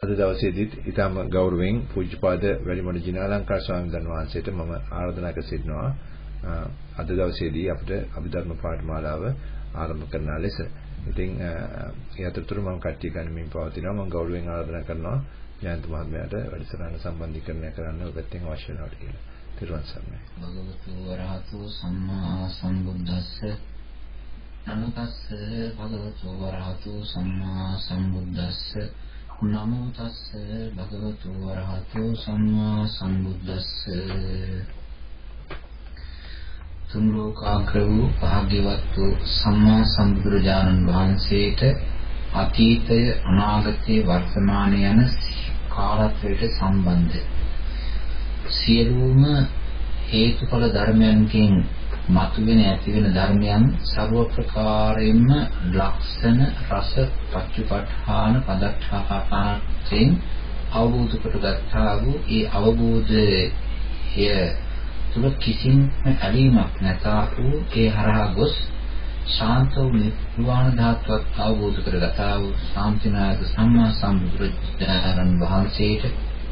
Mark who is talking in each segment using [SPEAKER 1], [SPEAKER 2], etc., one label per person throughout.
[SPEAKER 1] අද දවසේදීත් ඊටම ගෞරවයෙන් පූජ්‍යපාද වැඩිමඩ ජිනාලංකාර ස්වාමීන් වහන්සේට මම ආරාධනා කර සිටිනවා අද දවසේදී අපිට අභිධර්ම පාඨමාලාව ආරම්භ කරන ලෙස. ඉතින් ඒ අතරතුර මම කට්ටිය ගනිමින් පවතිනවා. මම ගෞරවයෙන් ආරාධනා කරනවා ජයන්ත මහත්මයාට වැඩසටහන සම්බන්ධීකරණය කරන්න ඔබෙන් අවශ්‍ය වෙනවට කියලා. තිරුවන් සරණයි.
[SPEAKER 2] භගවතු වරහතු සම්මා සම්බුද්දස්ස නමෝ තස්ස භගවතු වරහතු සම්මා සම්බුද්දස්ස නමෝ තස්ස භගවතු වරහතු සම්මා සම්බුද්දස්ස තුන් ලෝකාග්‍ර වූ භාග්‍යවත් වූ සම්මා සම්බුදුරජාණන් වහන්සේට අතීතය අනාගතය වර්තමානය යන කාලත්වයට සම්බන්ධ සියලුම හේතුඵල ධර්මයන්ගෙන් මතුවෙන ඇතිවෙන ධර්මයන් ਸਰව ප්‍රකාරයෙන්ම ලක්ෂණ රස පච්චුපට්ඨාන පදට්ඨාන අවබෝධ කරගත්තා වූ ඒ අවබෝධය තුල කිසිම ඇලීමක් නැතා වූ ඒ හරහා ගොස් ශාන්ත වූ නිර්වාණ ධාතුවත් අවබෝධ කරගත්තා වූ ශාන්තිනායක සම්මා සම්බුදුරජාණන් වහන්සේට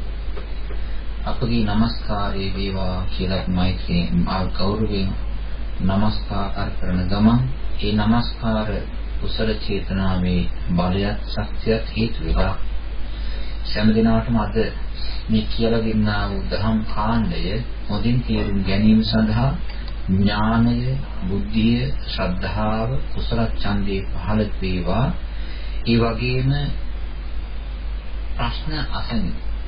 [SPEAKER 2] අපගේ নমස්කාරය වේවා කියලා මෛත්‍රියෙන් ගෞරවයෙන් নমස්කාර කරන ගමන් ඒ নমස්කාර කුසල චේතනාවේ බලයත් ශක්තියත් හේතු වෙලා සෑම දිනකටම අද මේ කියලා දෙන්නා වූ ධම්ම කාණ්ඩය හොඳින් තේරුම් ගැනීම සඳහා ඥානය, බුද්ධිය, ශ්‍රද්ධාව, කුසල ඡන්දේ පහළ වේවා. ඒ වගේම ප්‍රශ්න අසන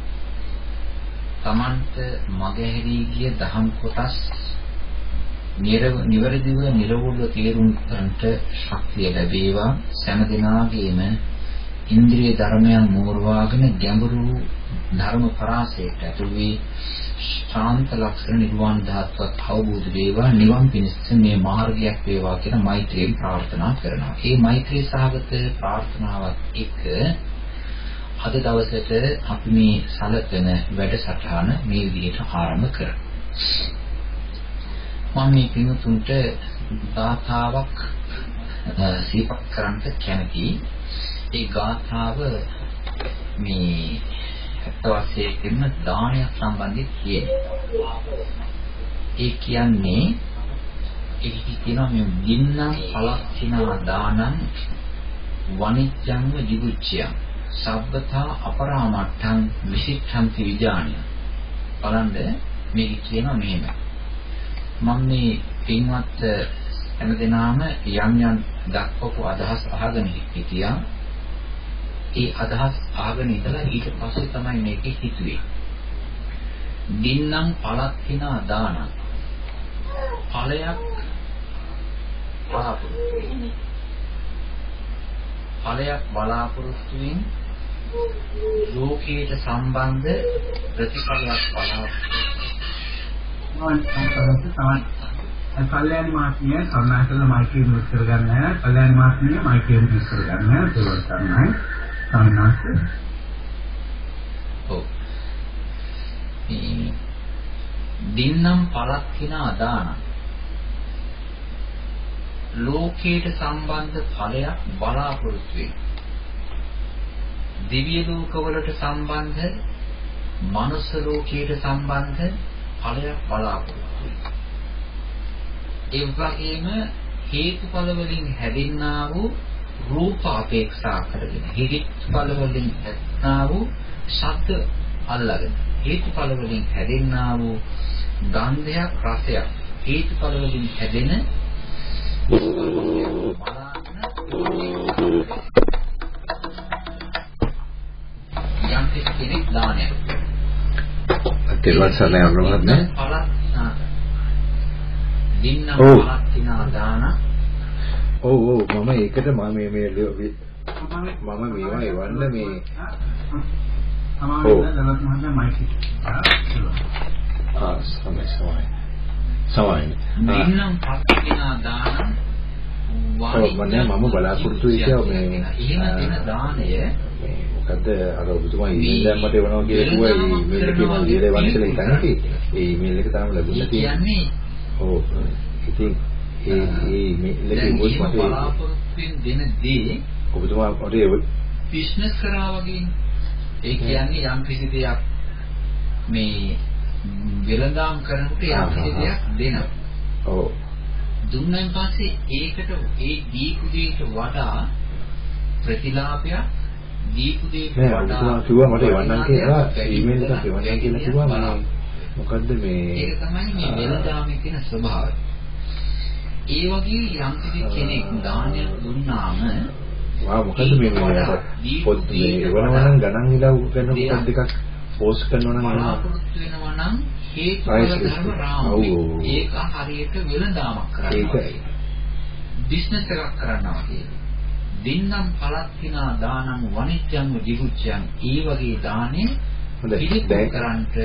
[SPEAKER 2] තමන්ට මගහැරී ගිය දහම් කොටස් නිවැරදිව නිර්වෝල්ව තේරුම් ගන්නට ශක්තිය ලැබේවා. සෑම දිනාගේම ඉන්ද්‍රිය ධර්මයන් මෝරවාගෙන ගැඹුරු ධර්ම පරාසයට ඇතුළු වී ශාන්ත ලක්ෂණ නිර්වාණ ධාතුවත් අවබෝධ වේවා. නිවන් පිණිස මේ මාර්ගයක් වේවා කියලා මෛත්‍රියෙන් ප්‍රාර්ථනා කරනවා. මේ මෛත්‍රී සහගත ප්‍රාර්ථනාවත් එක්ක අද දවසට අපි මේ සැලකෙන වැඩසටහන මේ විදිහට ආරම්භ කරමු. මම මේ පින්තුන්ට ගාථාවක් සිහිපත් කරන්න කැමතියි. ඒ ගාථාව මේ අත් වශයෙන්ම දානයක් සම්බන්ධයෙන් කියනවා. ඒ කියන්නේ කියනවා මේ දින්නම් පලක්ඛිනා දානං වනිච්ඡං ජිගුච්ඡයං සබ්බතා අපරාමට්ඨං විසිට්ඨන්ති විජානිය. බලන්න මේක කියනවා මෙහෙම. මම මේ පින්වත් හැමදෙනාම යම් යම් දක්වපු අදහස් අහගෙන හිටියා. ඒ අදහස් අහගෙන ඉඳලා ඊට පස්සේ තමයි මේකේ හිතුවේ. දින්නම් පලක්ඛිනා දානං ඵලයක් බලාපොරොත්තු වෙන ලෝකයට සම්බන්ධ ප්‍රතිඵලයක්
[SPEAKER 3] කල්යාණ මාත්මිය කරුණාකර මයික්‍රෝෆෝන් යූස් කරගන්න නැහැ. කල්යාණ මාත්මිය මයික්‍රෝෆෝන් යූස් කරගන්න නැහැ. ඒක තමයි සම්මාස.
[SPEAKER 2] ඔව්. දින්නම් පලක්ඛිනා දාන ලෝකයට සම්බන්ධ ඵලයක් බලාපොරොත්තු වෙන. දිව්‍ය ලෝකවලට සම්බන්ධ, මනුෂ්‍ය ලෝකයට සම්බන්ධ ඵලයක් බලාපොරොත්තු වෙන. ඒ වගේම හේතුඵල වලින් හැදෙන්නා වූ රූප අපේක්ෂා කරගෙන, හේතුඵල වලින් හැදෙන්නා වූ ශබ්ද අල්ලගෙන, හේතුඵල වලින් හැදෙන්නා වූ ගන්ධයක්, රසයක්, හේතුඵල වලින් හැදෙන යම් කෙනෙක් දානයක්
[SPEAKER 1] තිරුවන්සරණයි අනුරාධ
[SPEAKER 2] දින්නම් පලක්ඛිනා දාන.
[SPEAKER 1] ඔව් මම ඒකට මම මේවා එවන්න මේ සමයි
[SPEAKER 2] දින්නම් පලක්ඛිනා දාන
[SPEAKER 1] මම බලාපොරොත්තු වෙච්චා මේ
[SPEAKER 2] එහෙම දෙන දාණය
[SPEAKER 1] මොකද අර ඔබතුමා ඊමේල් දැම්මට එවනවා කියලා කිව්වා. ඒ ඊමේල් එකේ මම ලියලා එවන්න කියලා හිතන්නේ. ඒ ඊමේල් එක තාම ලැබුණේ
[SPEAKER 2] නැහැ.
[SPEAKER 1] ඔව් ඉතින් ඒ ඊමේල් එකේ මොකක්ද
[SPEAKER 2] බලාපොරොත්තු වෙන දේ
[SPEAKER 1] ඔබතුමා පොඩි
[SPEAKER 2] බිස්නස් කරා වගේ ඒ කියන්නේ යම් කිසි දෙයක් මේ වෙළඳාම් කරනකොට යම් කිසි දෙයක් දෙනවා.
[SPEAKER 1] ඔව්.
[SPEAKER 2] දුන්නන් පස්සේ ඒකට ඒ දීපු දෙයට වඩා ප්‍රතිලාභයක් දීපු දෙයට වඩා
[SPEAKER 1] නෑ කිව්වා මට එවන්නම් කියලා ඊමේල් එකක් එවන්නම් කියලා කිව්වා මොකද්ද මේ
[SPEAKER 2] ඒක තමයි මේ වෙළඳාමේ තියෙන ස්වභාවය. ඒ වගේ යම් කිසි කෙනෙක් දානයක් දුන්නාම
[SPEAKER 1] මොකද්ද මේ පොත් එවනවනම් ගණන් හිලව් කරන පොත් දෙකක් පෝස්ට් කරනවා නම්
[SPEAKER 2] බලාපොරොත්තු වෙනවා නම් හේතුඵල ධර්ම රාමුයි. ඒක හරියට වෙළඳාමක් කරනවා. බිස්නස් එකක් කරනවා කියන්නේ. දින්නම් පලත්තිනා දානං වනිච්ඡං ජිගුච්ඡං ඒ වගේ දානේ පිළිපද කරන්ට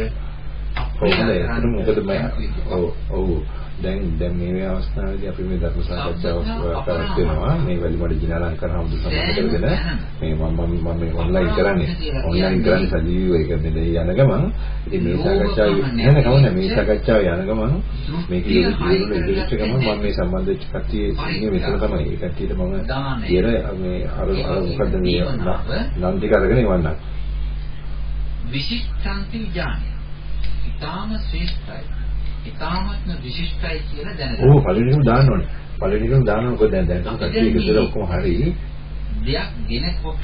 [SPEAKER 1] මොකද ඔව් දැන් මේ අවස්ථාවේදී අපි මේ ධර්ම සාකච්ඡාවක් කරනවා මේ වැලිමඩ ජිනාලංකර හමුදු සම්බන්ධ කරගෙන මේ මම මේ ඔන්ලයින් කරන්නේ සජීවීව ඒක මෙතන යන ගමන් ඉතින් මේ සාකච්ඡාව නෑ කවන්න මේ සාකච්ඡාව යන ගමන් මේක ඉදිරියට ගමන් මම මේ සම්බන්ධ වෙච්ච කට්ටිය ඉන්නේ මෙතන තමයි ඒ කට්ටියට මම ඉර මේ අර මොකද්ද මේ නම් ටික අරගෙන ඉවන්නම්
[SPEAKER 2] විශිෂ්ටාන්ති විඥානය ඊටාම ශ්‍රේෂ්ඨයි ඊටාමත්ම විශිෂ්ටයි කියලා දැනගන්න.
[SPEAKER 1] ඔව් පළවෙනිම දාන්න ඕනේ. පළවෙනිම දාන්න ඕනේ දැන් කට්ටිය එකතුල ඔක්කොම හරි.
[SPEAKER 2] දෙයක් දෙනකොට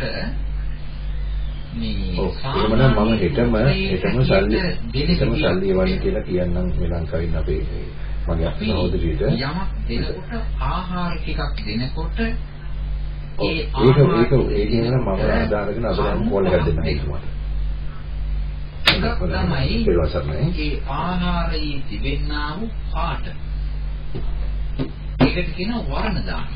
[SPEAKER 2] මේ
[SPEAKER 1] එහෙමනම් මම හෙටම සල්ලි එවන්න කියලා කියන්නම් මේ ලංකාවින් අපේ මගේ සහෝදරියට.
[SPEAKER 2] යමක් දෙනකොට ආහාර ටිකක් දෙනකොට
[SPEAKER 1] ඒක කියන මම ආදාරගෙන අදම කෝල් එකක් දෙන්න හිතුවා.
[SPEAKER 2] තමයි ඒ ආහාරයේ තිබෙනා වූ පාට. ඒකට කියන වර්ණ දාන.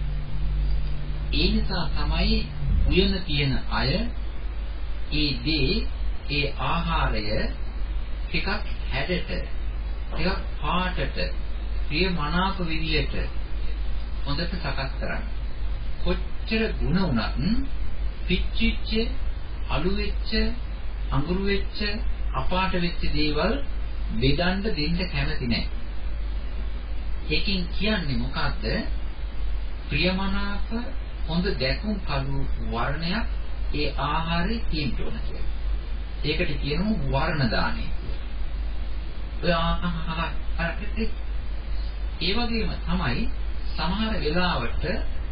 [SPEAKER 2] ඒ නිසා තමයි උයන තියෙන අය ඒ දේ ඒ ආහාරය ටිකක් හැඩට ටිකක් පාටට ප්‍රියමනාප විදියට හොඳට සකස් කරන්න. කොච්චර ಗುಣ වුණත් පිච්චිච්ච අලු වෙච්ච අඟුරු වෙච්ච අපාට වෙච්ච දේවල් බෙදන්න දෙන්න කැමති නැහැ. ඒකෙන් කියන්නේ මොකද්ද? ප්‍රියමනාප හොඳ දැකුම් කළු වර්ණයක් ඒ ආහාරේ තියෙන්න ඕන කියලා. ඒකට කියනවා වර්ණ දානය කියලා. ඒ වගේම තමයි සමහර වෙලාවට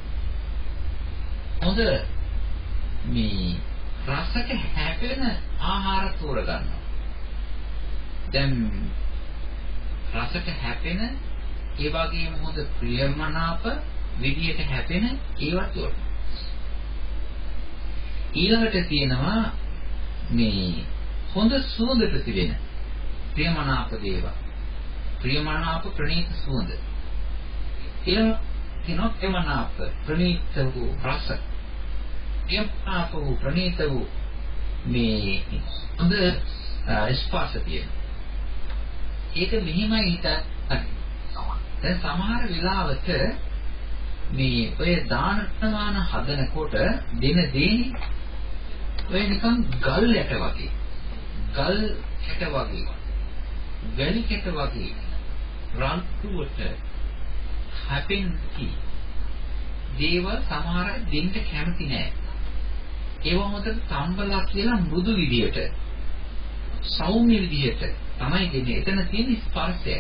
[SPEAKER 2] හොඳ මේ රසට හැපෙන ආහාර තෝරගන්නවා. දැන් රසට හැපෙන ඒ වගේම හොඳ ප්‍රියමනාප විදියට හැපෙන ඒවා තෝරනවා. ඊළඟට තියෙනවා මේ හොඳ සුවඳට තිබෙන ප්‍රියමනාප දේවල්. ප්‍රියමනාප ප්‍රණීත සුවඳ. ඊළඟ තියෙනවා ප්‍රියමනාප ප්‍රණීත වූ රස. ප්‍රියමනාප වූ ප්‍රණීත වූ මේ හොඳ ස්පර්ශ තියෙනවා. ඒක මෙහිමයි හිතන්නේ. දැන් සමහර වෙලාවට මේ ඔය දානමාන හදනකොට දෙන දේනි ඔය නිකන් ගල් යට වගේ ගල් කැට වගේ වැලි කැට වගේ රන්තුවට හැපෙන්නේ දේවල් සමහර දෙන්න කැමති නෑ. ඒව හොඳට තම්බලා කියලා මෘදු විදියට සෞම්‍ය විදියට තමයි දෙන්නේ. එතන තියෙන ස්පර්ශය.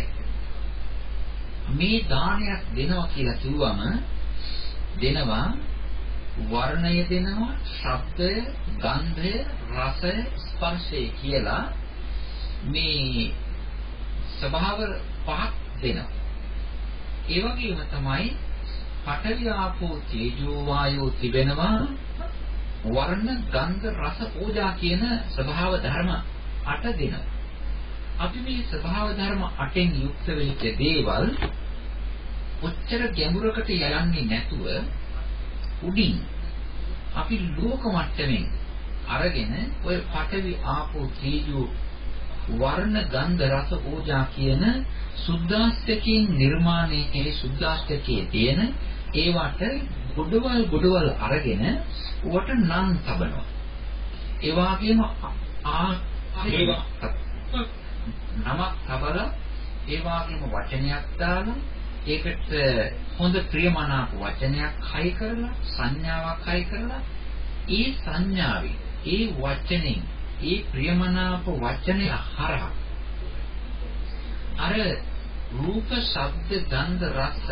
[SPEAKER 2] මේ දානයක් දෙනවා කියලා කිව්වම දෙනවා වර්ණය දෙනවා, ශබ්දය, ගන්ධය, රසය, ස්පර්ශය කියලා මේ ස්වභාව පහක් දෙනවා. ඒ වගේම තමයි පඨවි ආපෝ තේජෝ වායෝ තිබෙනවා වර්ණ, ගන්ධ, රස, ඕජා කියන ස්වභාව ධර්ම 8 දෙනවා. අපි මේ ස්වභාව ධර්ම 8න් යුක්ත වෙච්ච දේවල් ඔච්චර ගැඹුරකට යන්නේ නැතුව උඩින් අපි ලෝක මට්ටමින් අරගෙන ඔය පඨවි ආපෝ තේජෝ වර්ණ, ගන්ධ, රස, ඕජා කියන සුද්ධාෂ්ටකයෙන් නිර්මාණයේ සුද්ධාෂ්ටකයේ තියෙන ඒවට ගොඩවල් අරගෙන උවට නම් තබනවා. ඒ වගේම නමක් තබලා ඒ වගේම වචනයක් දාලා ඒකට හොඳ ප්‍රියමනාප වචනයක් හයි කරලා සංඥාවක් හයි කරලා ඒ සංඥාවේ ඒ වචනේ ඒ ප්‍රියමනාප වචනේ හරහා අර රූප ශබ්ද ගන්ධ රස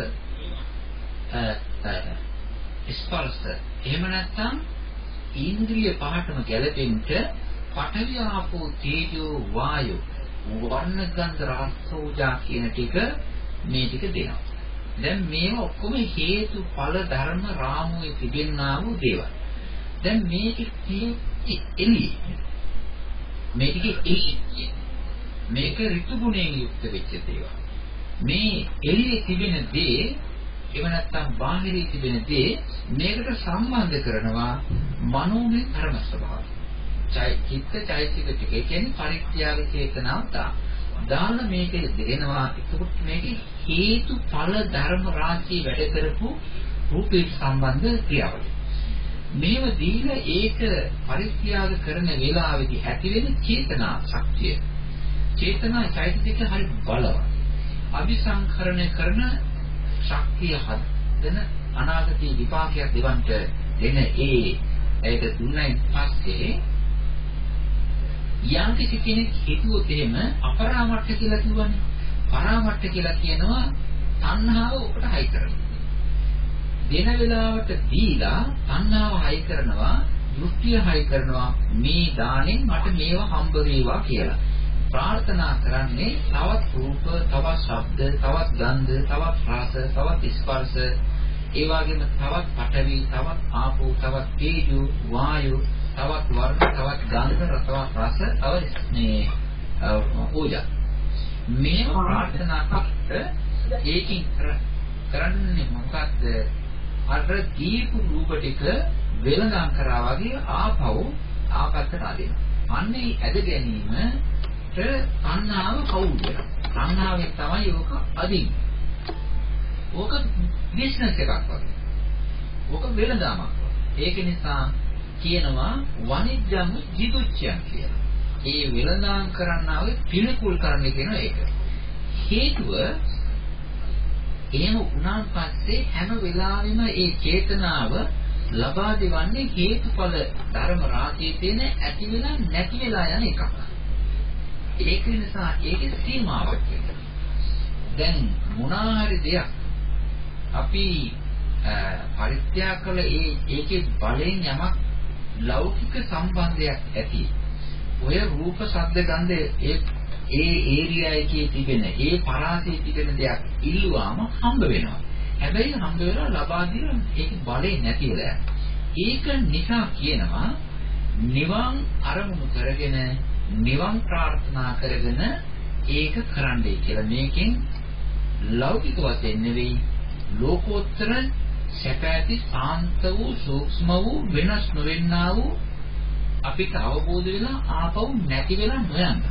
[SPEAKER 2] ස්පර්ශ එහෙම නැත්නම් ඉන්ද්‍රිය පහටම ගැලපෙන්න පඨවි ආපෝ තේජෝ වායෝ වර්ණ ගන්ධ රස ඕජා කියන ටික මේ ටික දෙනවා. දැන් මේවා ඔක්කොම හේතුඵල ධර්ම රාමුවේ තිබෙනා වූ දේවල්. දැන් මේක එළිය. මේක ඍතු ගුණයෙන් යුක්ත වෙච්ච දේවල්. මේ එළියේ තිබෙන දේ එව නැත්තම් බාහිරේ තිබෙන දේ මේකට සම්බන්ධ කරනවා මනෝමය ධර්ම ස්වභාවය. චිත්ත චෛතසික ටික කියන්නේ පරිත්‍යාග චේතනාව දාන මේක දෙනවා. ඒකට මේක හේතුඵල ධර්ම රාශිය වැඩ කරපු රූපේ සම්බන්ධ ක්‍රියාවලිය. මේව දීලා ඒක පරිත්‍යාග කරන වෙලාවේදී ඇති වෙන චේතනා ශක්තිය. චේතනා චෛතසික හරි බලවත්. අபிසංකරණය කරන ශක්තිය හදන අනාගතයේ විපාකයක් දෙවන්ට දෙන ඒක දුන්නයින් පස්සේ යම් කිසි කෙනෙක් හිතුවොත් එහෙම අපරාමට්ඨ කියලා කියවනේ. පරාමට්ඨ කියලා කියනවා තණ්හාව ඔකට හයි කරනවා. දෙන වෙලාවට දීලා තණ්හාව හයි කරනවා, දෘෂ්ටිය හයි කරනවා. මේ දාණයෙන් මට මේවා හම්බ වේවා කියලා. ප්‍රාර්ථනා කරන්නේ තවත් රූප, තවත් ශබ්ද, තවත් ගන්ධ, තවත් රස, තවත් ස්පර්ශ, ඒ වගේම තවත් පඨවි, තවත් ආපෝ, තවත් තේජෝ, වායෝ, තවත් වර්ණ, තවත් ගන්ධ, තවත් රස, තවත් මේ ඕජා. මේ ප්‍රාර්ථනා කට ඒකින් කරන්නේ මොකක්ද? අර දීපු රූප ටික වෙලඳන් කරා වගේ ආපත්තට අදිනවා. අන්නේ ඇද ගැනීම තණ්හාව කවුද? තණ්හාවෙන් තමයි ඕක අදින්නේ. ඕක බිස්නස් එකක් වගේ. ඕක වෙළඳාමක් වගේ. ඒක නිසා කියනවා වනිජ්ජම් ජිදුච්ඡයන් කියලා. ඒ වෙළඳාම් කරන්නාවේ පිළිකුල් කරන්නේ කියන එක. හේතුව එහෙම වුණාන් පස්සේ හැම වෙලාවෙම ඒ චේතනාව ලබා දෙවන්නේ හේතුඵල ධර්ම රාශියේ තියෙන ඇති වෙලා නැති වෙලා යන එකක්. ඒක නිසා ඒකේ සීමාවක් තියෙනවා. දැන් මොනාහරි දෙයක් අපි පරිත්‍යාග කළ ඒකේ බලෙන් යමක් ලෞකික සම්බන්ධයක් ඇති. ඔය රූප ශබ්ද ගන්ධ ඒ ඒරියා එකේ තිබෙන ඒ පරාසයේ තිබෙන දෙයක් ඉල්ලුවාම හම්බ වෙනවා. හැබැයි හම්බ වෙලා ලබා දෙන ඒක බලේ නැති වෙලා යනවා. ඒක නිසා කියනවා නිවන් අරමුණු කරගෙන නිවන් ප්‍රාර්ථනා කරගෙන ඒක කරන්නයි කියලා. මේකෙන් ලෞකික වශයෙන් නෙවෙයි ලෝකෝත්තර සැපැති සාන්ත වූ සූක්ෂම වූ වෙනස් නොවෙන්නා වූ අපිට අවබෝධ වෙලා ආපහු නැති වෙලා නොයන්න.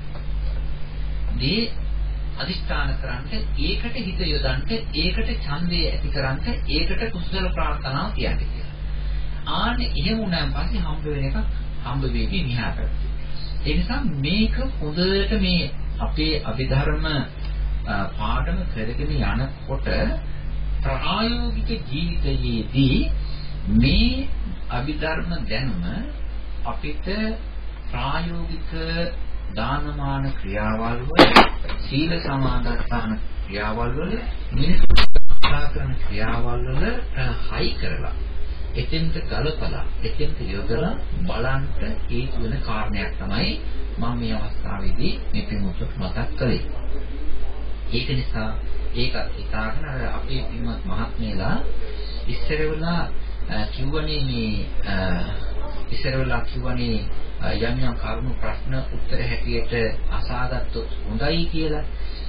[SPEAKER 2] දී අදිස්ථාන කරන්ට ඒකට හිත යොදන්න ඒකට ඡන්දය ඇති කරන්ට ඒකට කුසල ප්‍රාර්ථනාව කියන්නේ කියලා. ආන්නේ එහෙම වුණාන් පස්සේ හම්බ වෙන එක හම්බ වෙවි මිහාට. ඒ නිසා මේක හොඳට මේ අපේ අභිධර්ම පාඩම කරගෙන යනකොට ප්‍රායෝගික ජීවිතයේදී මේ අභිධර්ම දැනුම අපිට ප්‍රායෝගික දානමාන ක්‍රියාවල් වල සීල සමාදන් ක්‍රියාවල් වල මිනිස්සු කරන ක්‍රියාවල් වල හයි කරලා එතෙන්ට ගලපලා එතෙන්ට යොදලා බලන්ට හේතු වෙන කාරණයක් තමයි මම මේ අවස්ථාවේදී මේ පින්වත්ට මතක් කළේ. ඒක නිසා ඒකත් හිතාගෙන අපේ පින්වත් මහත්මයලා ඉස්සරවලා කිව්වනේ යම් යම් කරුණු ප්‍රශ්න උත්තර හැටියට අසාගත්තොත් හොඳයි කියලා.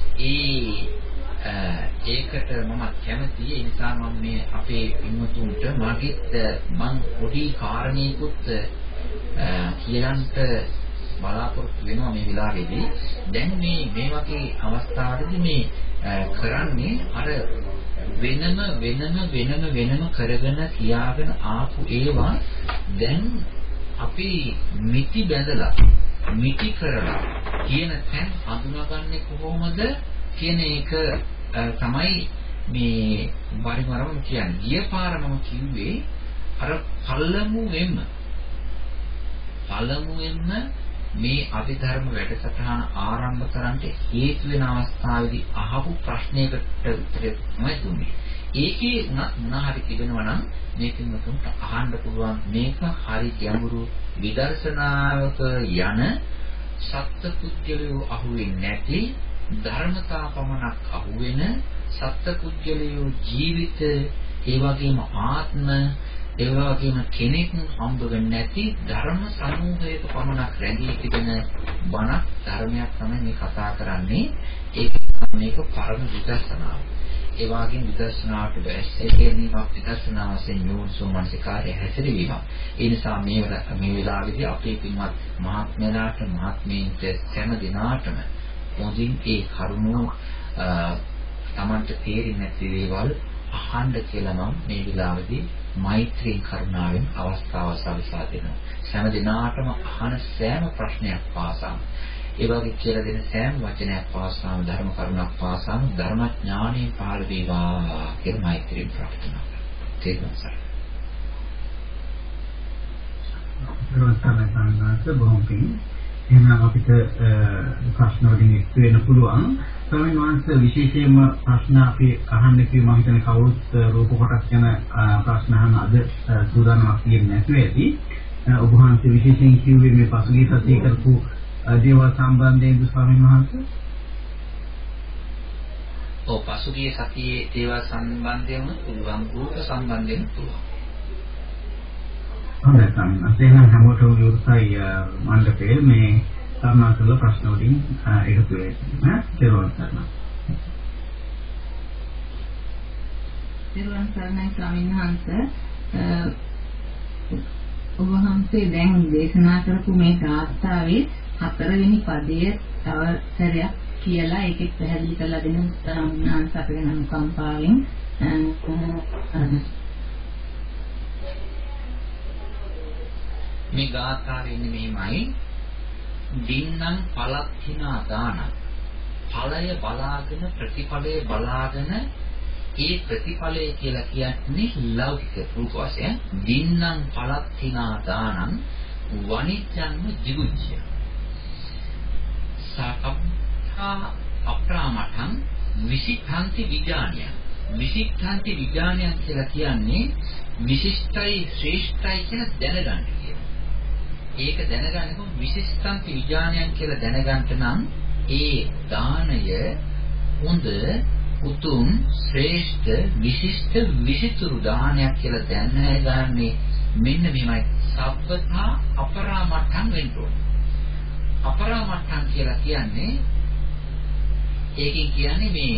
[SPEAKER 2] ඒකට මම කැමතියි. ඒ නිසා මම මේ අපේ පින්වතුන්ට මම පොඩි කාරණේකුත් කියන්නට බලාපොරොත්තු වෙනවා මේ වෙලාවේදී. දැන් මේ වගේ අවස්ථාවකදී මේ කරන්නේ අර වෙනම කරගෙන තියාගෙන ආපු ඒවා දැන් අපි මිටි බැඳලා මිටි කරලා කියන තැන් හඳුනාගන්නේ කොහොමද කියන එක තමයි මේ පරිමරම කියන්නේ. ගිය පාර මම කිව්වේ අර පළමුවෙන්ම පළමුවෙන්ම මේ අභිධර්ම වැඩසටහන ආරම්භ කරන්න හේතු වෙන අවස්ථාවේදී අහපු ප්‍රශ්නයකට උත්තරය තමයි දුන්නේ. ඒකේ මොනහරි තිබෙනවා නම් මේකෙන් උතුම්ට අහන්න පුළුවන් මේක හරි ගැඹුරු විදර්ශනාවක යන සත්පුද්ගලයෝ අහුවෙන්නේ නැති ධර්මතා පමණක් අහුවෙන සත්පුද්ගලයෝ ජීවිත ඒ වගේම ආත්ම ඒ වගේම කෙනෙක් හම්බ වෙන්නේ නැති ධර්ම සමූහයක පමණක් රැඳී තිබෙන බණක් ධර්මයක් තමයි මේ කතා කරන්නේ. ඒක මේක පරම විදර්ශනාව. ඒ වගේම විදර්ශනාවට බැස්සේ ගැනීමක් විදර්ශනා වශයෙන් යෝනිසෝමනසිකාරය හැසිරවීම. ඒ නිසා මේ වෙලාවේදී අපේ පින්වත් මහත්මයාට මහත්මීන්ට සෑම දිනාටම මොදින් ඒ කරුණෝ තමන්ට තේරෙන්නේ නැති දේවල් අහන්න කියලා මම මේ වෙලාවේදී මෛත්‍රී කරුණාවෙන් අවස්ථාව සලසා දෙනවා. සෑම දිනාටම අහන සෑම ප්‍රශ්නයක් පාසාම ඒ වගේ කියලා දෙන සෑම වචනයක් පාසාම ධර්ම කරුණක් පාසාම ධර්මඥානෙ පහළ වේවා කියලා මෛත්‍රී ප්‍රාර්ථනා කරනවා. තේරුණා?
[SPEAKER 3] සර් බොහොම පිං එහෙනම් අපිට ප්‍රශ්න වලින් එක් වෙන්න පුළුවන්. ස්වාමීන් වහන්සේ විශේෂයෙන්ම ප්‍රශ්න අපි අහන්න කිව්ව මම හිතන්නේ කවුරුත් රූප කොටස් ගැන ප්‍රශ්න අහන අද සූදානම්ක් කියන්නේ නැතුව ඇති. ඔබ වහන්සේ විශේෂයෙන් කිව්වේ මේ පසුගිය සතියේ කරපු දේවල් සම්බන්ධයෙන් ස්වාමීන් වහන්සේ.
[SPEAKER 2] ඔව් පසුගිය සතියේ දේවල් සම්බන්ධයෙන් පුළුවන් රූප සම්බන්ධයෙන් පුළුවන්.
[SPEAKER 3] හොඳයි ස්වාමීන් වහන්සේ එහෙනම් හැමෝටම විවෘතයි මණ්ඩපයේ මේ සම්මාසල ප්‍රශ්න වලින් එකතු වෙනවා. දේරුවන් සරණයි.
[SPEAKER 4] දේරුවන් සරණයි ස්වාමීන් වහන්සේ. ඔබ වහන්සේ දැන් දේශනා කරපු මේ ගාථාවේ 4 වෙනි පදයේ තව සැරයක් කියලා ඒකෙත් පැහැදිලි කරලා දෙන ස්වාමීන් වහන්සේ අපේ අනුකම්පාවෙන්
[SPEAKER 2] මේ ගාථාවේ ඉන්නේ මෙහිමයි. දින්නම් පලත්තිනා දාන ඵලය බලාගෙන ප්‍රතිඵලය බලාගෙන ඒ ප්‍රතිඵලය කියලා කියන්නේ ලෞකික රූප වශයෙන් දින්නම් පලත්තිනා දානං වනිච්ඡන්ම ජිගුච්ඡය සකප්පා අප්‍රාමඨං විසිද්ධාන්ති විඥානය කියලා කියන්නේ විශිෂ්ටයි ශ්‍රේෂ්ඨයි කියන දැනගන්න කියන. ඒක දැනගන්නකො විශිෂ්ටාන්ති විඥානයන් කියලා දැනගන්න නම් ඒ දානය හොඳ උතුම් ශ්‍රේෂ්ඨ විශිෂ්ට විසිතුරු දානයක් කියලා දැනගන්නේ මෙන්න මෙහෙමයි. සබ්බතා අපරාමත්තං වෙන්නෝ. අපරාමත්තං කියලා කියන්නේ ඒකෙන් කියන්නේ මේ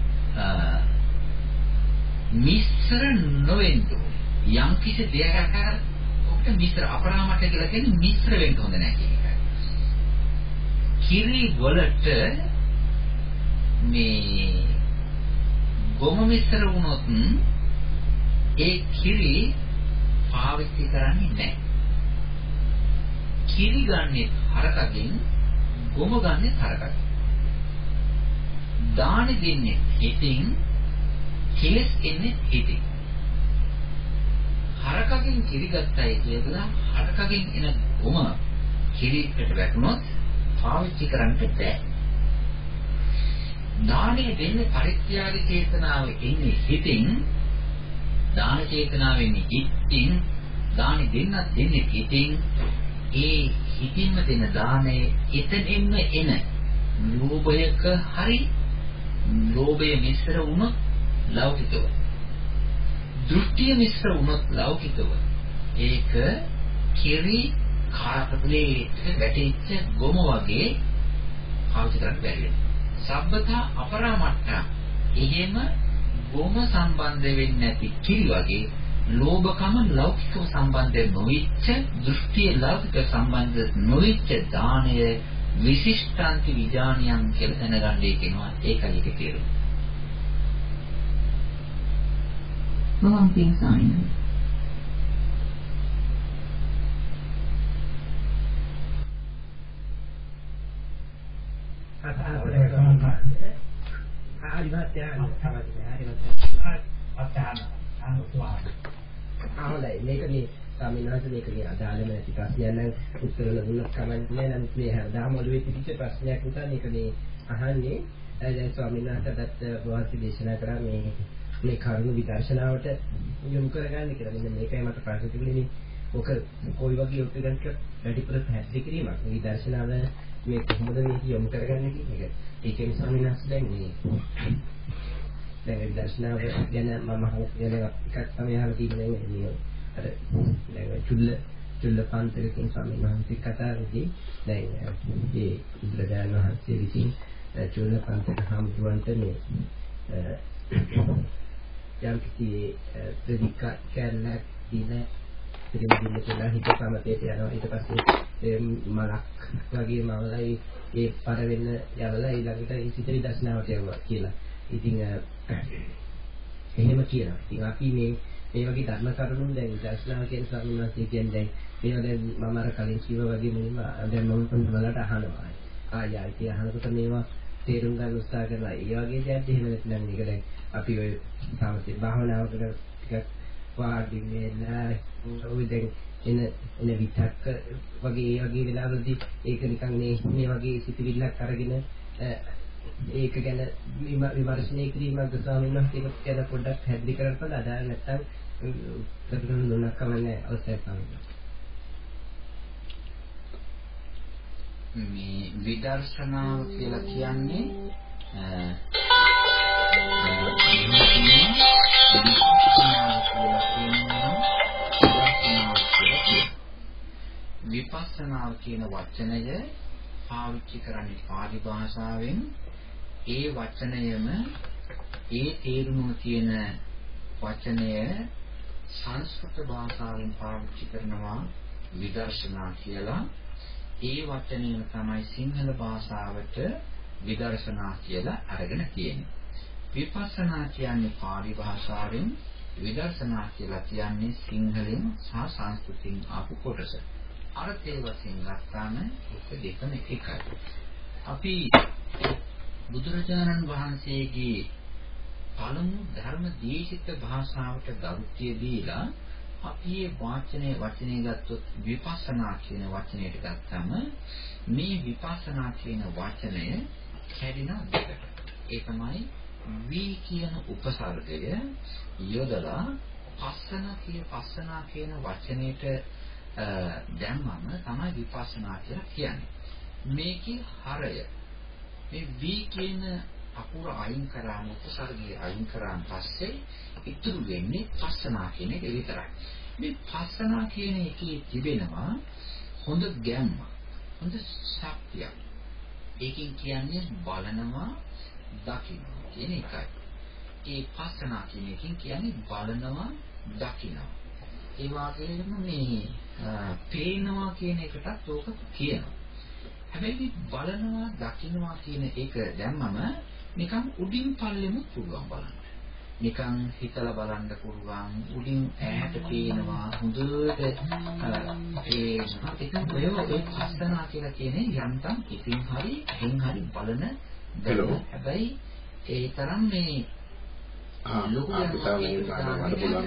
[SPEAKER 2] මිශ්‍ර නොවෙන්නෝ. යම් කිසි දෙයකට ඔකට මිශ්‍ර අපරාමත්ත කියලා කියන්නේ මිශ්‍ර වෙන්න හොඳ නැහැ කියන එකයි. කිරි වලට මේ ගොම මිශ්‍ර වුණොත් ඒ කිරි පාවිච්චි කරන්නේ නැහැ. කිරි ගන්නෙ හරකගෙන් ගොම ගන්නෙ හරකගෙන්. දානි දෙන්නේ හිතින් කෙලස් එන්නේ හිතින්. හරකගෙන් කිරි ගත්තයි කියලා හරකගෙන් එන ගොම කිරිකට වැටුනොත් පාවිච්චි කරන්න බෑ. දානෙ දෙන්නේ පරිත්‍යාග චේතනාව එන්නේ හිතින්. දාන චේතනාව එන්නේ හිතින්. දානෙ දෙන්නත් දෙන්නේ හිතින්. ඒ හිතින්ම දෙන දාණය එතනින්ම එන ලෝභයක හරි ලෝභය මිශ්‍ර වුණොත් ලෞකිකව. දෘෂ්ටිය මිශ්‍ර වුණොත් ලෞකිකව. ඒක කිරි කාටපලේ වැටෙච්ච ගොම වගේ පාවිච්චි කරන්න බැරි වෙනවා. සබ්බතා අපරාමට්ඨ. එහෙම ගොම සම්බන්ධ වෙන්නේ නැති කිරි වගේ ලෝභකම ලෞකිකව සම්බන්ධ නොවිච්ච දෘෂ්ටිය ලෞකික සම්බන්ධ නොවිච්ච දානය විශිෂ්ටාන්ති විඥානියන් කියලා දැනගන්නේ කියනවා. ඒකයි ඒකේ තේරුම.
[SPEAKER 4] බොහොම පිං ස්වාමීනි.
[SPEAKER 5] මේකනේ ස්වාමීන් වහන්සේ මේකේ අදාළම නැති ප්‍රශ්නයක් නම් උත්තර දුන්නත් කමන්නේ නම් මේ හැමදාම ඔළුවේ තිබිච්ච ප්‍රශ්නයක් නිසා මේක මේ අහන්නේ. දැන් ස්වාමීන් වහන්සේට වාසි දේශනා කරා මේ කරුණු විදර්ශනාවට යොමු කරගන්න කියලා. මෙන්න මේකයි මට ප්‍රශ්න තිබුණේ. ඔක කොයි වගේ උත්තරයක් වැඩිපුර පැහැදිලි කිරීමක්. විදර්ශනාව මේ කොහොමද මේක යොමු කරගන්නේ කියන එක. ඒකේ ස්වාමීන් වහන්සේ දැන් විදර්ශනාව ගැන මම කියන එකක් තමයි අහලා තියෙන්නේ මේ අර දැන් චුල්ල පන්තිකකින් ස්වාමීන් වහන්සේ කතා කරද්දී දැන් මේ බුදුරජාණන් වහන්සේ විසින් චුල්ල පන්තික හමුදුවන්ට මේ යම් කිසි ප්‍රතිකා කැලක් දින පිළිමිදින්න කියලා හිත සමතේට යනවා. ඊට පස්සේ මලක් වගේ මවලයි ඒ පර වෙන්න යවලා ඊළඟට සිත විදර්ශනාවට යනවා කියලා. ඉතින් එහෙම කියනවා. ඉතින් අපි මේ වගේ ධර්ම කරුණු දැන් විදර්ශනාව කියන ස්වාමීන් වහන්සේ කියන්නේ දැන් මේවා දැන් මම අර කලින් කිව්වා වගේ මුලින්ම දැන් මම වලට අහනවා. ආයෙත් අහනකොට මේවා තේරුම් ගන්න උත්සාහ කරනවා. ඒ වගේ දෙයක් එහෙම නැත්නම් මේක දැන් අපි ඔය සාමසේ භාවනාවකට ටිකක් වාඩි වෙලා ඔය දැන් එන විතක්ක වගේ ඒ වගේ වෙලාවලදී ඒක නිකන් මේ වගේ සිතිවිල්ලක් අරගෙන ඒක ගැන විමර්ශනය කිරීමක් ස්වාමීන් වහන්සේ ගැන පොඩ්ඩක් හැදලි කරලා අදාළ නැත්නම් කරුණු දුන්නක් කමන්නේ අවශ්‍යයි ස්වාමීන්
[SPEAKER 2] මේ විදර්ශනාව කියලා කියන්නේ විපස්සනාව කියන වචනය පාවිච්චි කරන්නේ පාලි භාෂාවෙන්. ඒ වචනයම ඒ තේරුම තියෙන වචනය සංස්කෘත භාෂාවෙන් පාවිච්චි කරනවා විදර්ශනා කියලා. ඒ වචනයම තමයි සිංහල භාෂාවට විදර්ශනා කියලා අරගෙන තියෙන්නේ. විපස්සනා කියන්නේ පාලි භාෂාවෙන්, විදර්ශනා කියලා කියන්නේ සිංහලෙන් සහ සංස්කෘතියෙන් ආපු කොටස. අර්ථය වශයෙන් ගත්තාම එක දෙකම එකයි. අපි බුදුරජාණන් වහන්සේගේ පළමු ධර්ම දේශිත භාෂාවට ගෞරවය දීලා අපි මේ වචනේ ගත්තොත් විපස්සනා කියන වචනයට ගත්තම මේ විපස්සනා කියන වචනය කැඩෙන දෙකට. ඒ තමයි වී කියන උපසර්ගය යොදලා පස්සනා කියන වචනයට දැම්මම තමයි විපස්සනා කියලා කියන්නේ. මේකේ හරය මේ වී කියන අකුර අයින් කරාම උපසර්ගය අයින් කරාන් පස්සේ ඉතුරු වෙන්නේ පස්සනා කියන එක විතරයි. මේ පස්සනා කියන එකේ තිබෙනවා හොඳ ගැම්ම, හොඳ ශක්තිය. ඒකෙන් කියන්නේ බලනවා, දකිනවා කියන එකයි. ඒ පස්සනා කියන එකෙන් කියන්නේ බලනවා, දකිනවා. ඒ වගේම මේ පේනවා කියන එකටත් ඕක කියනවා. හැබැයි බලනවා, දකිනවා කියන එක දැම්මම නිකන් උඩින් පල්ලෙම පුළුවන් බලන්න. නිකන් හිතලා බලන්න පුළුවන්. උඩින් ඈත පේනවා, හොඳට ඒක ඔය පස්සනා කියලා කියන්නේ යන්තම් ඉතින් හරි එහෙන් හරි බලන දල. හැබැයි ඒ තරම් මේ ලොකු
[SPEAKER 1] මට පුළුවන්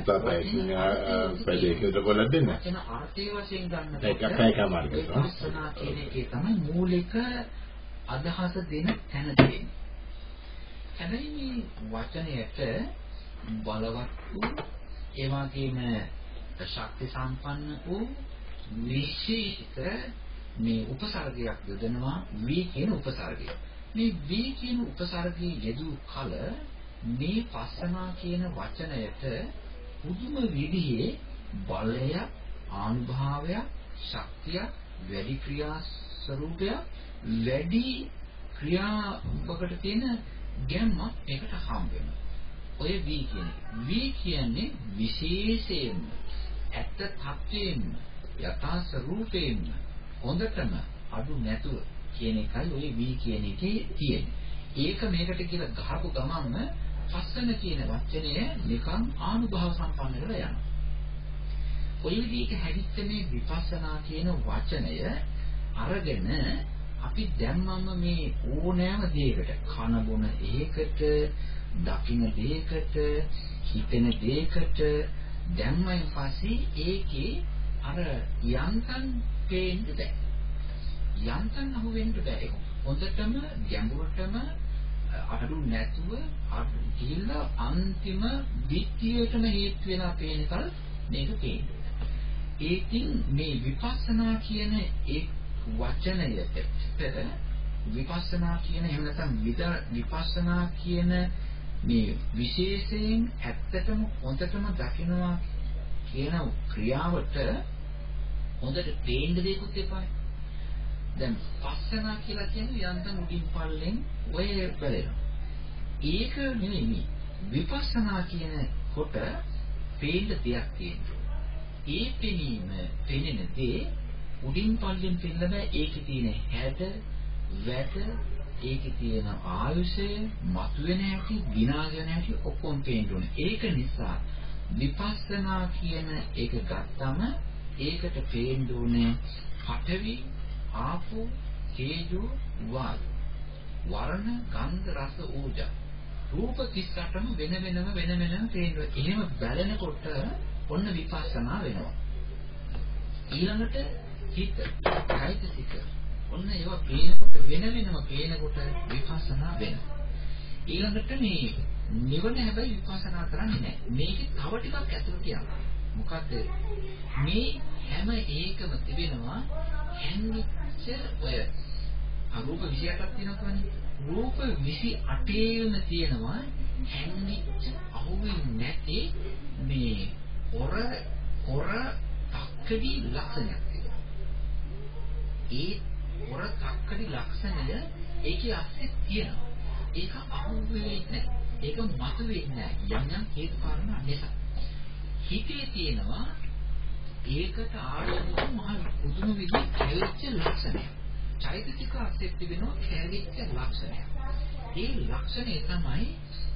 [SPEAKER 1] පැයකට කොල්ලක් දෙන්න.
[SPEAKER 2] එන අර්ථයේ වශයෙන් ගන්න
[SPEAKER 1] ඒකයි
[SPEAKER 2] පස්සනා කියන එකේ තමයි මූලික අදහස දෙන තැන තියෙන්නේ. හැබැයි මේ වචනයට බලවත් වූ ඒ වගේම ශක්ති සම්පන්න වූ විශේෂිත මේ උපසර්ගයක් යොදනවා වී කියන උපසර්ගය. මේ වී කියන උපසර්ගයේ යෙදූ කල මේ පස්සනා කියන වචනයට පුදුම විදිහේ බලය, ආනුභාවය, ශක්තිය, වැඩි ක්‍රියා ස්වરૂපය, වැඩි ක්‍රියාවකට තියෙන ගැම්මක් ඒකට හම්බ වෙනවා. ඔය වී කියන්නේ විශේෂයෙන්ම ඇත්ත තත්ත්වයෙන්ම යථා ස්වરૂපයෙන්ම හොඳටම අඩු නැතුව කියන එකයි ඔය වී කියන එකේ තියෙන්නේ. ඒක මේකට කියලා ගහපු ගමන්ම පස්සන කියන වචනය නිකන් ආනුභාව සම්පන්න කරලා යනවා. ඔය විදිහට හැදිච්ච මේ විපස්සනා කියන වචනය අරගෙන අපි දැම්මම මේ ඕනෑම දෙයකට කන බොන ඒකට, දකින්න දෙයකට, හිතෙන දෙයකට දැම්මයින් පස්සේ ඒකේ අර යන්තම් පේන්න බෑ. යන්තම් අහුවෙන්න බෑ. හොඳටම ගැඹුරටම අඩු නැතුව ගිහිල්ලා අන්තිම විත්‍යයටම හේතු වෙලා පේනකල් මේක පේනවා. ඒකින් මේ විපස්සනා කියන ඒ වචනයට විපස්සනා කියන එහෙම නැත්නම් විපස්සනා කියන මේ විශේෂයෙන් ඇත්තටම හොඳටම දකිනවා කියන ක්‍රියාවට හොඳට පේන්න දෙයක්වත් එපායි. දැන් පස්සනා කියලා කියන්නේ යන්තම් උඩින් පල්ලෙන් ඔය බලනවා. ඒක නෙමෙයි විපස්සනා කියන කොට පේන්න දෙයක් තියෙනවා. ඒ පෙනෙන දේ උඩින් පල්ලෙන් පෙන්න බෑ. ඒකේ තියෙන හැඩ, වැට, ඒකේ තියෙන ආයුෂය, මතුවෙන හැටි, විනාශ හැටි ඔක්කොම පේන්න ඕනේ. ඒක නිසා විපස්සනා කියන එක ගත්තම ඒකට පේන්න ඕනේ පඨවි, ආපෝ, තේජෝ, වායු, වර්ණ, ගන්ධ, රස, ඕජා, රූප 38ම වෙන වෙනම පේනවා. එහෙම බලනකොට ඔන්න විපස්සනා වෙනවා. ඊළඟට හිත, කායික, ඔන්න ඒවා පේනකොට වෙන වෙනම පේනකොට විපස්සනා වෙනවා. ඊළඟට මේ නිවන හැබැයි විපස්සනා කරන්නේ නැහැ. මේකේ තව ටිකක් ඇතුළට යනවා. මොකද මේ හැම එකම තිබෙනවා හැංගිච්ච ඔය රූප 28ක් තියෙනවා කියන්නේ. රූප 28ෙම තියෙනවා හැංගිච්ච අහුවෙන්නේ නැති මේ හොර තක්කඩි ලක්ෂණයක් තියෙනවා. ඒ හොර තක්කඩි ලක්ෂණය ඒකේ අස්සේ තියෙනවා. ඒක අහුවෙන්නේ නැහැ. ඒක මතුවෙන්නේ නැහැ. යම් හේතු කාරණා නිසා. හිතේ තියෙනවා ඒකට ආරම්භ මහ පුදුම විදිහට කැවිච්ච ලක්ෂණයක්. චෛතසික අස්සේ තිබෙනවා කැවිච්ච ලක්ෂණයක්. ඒ ලක්ෂණය තමයි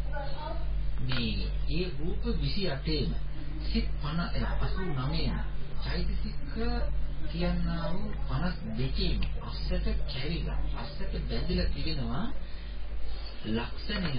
[SPEAKER 2] මේ ඒ රූප 28ම සිත් 89ම චෛතසික කියනවා 52ම අස්සට කැවිලා අස්සට බැඳිලා තිබෙනවා ලක්ෂණයක්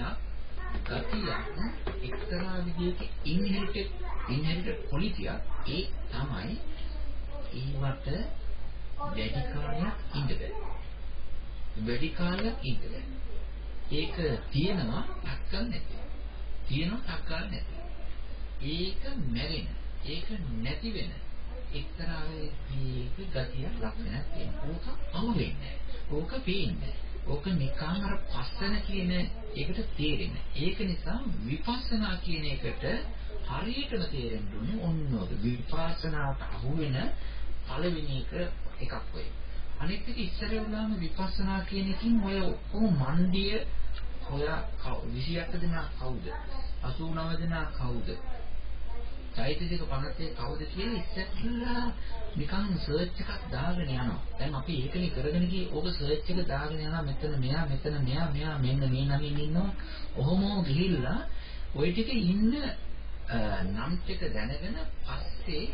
[SPEAKER 2] ගතියක් එක්තරා විදිහක ඉන්හෙරිටඩ් ක්වොලිටියක්. ඒ තමයි ඒවට වැඩි කාලයක් ඉන්න බෑ. වැඩි කාලයක් ඉන්න බෑ. ඒක තියෙනවා 탁කල් නැති. තියෙනවා 탁කල් නැති. ඒක මැරෙන. ඒක නැති වෙන එක්තරා විදිහක ගතියක් ලක්ෂණයක් තියෙනවා. ඕක අහුවෙන්නේ නැහැ. ඕක පේන්නේ. ඕක නිකන් අර පස්සන කියන එකට තේරෙන්නේ. ඒක නිසා විපස්සනා කියන එකට හරියටම තේරෙන්න ඕනේ ඔන්නෝක විපස්සනාට අහු වෙන පළවෙනි එකක් වෙයි. අනිත් එක ඉස්සරෙවලාම විපස්සනා කියන එකකින් ඔය ඔක්කොම මණ්ඩිය හොයා 28 දෙනා කවුද? 89 දෙනා කවුද? චෛතසික 50 කවුද කියලා ඉස්සෙල්ලා නිකන් සර්ච් එකක් දාගෙන යනවා. දැන් අපි ඒකනේ කරගෙන ගියේ. ඕක සර්ච් එක දාගෙන යනවා. මෙතන මෙයා මෙන්න මේ නමින් ඉන්නවා. ඔහොම ගිහිල්ලා ওই ටික ඉන්න නම් ටික දැනගෙන පස්සේ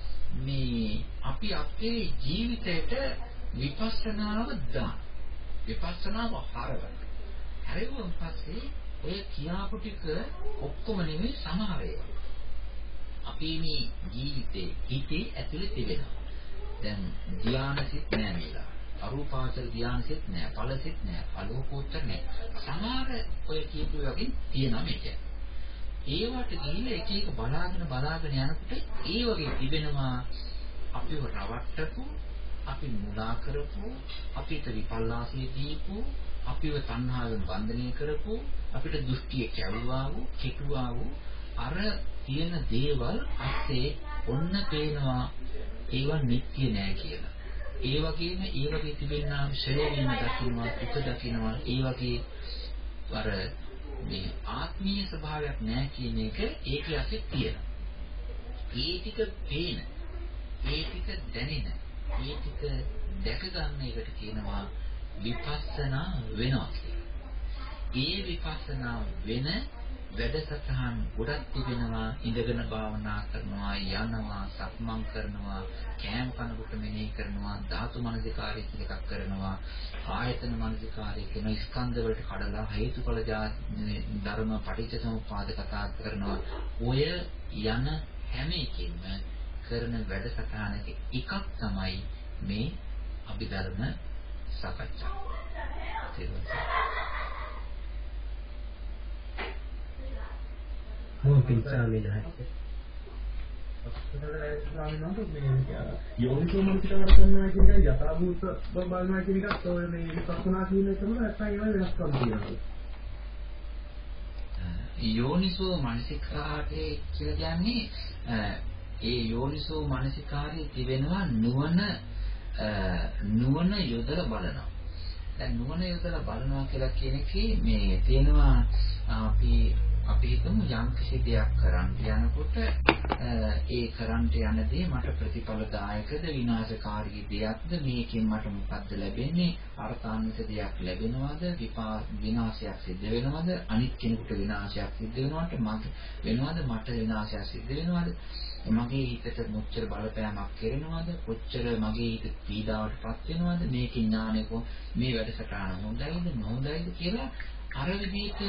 [SPEAKER 2] මේ අපි අපේ ජීවිතයට විපස්සනාව දාන. විපස්සනාව හරවන. හරිවම පස්සේ ඔය කියාපු ටික ඔක්කොම නෙමෙයි සමහර ඒවා. අපි මේ ජීවිතේ හිතේ ඇතුලේ තිබෙනවා. දැන් ධානසිත නෑ නේද? අරූපාවචර ධානසිත නෑ, ඵලසිත නෑ, අලෝකෝත්තර නෑ. සමහර ඔය කියපු වගේ තියෙනවා මේක. ඒවට ගිහිල්ලා එක එක බලාගෙන යනකොට ඒ වගේ තිබෙනවා අපිව රවට්ටපු, අපි මුලා කරපු, අපිට විපල්ලාසයේ දීපු, අපිව තණ්හාවෙන් බන්ධනය කරපු, අපිට දෘෂ්ටිය කැවුවා වූ, කෙටුවා වූ අර තියෙන දේවල් අස්සේ ඔන්න පේනවා ඒවා නිත්‍ය නෑ කියලා. ඒ වගේ තිබෙනා ශරීරයෙන් දකින්නවා, උත දකින්නවා, ඒ වගේ අර මේ ආත්මීය ස්වභාවයක් නෑ කියන එක ඒකේ අස්සේ තියෙනවා. ඒ ටික පේන, ඒ ටික දැනෙන, ඒ ටික දැක ගන්න එකට කියනවා විපස්සනා වෙනවා කියලා. ඒ විපස්සනා වෙන වැඩසටහන් ගොඩක් තිබෙනවා. ඉඳගෙන භාවනා කරනවා, යනවා, සක්මන් කරනවා, කෑම කනකොට මෙනෙහි කරනවා, ධාතු මනසිකාරය කියලා එකක් කරනවා, ආයතන මනසිකාරය කියන ස්කන්ධ වලට කඩලා හේතුඵල ධර්ම පටිච්චසමුප්පාද කතා කරනවා. ඔය යන හැම එකකින්ම කරන වැඩසටහනක එකක් තමයි මේ අභිධර්ම සාකච්ඡාව.
[SPEAKER 6] යෝනිසෝ මනසිකාර කරනවා කියන එක යථාභූත බලනවා කියන එකත් ඔය මේ විපස්සනා කියන එකම නැත්නම් ඒවල වෙනස්කම් තියෙනවා.
[SPEAKER 2] යෝනිසෝ මනසිකාරය කියලා කියන්නේ ඒ යෝනිසෝ මනසිකාරයේ තිබෙනවා නුවණ යොදලා බලනවා. දැන් නුවණ යොදලා බලනවා කියලා කියන එකේ මේ තියෙනවා අපි හිතමු යම් කිසි දෙයක් කරන්න යනකොට ඒ කරන්න යන දේ මට ප්‍රතිඵලදායකද විනාශකාරී දෙයක්ද මේකෙන් මට මොකද්ද ලැබෙන්නේ අර්ථාන්විත දෙයක් ලැබෙනවද විනාශයක් සිද්ධ වෙනවද අනිත් කෙනෙකුට විනාශයක් සිද්ධ වෙනවද මට විනාශයක් සිද්ධ වෙනවද මගේ හිතට මොච්චර බලපෑමක් කරනවද කොච්චර මගේ හිත පීඩාවටපත් වෙනවද මේකේ ඥානෙක මේ වැඩසටහන හොඳයිද නොහොඳයිද කියලා අර විදිහට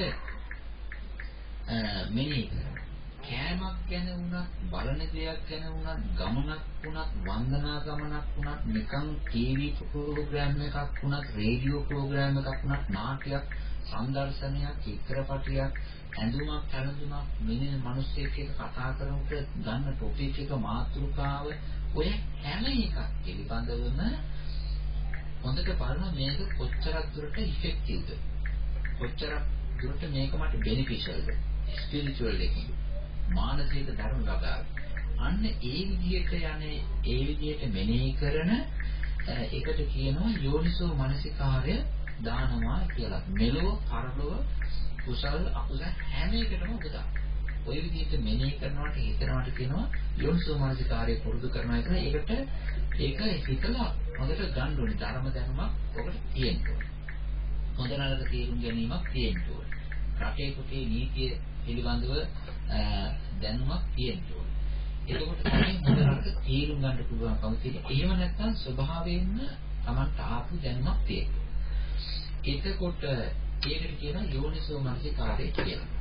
[SPEAKER 2] මෙනි කෑමක් ගැන වුණත් බලන දෙයක් ගැන වුණත් ගමනක් වුණත් වන්දනා ගමනක් වුණත් නිකන් ටීවී ප්‍රෝග්‍රෑම් එකක් වුණත් රේඩියෝ ප්‍රෝග්‍රෑම් එකක් වුණත් නාට්‍යයක් සංදර්ශනයක් චිත්‍රපටයක් ඇඳුමක් කැලඳුමක් මෙන්න මිනිස්සෙක් එක්ක කතා කරනකොට ගන්න ටොපික් එක මාතෘකාව ඔය හැම එකක් පිළිබඳවම හොඳට බලන මේක කොච්චරක් දුරට ඉෆෙක්ටිව්ද කොච්චරක් දුරට මේක මට බෙනිෆිෂල්ද ස්පිරිචුවල් එකකින් මානසික ධර්ම ගාගා අන්න ඒ විදිහට යන්නේ ඒ විදිහට මෙනෙහි කරන එකට කියනවා යෝනිසෝ මනසිකාරය දානවා කියලා. මෙලොව පරලොව කුසල අකුසල හැම එකටම උදා. ඔය විදිහට මෙනෙහි කරනවට හිතනවට කියනවා යෝනිසෝ මනසිකාරය පුරුදු කරනවා කියලා. ඒක හිතලා හොඳට ගන්න ඕනේ ධර්ම දැනුමක් ඔකට තියෙන්න ඕනේ. හොඳ නරක තේරුම් ගැනීමක් තියෙන්න ඕනේ. රටේ කුටේ නීතිය පිළිබඳව දැනුමක් තියෙන්න ඕනේ. එතකොට තමයි හොඳ නරක තේරුම් ගන්න පුළුවන්කම තියෙන්නේ. එහෙම නැත්නම් ස්වභාවයෙන්ම Tamanට ආපු දැනුමක් තියෙනවා. එතකොට ඒකට කියනවා යෝනිසෝ මනසිකාරය කියලා.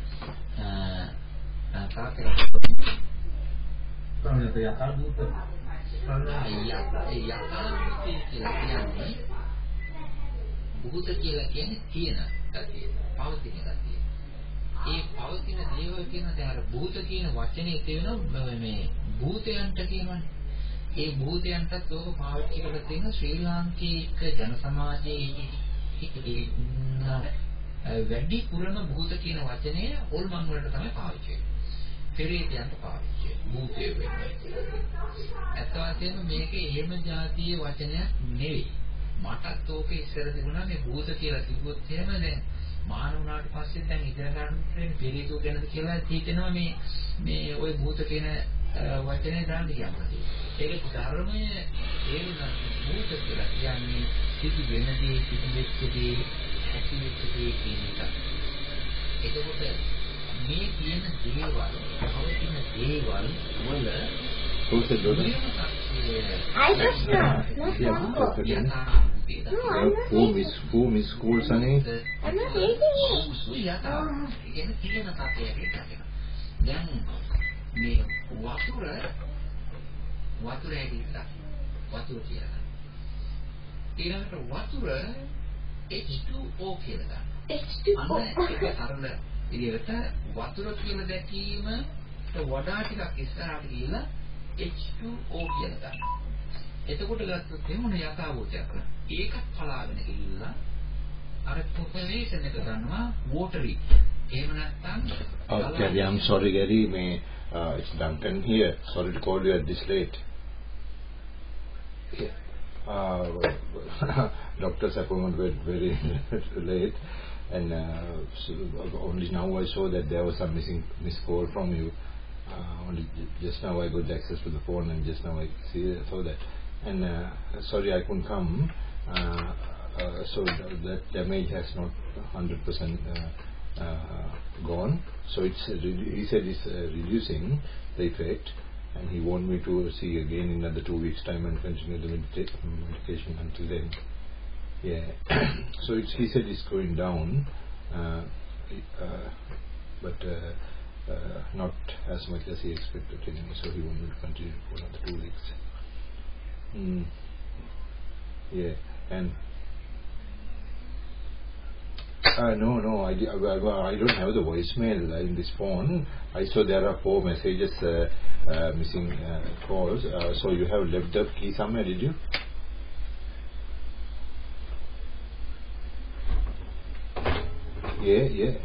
[SPEAKER 6] තමයි යථාභූත
[SPEAKER 2] කියන්නේ භූත කියලා කියන්නේ තියෙන ගතිය, පවතින ගතිය. ඒ පවතින දේවල් කියන දැන් භූත කියන වචනේ තියෙනවා මේ භූතයන්ට කියනවනේ. ඒ භූතයන්ටත් ඕක පාවිච්චි කරලා තියෙන ශ්‍රී ලාංකික ජන සමාජයේ වැඩි පුරණ භූත කියන වචනේ ඕල්මන් වලට තමයි පාවිච්චි වෙන්නේ. පෙරේතයන්ට පාවිච්චි වෙන්නේ භූතය වෙන්නේ. ඇත්ත වශයෙන්ම මේක එහෙම જાතිය වචනයක් නෙවෙයි. මටත් ඕක ඉස්සර තිබුණා මේ භූත කියලා තිබුත් එහෙම දැන් මහාන වුණාට පස්සේ දැන් ඉගෙන ගන්න පෙරේතෝ ගැනද කියලා හිතෙනවා මේ ওই භූත කියන වචනේ දාන්න කියනවා. ඒක ධර්මයේ හේතුන භූත කියලා කියන්නේ සිදු වෙනදී සිදු වෙච්චදී ඇතිවෙච්චදී කියන එක. එතකොට මේ කියන දේවල් අවතින දේවල් වල
[SPEAKER 1] Who's the donor?
[SPEAKER 7] I just know.
[SPEAKER 1] Whom is school, Sunny?
[SPEAKER 7] I'm not eating it.
[SPEAKER 2] දැන් මේ වතුර ඇවිල්ලා වතුර කියලා. ඊළඟට වතුර H2O කියලා ගන්න.
[SPEAKER 7] H2O.
[SPEAKER 2] අන්න ඒක අරන ඉතින් වතුර කියලා දැකීමට වඩා ටිකක් ඉස්සරහට ගිහිල්ලා H2O කියලා ගන්න. එතකොට ගත්තොත් එහෙම යථාභූතයක් කරා. ඒකත් පලාගෙන ගිහිල්ලා අර ප්‍රොපලේෂන් එක ගන්නවා වෝටරි. එහෙම නැත්නම්
[SPEAKER 1] Gary, I'm sorry, Gary. It's Duncan here. Sorry to call you at this late. Doctor's appointment went very late, and so only now I saw that there was some missed call from you. Only just now I got access to the phone, and just now I saw that. And sorry I couldn't come. So that damage has not 100% gone. So he said it's reducing the effect, and he want me to see again in another 2 weeks' time and continue the medication until then. Yeah. So he said it's going down, but not as much as he expected anyway, so he wanted to continue for another 2 weeks. Yeah, and no, I don't have the voicemail in this phone. I saw there are 4 messages missing calls. So you have left the key somewhere, did you? Yeah.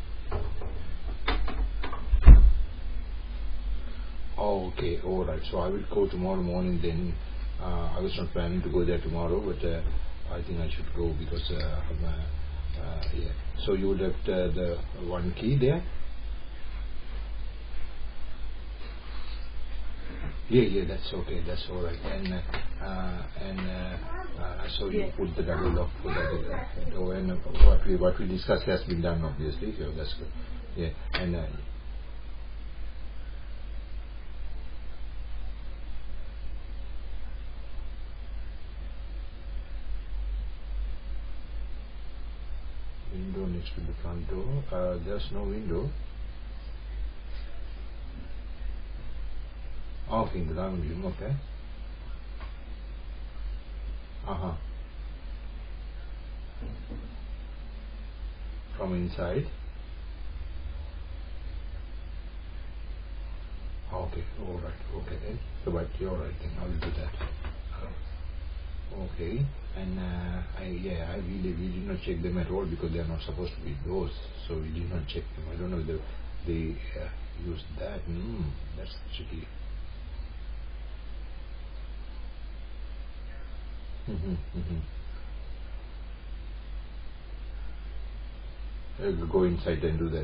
[SPEAKER 1] Oh, okay, all right. So I will go tomorrow morning then. I was not planning to go there tomorrow, but I think I should go because yeah. So you left the 1 key there? Yeah, that's okay. That's all right. And so you put the double lock for that door, and what we discussed has been done, obviously. So that's good. Yeah, and window next to the front door. There's no window. Okay, in the dining room. Okay. From inside. Okay, all right. Okay then. So, but you're right then. I will do that. Okay. And we did not check them at all because they are not supposed to be doors. So we did not check them. I don't know if they used that. That's tricky. Go inside and do that.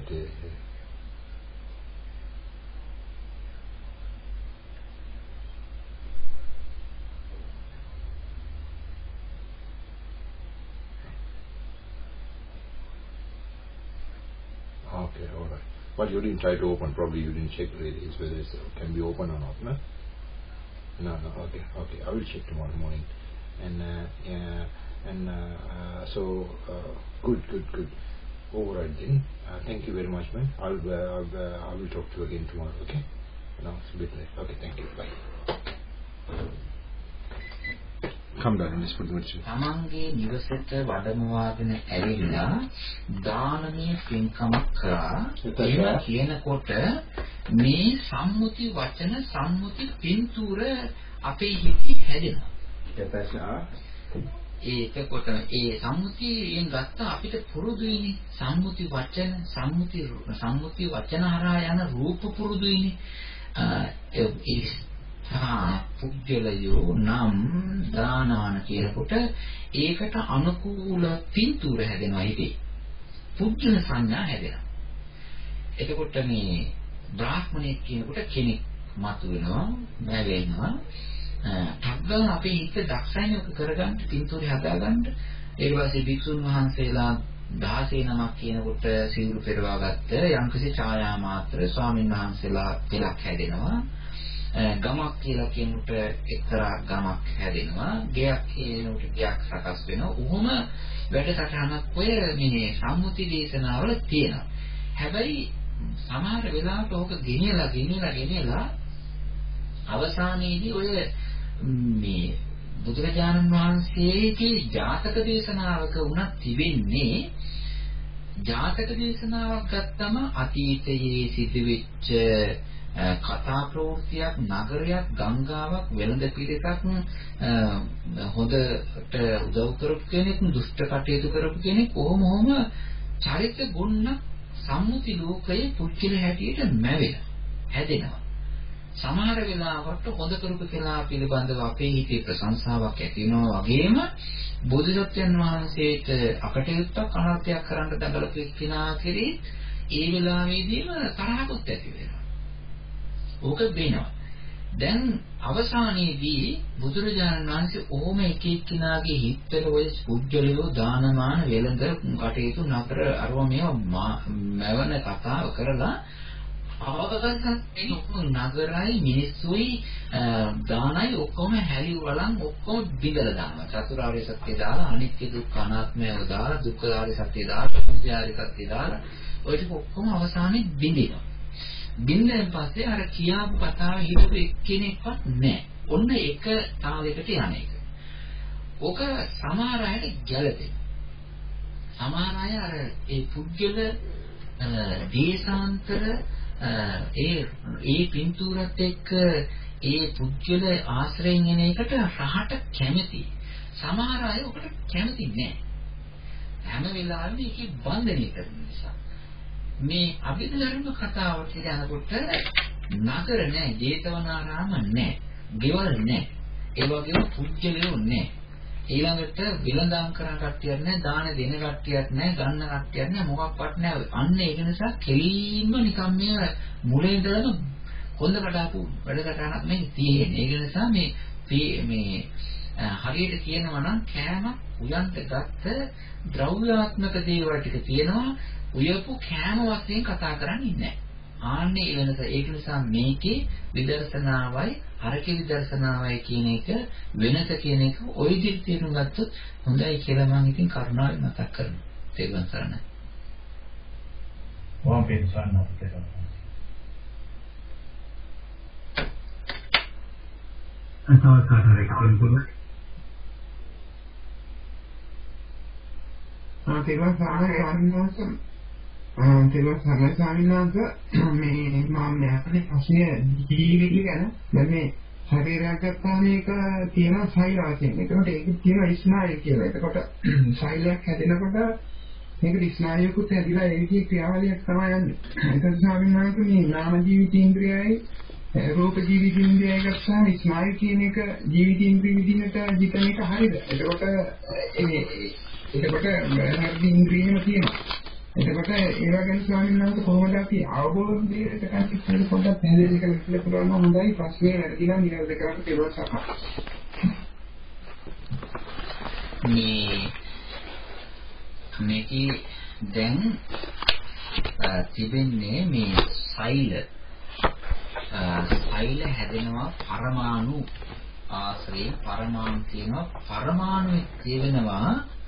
[SPEAKER 1] Okay, all right. But you didn't try to open. Probably you didn't check really whether it can be open or not, no? No. Okay. I will check tomorrow morning. So good. All right then. Thank you very much, man. I will talk to you again tomorrow. Okay? No, it's a bit late. Okay, thank you. Bye. Come down and just put the words.
[SPEAKER 2] තමන්ගේ නිවසට වඩමවාගෙන ඇවිල්ලා දානමය පින්කමක් කරා. එහෙම කියනකොට මේ සම්මුති වචන සම්මුති පින්තූර අපේ හිතේ හැදෙනවා. ඒකකොට ඒ සම්මුතියෙන් ගත්ත අපිට පුරුදුයිනේ සම්මුති වචන සම්මුති වචන හරහා යන රූප පුරුදුයිනේ. ඒ පුද්ගලයෝ නම් දානාන කියනකොට ඒකට අනුකූල පින්තූර හැදෙනවා හිතේ. පුද්ගල සංඥා හැදෙනවා. එතකොට මේ බ්‍රාහ්මණයෙක් කියනකොට කෙනෙක් මතුවෙනවා, නැවෙනවා. ටග්ගල අපේ හිත දක්ෂයිනේ ඔක කරගන්න, පින්තූරේ හදාගන්න. ඊට පස්සේ භික්ෂුන් වහන්සේලා 16 නමක් කියනකොට සිවුරු පෙරවා ගත්ත යම්කිසි ඡායා මාත්‍ර ස්වාමින් වහන්සේලා පෙළක් හැදෙනවා. ගමක් කියලා කියනකොට එක්තරා ගමක් හැදෙනවා. ගෙයක් කියනකොට ගෙයක් සකස් වෙනවා. උහුම වැඩසටහනක් ඔය මේ සම්මුති දේශනාවල තියෙනවා. හැබැයි සමහර වෙලාවට ඕක ගෙනියලා අවසානයේදී ඔය මේ බුදුරජාණන් වහන්සේගේ ජාතක දේශනාවක උනත් තිබෙන්නේ ජාතක දේශනාවක් ගත්තම අතීතයේ සිදුවෙච්ච කතා ප්‍රවෘත්තියක්, නගරයක්, ගංගාවක්, වෙළඳ පිරිසක් හොඳට උදව් කරපු කෙනෙක්, දුෂ්ට කටයුතු කරපු කෙනෙක්, කොහොම චරිත ගුණ සම්මුති ලෝකයේ පුච්චිල හැටියට හැදෙනවා. සමහර වෙලාවට හොඳ කරපු කෙනා පිළිබඳව අපේ හිතේ ප්‍රශංසාවක් ඇති වෙනවා වගේම බුදුසත්යන් වහන්සේට අකටයුත්තක් අනර්ථයක් කරන්න දඟලපු කෙනා කෙරේ ඒ වෙලාවේදීම තරහකුත් ඇති වෙනවා. ඕක වෙනවා. දැන් අවසානයේදී බුදුරජාණන් වහන්සේ ඕම එක එක්කිනාගේ හිතවල ඔය පුජ්‍යලියෝ දානමාන වෙළඳ කටයුතු නතර අරව මේවා මැවන කතාව කරලා අවකගතන් නගරයි මිනිස්සුයි දානයි ඔක්කොම හැලි වලන් ඔක්කොම බිඳලා දානවා. චතුරාර්ය සත්‍ය දාලා, අනිත්‍ය දුක්ඛ අනාත්මයව දාලා, දුක්ඛාර්ය සත්‍ය දාලා, සමුදයාර්ය සත්‍ය දාලා ඔය ටික ඔක්කොම අවසානයේ බිඳිනවා. බින්දෙන් පස්සේ අර කියාපු කතාවේ හිතපු එක්කෙනෙක්වත් නැහැ. ඔන්න එක තාලයකට යන එක. ඔක සමහර අයට ගැළපෙනවා. සමහර අය අර ඒ පුද්ගල දේශාන්තර ඒ පින්තූරත් එක්ක ඒ පුද්ගල ආශ්‍රයෙන් එන එකට රහට කැමති. සමහර අය ඔකට කැමති නැහැ. හැම වෙලාවෙම ඒකේ බන්ධනය කරන නිසා. මේ අභිධර්ම කතාව කියලා යනකොට නගර නැහැ, ජේතවනාරාම නැහැ, ගෙවල් නැහැ. ඒ වගේම පුජ්‍යලයෝ නැහැ. ඊළඟට විලඳාම් කරන කට්ටියක් නැහැ, දාන දෙන කට්ටියක් නැහැ, ගන්න කට්ටියක් නැහැ, මොකක්වත් නැහැ. අන්න ඒක නිසා කෙලින්ම නිකන් මේ මුලින් ඉඳලම හොඳ කඩාපු වැඩ කටහනක් මේ තියෙන්නේ. ඒක නිසා මේ හරියට කියනවා නම් කෑම උයන්ට ගත්ත ද්‍රව්‍යාත්මක දේවල් ටික තියෙනවා. උයපු කෑම වශයෙන් කතා කරන්නේ නැහැ. ආන්නේ ඒ වෙනස. ඒක නිසා මේකේ විදර්ශනාවයි හරකේ විදර්ශනාවයි කියන එක වෙනස කියන එක ওই විදිහට තේරුම් ගත්තොත් හොඳයි කියලා මම ඉතින් කරුණාවෙන් මතක් කරනවා. තේරුම් ගන්න.
[SPEAKER 8] වා පෙන්සන්න අපිට.
[SPEAKER 3] අතවකාරයක කෙනෙකුට
[SPEAKER 9] තේරුම් සාමිනාස මේ මම යන්නේ ප්‍රශ්නේ ජීවිතය ගැන. දැන් මේ ශරීරයක් ගත්තාම මේක තියෙන සෛල වශයෙන්. ඒකට ඒක තියෙන ස්නායු කියලා. එතකොට සෛලයක් හැදෙනකොට මේක ස්නායුකුත් හැදිලා ඒකේ ක්‍රියාවලියක් තමයි යන්නේ. ඒක සාමිනාස මේ නාම ජීවිතේන්ද්‍රයයි රූප ජීවිතේන්ද්‍රයයි ගත්තාම ස්නායු කියන එක ජීවිතේන්ද්‍රිය විදිහට හිතන එක හරියද? එතකොට හරි ඉන්ද්‍රියම තියෙනවා. එතකොට ඒවා ගැන ස්වාමීන් වහන්සේ කොහොමද අපි අවබෝධයට කන්ටික් පොඩ්ඩක් පැහැදිලි කරලා පුළුවන් නම් හොඳයි. ප්‍රශ්නේ වැඩි නම් නිරෝධ කරන්න තිබුණා සපා.
[SPEAKER 2] මේකේ දැන් තිබෙන්නේ මේ සෛල හැදෙනවා පරමාණු ආශ්‍රයෙන්. පරමාණු තියෙනවා. පරමාණු තියෙනවා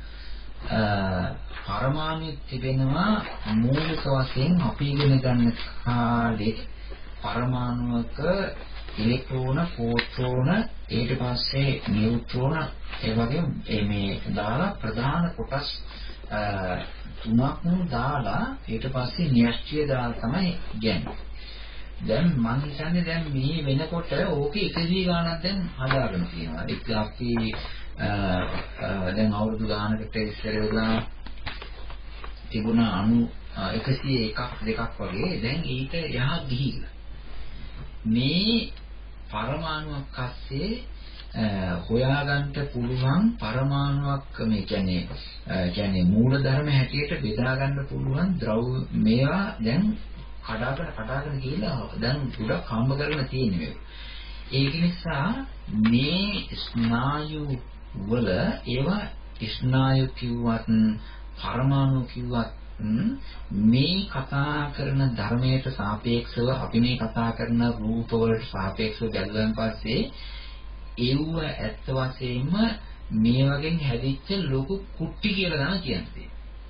[SPEAKER 2] පරමාණු තිබෙනවා මූලික වශයෙන් අපි ඉගෙන ගන්න කාලේ පරමාණුවක ඉලෙක්ට්‍රෝන, ප්‍රෝටෝන, ඊට පස්සේ නියුට්‍රෝන, ඒ වගේ මේ දාලා ප්‍රධාන කොටස් තුනක් දාලා ඊට පස්සේ න්‍යෂ්ටිය දාලා තමයි ගන්නේ. දැන් මම හිතන්නේ දැන් මේ වෙනකොට ඕකේ 100 ගාණක් දැන් හදාගෙන තියෙනවා. ඒක අපි දැන් අවුරුදු ගානකට ඉස්සර වෙලා තිබුණ අණු 101ක් දෙකක් වගේ දැන් ඊට යහ ගිහිල්ලා මේ පරමාණුවක් අස්සේ හොයාගන්න පුළුවන් පරමාණුවක් මේ කියන්නේ මූල ධර්ම හැටියට බෙදා ගන්න පුළුවන් ද්‍රව්‍ය මේවා දැන් කඩාගෙන ගිහිල්ලා දැන් ගොඩක් හම්බ කරගෙන තියෙන්නේ. ඒක නිසා මේ ස්නායු වල ඒවා ස්නායු කිව්වත් පරමාණු කිව්වත් මේ කතා කරන ධර්මයට සාපේක්ෂව අපි මේ කතා කරන රූප වලට සාපේක්ෂව ගැලවෙන පස්සේ ඒව ඇත්ත වශයෙන්ම මේ වගේ හැදිච්ච ලොකු කුට්ටි කියලා තමයි කියන්නේ.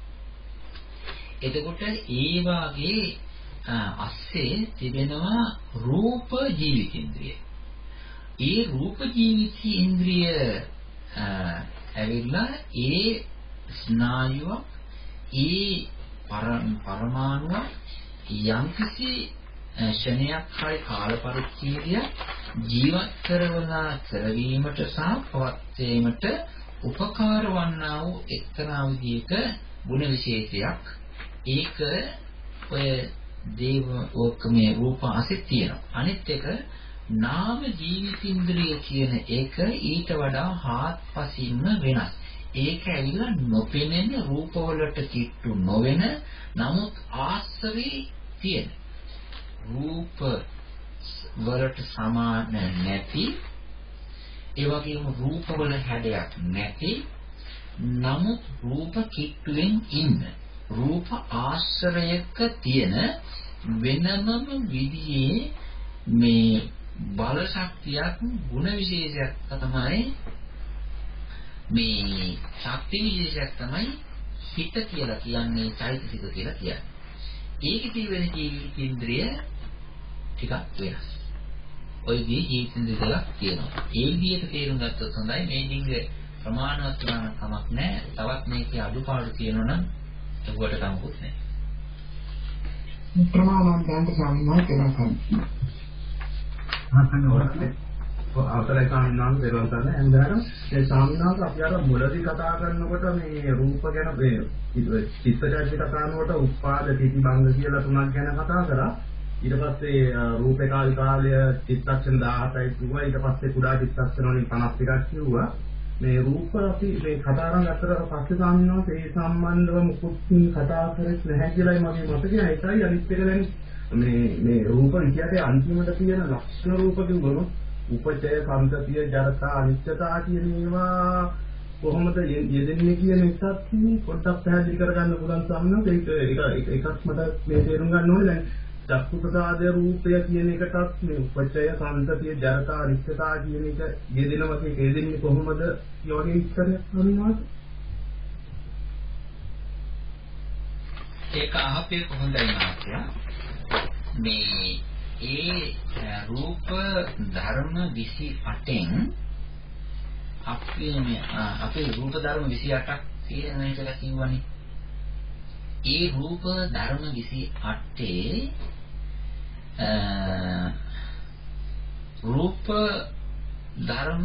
[SPEAKER 2] එතකොට ඒ වාගේ අස්සේ තිබෙනවා රූප ජීවිතේන්ද්‍රිය. ඒ රූප ජීවිතේන්ද්‍රිය ඇවිල්ලා ඒ ස්නායුව ඒ පරමාණුව යම්කිසි ෂණයක් හරි කාල පරිච්ඡේදයක් ජීවත් කරවීමට සහ පවත්වීමට උපකාර වන්නා වූ එක්තරා විදිහක ගුණ විශේෂයක් ඒක ඔය දේව ඕකමේ රූප අසිත තියෙනවා. අනිත් එක නාම ජීවිතින්ද්‍රිය කියන එක ඊට වඩා හාත්පසින්ම වෙනස්. ඒක ඇවිල්ලා නොපෙනෙන රූපවලට කිට්ටු නොවන නමුත් ආශ්‍රේ තියෙන රූප වලට සමාන නැති ඒ වගේම රූපවල හැඩයක් නැති නමුත් රූප කිට්ටුවෙන් ඉන්න රූප ආශ්‍රයක තියෙන වෙනමම විදිහේ මේ බල ශක්තියක් ගුණ විශේෂයක් තමයි මේ ශක්ති විශේෂයක් තමයි හිත කියලා කියන්නේ චෛතසික කියලා කියන්නේ. ඒකේ තියෙන ජීවිත ඉන්ද්‍රිය ටිකක් වෙනස්. ඔය ජීවිත ඉන්ද්‍රිය දෙකක් තියෙනවා. ඒ විදිහට තේරුම් ගත්තොත් හොඳයි. මේ ඩිංග ප්‍රමාණවත් කරන කමක් නැහැ. තවත් මේකේ අඩුපාඩු තියෙනවා නම් ඒකට කමකුත් නැහැ.
[SPEAKER 9] ප්‍රමාණවත් දැනට සම්මාන කරනවා.
[SPEAKER 6] අවතරයි සාමිනාන් දෙවන් කරන හැන්දරම මේ සාමිනාන් අපි අර මුලදී කතා කරනකොට මේ රූප ගැන මේ චිත්තජාති කතා කරනකොට උපාද තීති භංග කියලා තුනක් ගැන කතා කරා. ඊට පස්සේ රූපේ කාලය චිත්තක්ෂණ 17යි කිව්වා. ඊට පස්සේ කුඩා චිත්තක්ෂණ වලින් 52ක් කිව්වා. මේ රූප අපි මේ කතා කරන් අතර පස්සේ සාමිනාන් ඒ සම්බන්ධව මුකුත් කතා කරෙත් නැහැ කියලායි මගේ මතකයි. ඒකයි අනිත් එක දැන් මේ රූප විද්‍යාවේ අන්තිමට තියෙන ලක්ෂණ රූප කිව්වම උපචය සම්පතිය ජරතා අනිත්‍යතා කියන ඒවා කොහොමද යෙදෙන්නේ කියන එකත් පොඩ්ඩක් පැහැදිලි කරගන්න පුළුවන් සම්මත එකක් මට මේ තේරුම් ගන්න ඕනේ. දැන් චක්කු ප්‍රසාද රූපය කියන එකටත් මේ උපචය සම්පතිය ජරතා අනිත්‍යතා කියන එක යෙදෙනවා යෙදෙන්නේ කොහොමද යෝගී විස්තරයක් හඳුන්වන්න.
[SPEAKER 2] ඒක අහපේ කොහොමදයි මාත්‍යා මේ ඒ රූප ධර්ම 28න් අපේ රූප ධර්ම 28ක් තියෙනවා කියලා කිව්වනේ. ඒ රූප ධර්ම 28 රූප ධර්ම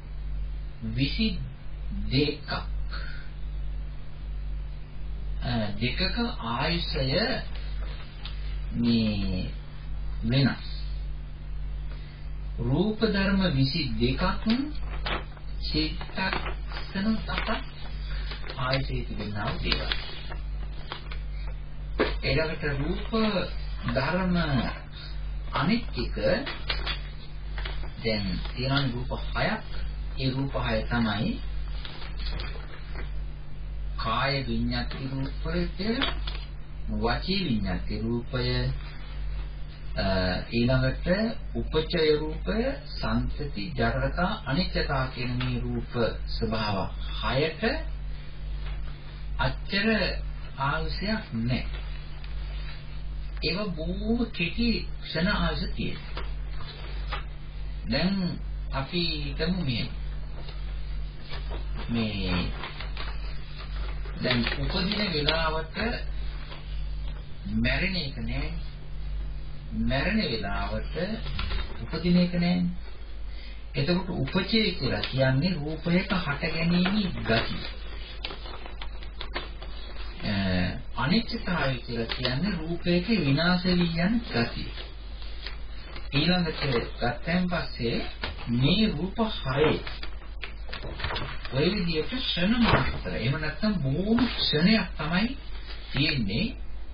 [SPEAKER 2] 22ක් දෙකක ආයුෂය මේ වෙනස්. රූප ධර්ම 22ක් චිත්තක්ෂණ 7ක් ආයතේ තිබෙනා දේවල්. ඊළඟට රූප ධර්ම අනිත් එක දැන් තියෙන රූප 6ක්. ඒ රූප 6 තමයි කාය විඤ්ඤාති රූපය, වචී විඤ්ඤාති රූපය, ඊළඟට උපචය රූපය, සංතති ජරතා අනිත්‍යතා කියන මේ රූප ස්වභාව 6ට අච්චර ආයුෂයක් නැහැ. ඒව බොහොම කෙටි ක්ෂණ ආයුෂ තියෙනවා. දැන් අපි හිතමු මේ දැන් උපදින වෙලාවට මැරෙන එක නෑ. මැරෙන වෙලාවට උපදින එක නෑ. එතකොට උපචය කියලා කියන්නේ රූපයක හට ගැනීමේ ගතිය. අනිත්‍යතාවය කියලා කියන්නේ රූපයක විනාශ වී යන ගතිය. ඊළඟට ගත්තන් පස්සේ මේ රූප 6 ඔය විදිහට ක්ෂණ මාත්‍ර. එහෙම නැත්නම් බොහොම ක්ෂණයක් තමයි තියෙන්නේ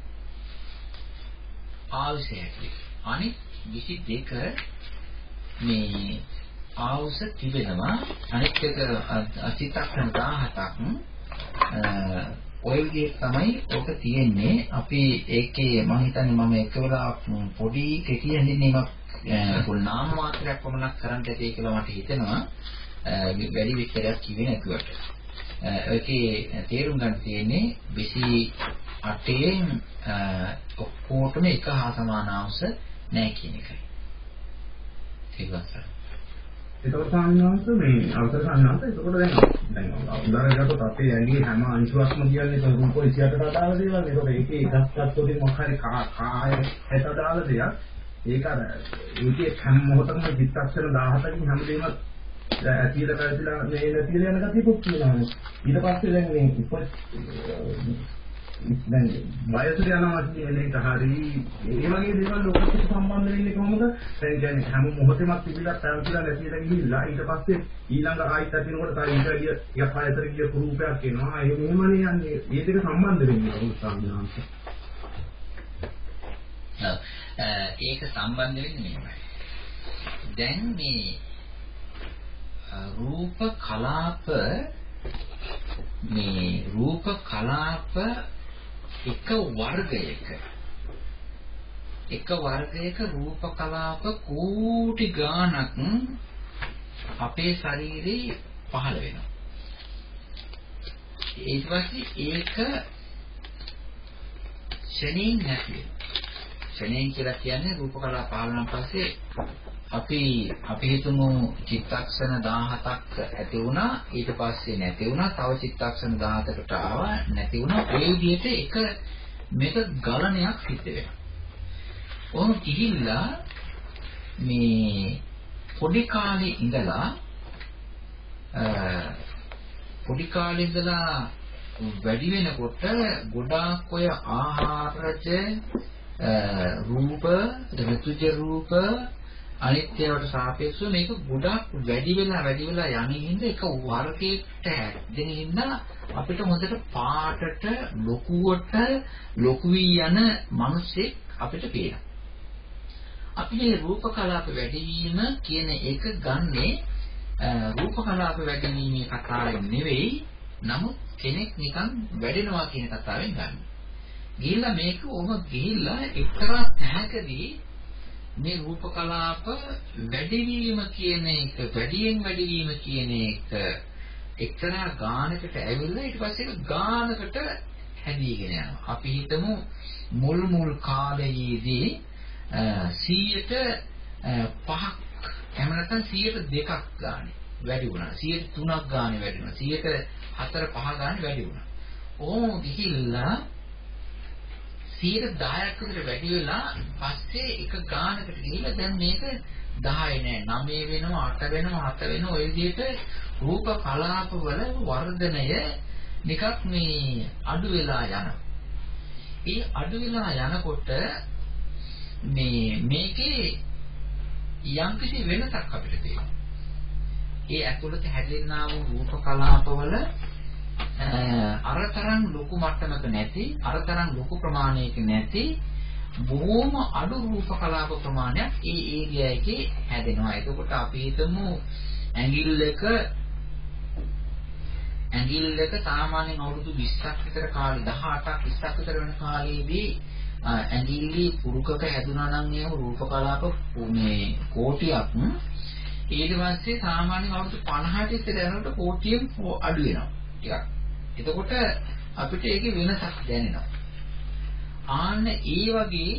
[SPEAKER 2] ආවශ්‍යකයි. අනිත් 22 මේ ආවස තිබෙනවා. අනිත් එක අචිත්තක්ෂණ 17ක් ඔය විදිහට තමයි ඔක තියෙන්නේ. අපි ඒකේ මම හිතන්නේ මම එක වෙලාවක් පොඩි කෙටි හඳුන්වීමක් නාම මාත්‍රයක් පමණක් කරන්න ඇති කියලා මට හිතෙනවා. වැඩි විස්තරයක් කිව්වේ නැතුවට. ඒකේ තේරුම් ගන්න තියෙන්නේ 28න් ඔක්කොටම එක හා සමාන අංශ නැහැ කියන එකයි. තේරුණාද?
[SPEAKER 6] ඒකෝ සාමාන්‍යවන්ත මේ අවතර ගන්නවා. ඒකෝට දැන් උදාහරණයක් ගත්තොත් අපේ ඇඟේ හැම අංශුවක්ම කියන්නේ රූප 28ට අදාළ දේවල්. ඒකෝට ඒකේ එකක් ගත්තොත් මොකක් හරි කාය හැට අදාළ දෙයක්. ඒක අර ඒකේ හැම මොහොතකම චිත්තක්ෂණ 17කින් හැමදේම ඇතිල පැතිලා මේ නැතිල යන ගතියකුත් තියෙනවා. ඊට පස්සේ දැන් මේ දැන් වයසට යනවා කියන එක හරි ඒ වගේ දේවල් ලෝකෙට සම්බන්ධ වෙන්නේ කොහොමද? දැන් කියන්නේ හැම මොහොතෙම තිබිලා පැවතිලා නැතිලා ගිහිල්ලා ඊට පස්සේ ඊළඟ ආයිත් අදිනකොට තව ඊටගිය යක් ආයතර ගිය රූපයක් එනවා. ඒ මොහොමනේ යන්නේ. මේ දෙක සම්බන්ධ වෙන්නේ කොහොමද සම්බන්ධ?
[SPEAKER 2] ඒක සම්බන්ධ වෙන්නේ මේකයි. දැන් මේ රූප කලාප එක වර්ගයක රූප කලාප කෝටි ගාණක් අපේ ශරීරේ පහළ වෙනවා. ඊට පස්සේ ඒක ක්ෂණයෙන් නැති වෙනවා. ක්ෂණයෙන් කියලා කියන්නේ රූප කලාව පහළ පස්සේ අපි හිතමු චිත්තක්ෂණ 17ක් ඇති වුණා ඊට පස්සේ නැති වුණා තව චිත්තක්ෂණ 17කට ආවා නැති වුණා ඒ විදිහට එක මේක ගලණයක් සිද්ධ වෙනවා. ඔහොම කිහිල්ලා මේ පොඩි කාලේ ඉඳලා වැඩි වෙනකොට ගොඩාක් ඔය ආහාරජ රූප ඍතුජ රූප අනිත්‍යවට සාපේක්ෂව මේක ගොඩාක් වැඩි වෙලා යන්නේ හින්ද එක වර්ගයකට හැදෙන හින්ද අපිට හොඳට පාටට ලොකු වී යන මිනිස්සෙක් අපිට පේනවා. අපි මේ රූප කලාප වැඩිවීම කියන එක ගන්නේ රූප කලාප වැඩිවීමේ කතාවෙන් නෙවෙයි නමුත් කෙනෙක් නිකන් වැඩෙනවා කියන කතාවෙන් ගන්න. ගිහිල්ලා මේක ගිහිල්ලා එක්තරා තැනකදී මේ රූප කලාප වැඩිවීම කියන එක වැඩිවීම කියන එක එක්තරා ගානකට ඇවිල්ලා ඊට පස්සේ ගානකට හැදීගෙන යනවා. අපි හිතමු මුල් කාලයේදී 100ට 5ක් එහෙම නැත්නම් 102ක් ගානේ වැඩි වුණා. 103ක් ගානේ වැඩි වුණා. 104 5 ගානේ වැඩි වුණා. ඕම ගිහිල්ලා 10ක් විතර වැඩි වෙලා පස්සේ එක ගානකට ගිහිල්ලා දැන් මේක 10 නෑ 9 වෙනවා 8 වෙනවා 7 වෙනවා ඔය විදිහට රූප කලාප වල වර්ධනය නිකක් මේ අඩු වෙලා යනවා. ඒ අඩු වෙලා යනකොට මේකේ යම්කිසි වෙනසක් අපිට තියෙනවා. ඒ ඇතුළත හැදෙන්නා වූ රූප කලාපවල අරතරන් ලොකු මට්ටමක නැති අරතරන් ලොකු ප්‍රමාණයක නැති බොහොම අඩු රූප කලාප ප්‍රමාණයක් ඒ ඒරියා එකේ හැදෙනවා. එතකොට අපි හිතමු ඇඟිල්ලක සාමාන්‍යයෙන් අවුරුදු 20ක් විතර කාලේ 18ක් 20ක් විතර වෙන කාලේදී ඇඟිලි පුරුකක හැදුනා නම් ඒ රූප කලාප මේ කෝටියක් ඊට පස්සේ සාමාන්‍යයෙන් අවුරුදු 50ට විතර යනකොට කෝටියෙන් අඩු වෙනවා ටිකක්. එතකොට අපිට ඒකේ වෙනසක් දැනෙනවා. ආන්න ඒ වගේ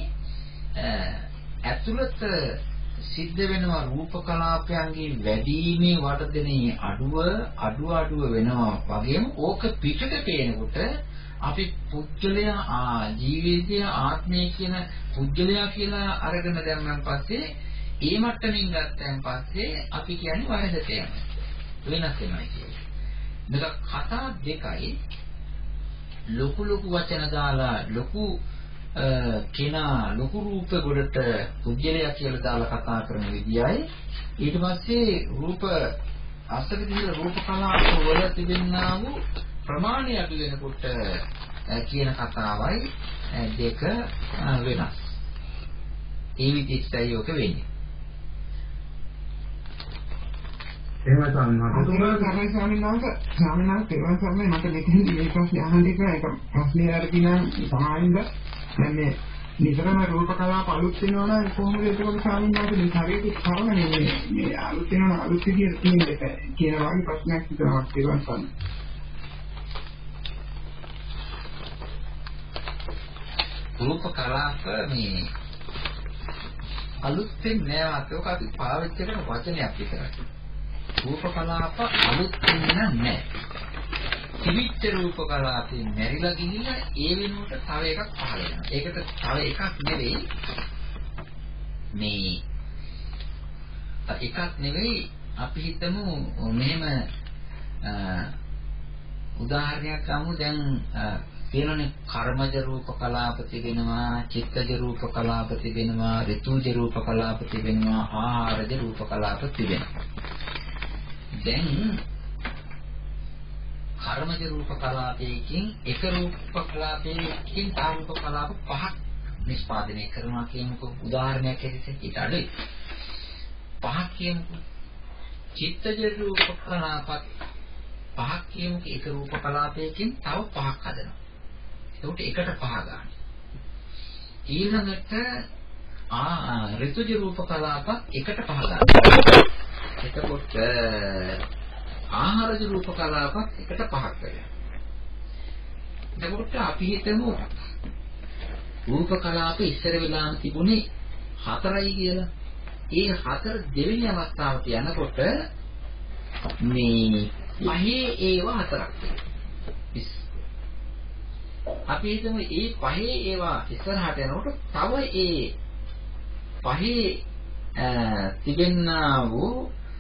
[SPEAKER 2] ඇතුළත සිද්ධ වෙනවා රූප කලාපයන්ගේ වැඩිීමේ වර්ධනයේ අඩුව වෙනවා වගේම ඕක පිටට පේනකොට අපි පුද්ගලයා ජීවිතය ආත්මය කියන පුද්ගලයා කියලා අරගෙන දැම්මන් පස්සේ ඒ මට්ටමින් ගත්තන් පස්සේ අපි කියන්නේ වරදට යනවා. වෙනස් වෙනවා කියන්නේ. මේක කතා දෙකයි ලොකු වචන දාලා ලොකු කෙනා ලොකු රූප ගොඩට පුද්ගලයා කියලා දාලා කතා කරන විදියයි ඊට පස්සේ රූප අස්තවිදින රූප කලාප වල තිබෙනා වූ ප්‍රමාණය අඩු වෙනකොට කියන කතාවයි දෙක වෙනස්. ඒ විදිහටයි ඔක වෙන්නේ.
[SPEAKER 6] එහෙමයි ස්වාමීන් වහන්සේ.
[SPEAKER 9] ස්වාමීන් වහන්සේ මට දෙකෙන්දී මේ ප්‍රශ්නේ අහන්න ඉතින් ඒක ප්‍රශ්නේ අරගෙන සමායින්ද දැන් මේ නිතරම රූප කලාප අලුත් වෙනවා නම් කොහොමද ඒක ස්වාමීන් වහන්සේ මේ ශරීරයේ කර්මනේ මේ අලුත් වෙනවා අලුත් විදියට තියෙන එක කියන වගේ ප්‍රශ්නයක් හිතනවා කියලා ස්වාමීන්.
[SPEAKER 2] රූප කලාප මේ අලුත් වෙන්නේ නැහැ. ඒක අපි පාවිච්චි කරන වචනයක් විතරයි. රූප කලාප අලුත් වෙන්නේ නැහැ. තිවිච්ච රූප කලාපේ මෙරිලා ගිහිල්ලා ඒ වෙනුවට තව එකක් පහළ වෙනවා. ඒකට තව එකක් නෙවෙයි මේ එකක් නෙවෙයි අපි හිතමු මෙහෙම උදාහරණයක් ගමු දැන් තියෙනනේ කර්මජ රූප කලාප තිබෙනවා චිත්තජ රූප කලාප තිබෙනවා ඍතුජ රූප කලාප තිබෙනවා ආහාරජ රූප කලාප තිබෙනවා. දැන් කර්මජ රූප කලාපයකින් එක රූප කලාපයකින් තව රූප කලාප පහක් නිෂ්පාදනය කරනවා කියනකො උදාහරණයක් ඇරෙන්න ඊට අඩුයි. පහක් කියමුකෝ. චිත්තජ රූප කලාපත් පහක් කියමුකෝ එක රූප කලාපයකින් තව පහක් හදනවා. ඒකට එකට පහ ගන්න. ඊළඟට ඍතුජ රූප කලාප එකට පහ ගන්න. එතකොට ආහාරජ රූප කලාපත් එකට පහක් වෙනවා. එතකොට අපි හිතමු රූප කලාප ඉස්සර වෙලාම තිබුණේ 4යි කියලා. ඒ 4 දෙවෙනි අවස්ථාවට යනකොට මේ පහේ ඒවා 4ක් වෙනවා. අපි හිතමු ඒ පහේ ඒවා ඉස්සරහට යනකොට තව ඒ පහේ තිබෙනා වූ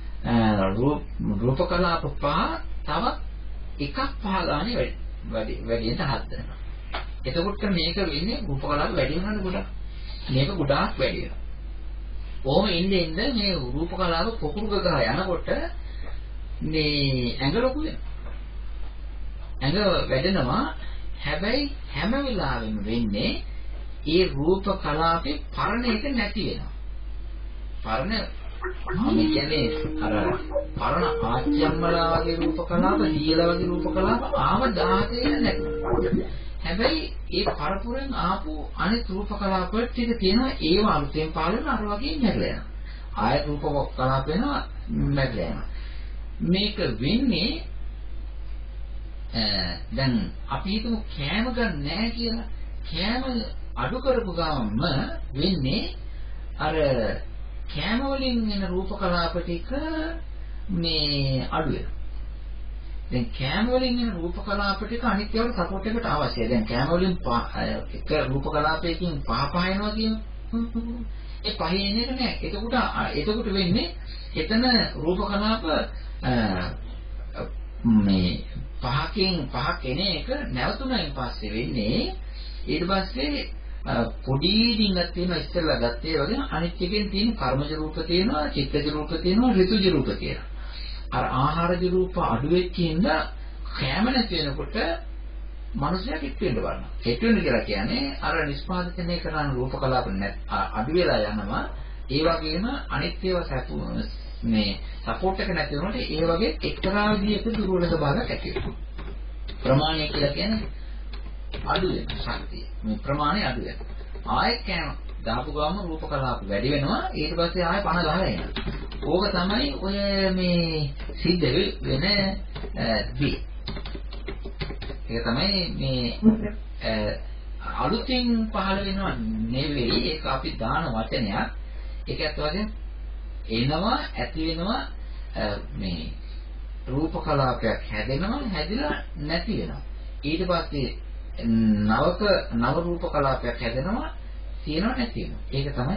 [SPEAKER 2] රූප කලාප පහ තවත් එකක් පහ ගානේ වැඩියට හදනවා. එතකොට මේක වෙන්නේ රූප කලාප වැඩි වෙනවනේ ගොඩක්. මේක ගොඩාක් වැඩි වෙනවා. කොහොම ඉන්නේ මේ රූප කලාප පොකුරු ගහ යනකොට මේ ඇඟ ලොකු වෙනවා. ඇඟ වැඩෙනවා. හැබැයි හැම වෙලාවෙම වෙන්නේ ඒ රූප කලාපේ පරණ එක නැති වෙනවා. පරණ අපි කියන්නේ අර පරණ ආච්චම්මලා වගේ රූප කලාප, දීලා වගේ රූප කලාප ආව 16 නැති. හැබැයි ඒ පරපුරෙන් ආපු අනිත් රූප කලාප ටික තියෙනවා ඒව අලුතෙන් පාලන අර වගේ නැගලා යනවා. ආයත රූප කලාප වෙනවා නැගලා යනවා. මේක වෙන්නේ දැන් අපි හිතමු කෑම ගන්න නැහැ කියලා. කෑම අඩු කරපු ගමන්ම වෙන්නේ අර කෑම වලින් එන රූප කලාප ටික මේ අඩු වෙනවා. දැන් කෑම වලින් එන රූප කලාප ටික අනිත් ඒවාට සපෝට් එකට අවශ්‍යයි. දැන් කෑම වලින් එක රූප කලාපයකින් පහ එනවා කියමු. ඒ පහේ එන එක නෑ. එතකොට වෙන්නේ එතන රූප කලාප මේ පහක් එන එක නැවතුණයින් පස්සේ වෙන්නේ ඊට පස්සේ පොඩි ඩිංගක් තියෙනවා ඉස්සෙල්ලා ගත්තේ වගේ අනිත් එකෙන් තියෙන කර්මජ රූප තියෙනවා, චිත්තජ රූප තියෙනවා, ඍතුජ රූප තියෙනවා. අර ආහාරජ රූප අඩු වෙච්ච හින්දා කැම නැති වෙනකොට මනුස්සයා කිට් වෙන්න බලනවා. කිට් වෙන්න කියලා කියන්නේ අර නිෂ්පාදනය කරන රූප කලාප අඩු වෙලා යනවා. ඒ වගේම අනිත් ඒවා මේ සපෝට් එක නැති වුණොත් ඒ වගේ එක්තරා විදිහක දුර්වල ස්වභාවයක් ඇති වෙනවා. ප්‍රමාණය කියලා කියන්නේ අඩු වෙන ශක්තිය. මේ ප්‍රමාණය අඩු වෙනවා. ආයෙත් කෑම දාපු ගාම රූප කලාප වැඩි වෙනවා. ඊට පස්සේ ආයෙ පණ ගහලා එනවා. ඕක තමයි ඔය මේ සිද්ධ වෙන දේ. ඒක තමයි මේ අලුතින් පහළ වෙනව නෙවෙයි. ඒක අපි දාන වචනයක්. ඒක ඇත්ත වශයෙන් එනවා ඇති වෙනවා මේ රූප කලාපයක් හැදෙනවා හැදිලා නැති වෙනවා. ඊට පස්සේ නව රූප කලාපයක් හැදෙනවා තියෙනවා නැති වෙනවා. ඒක තමයි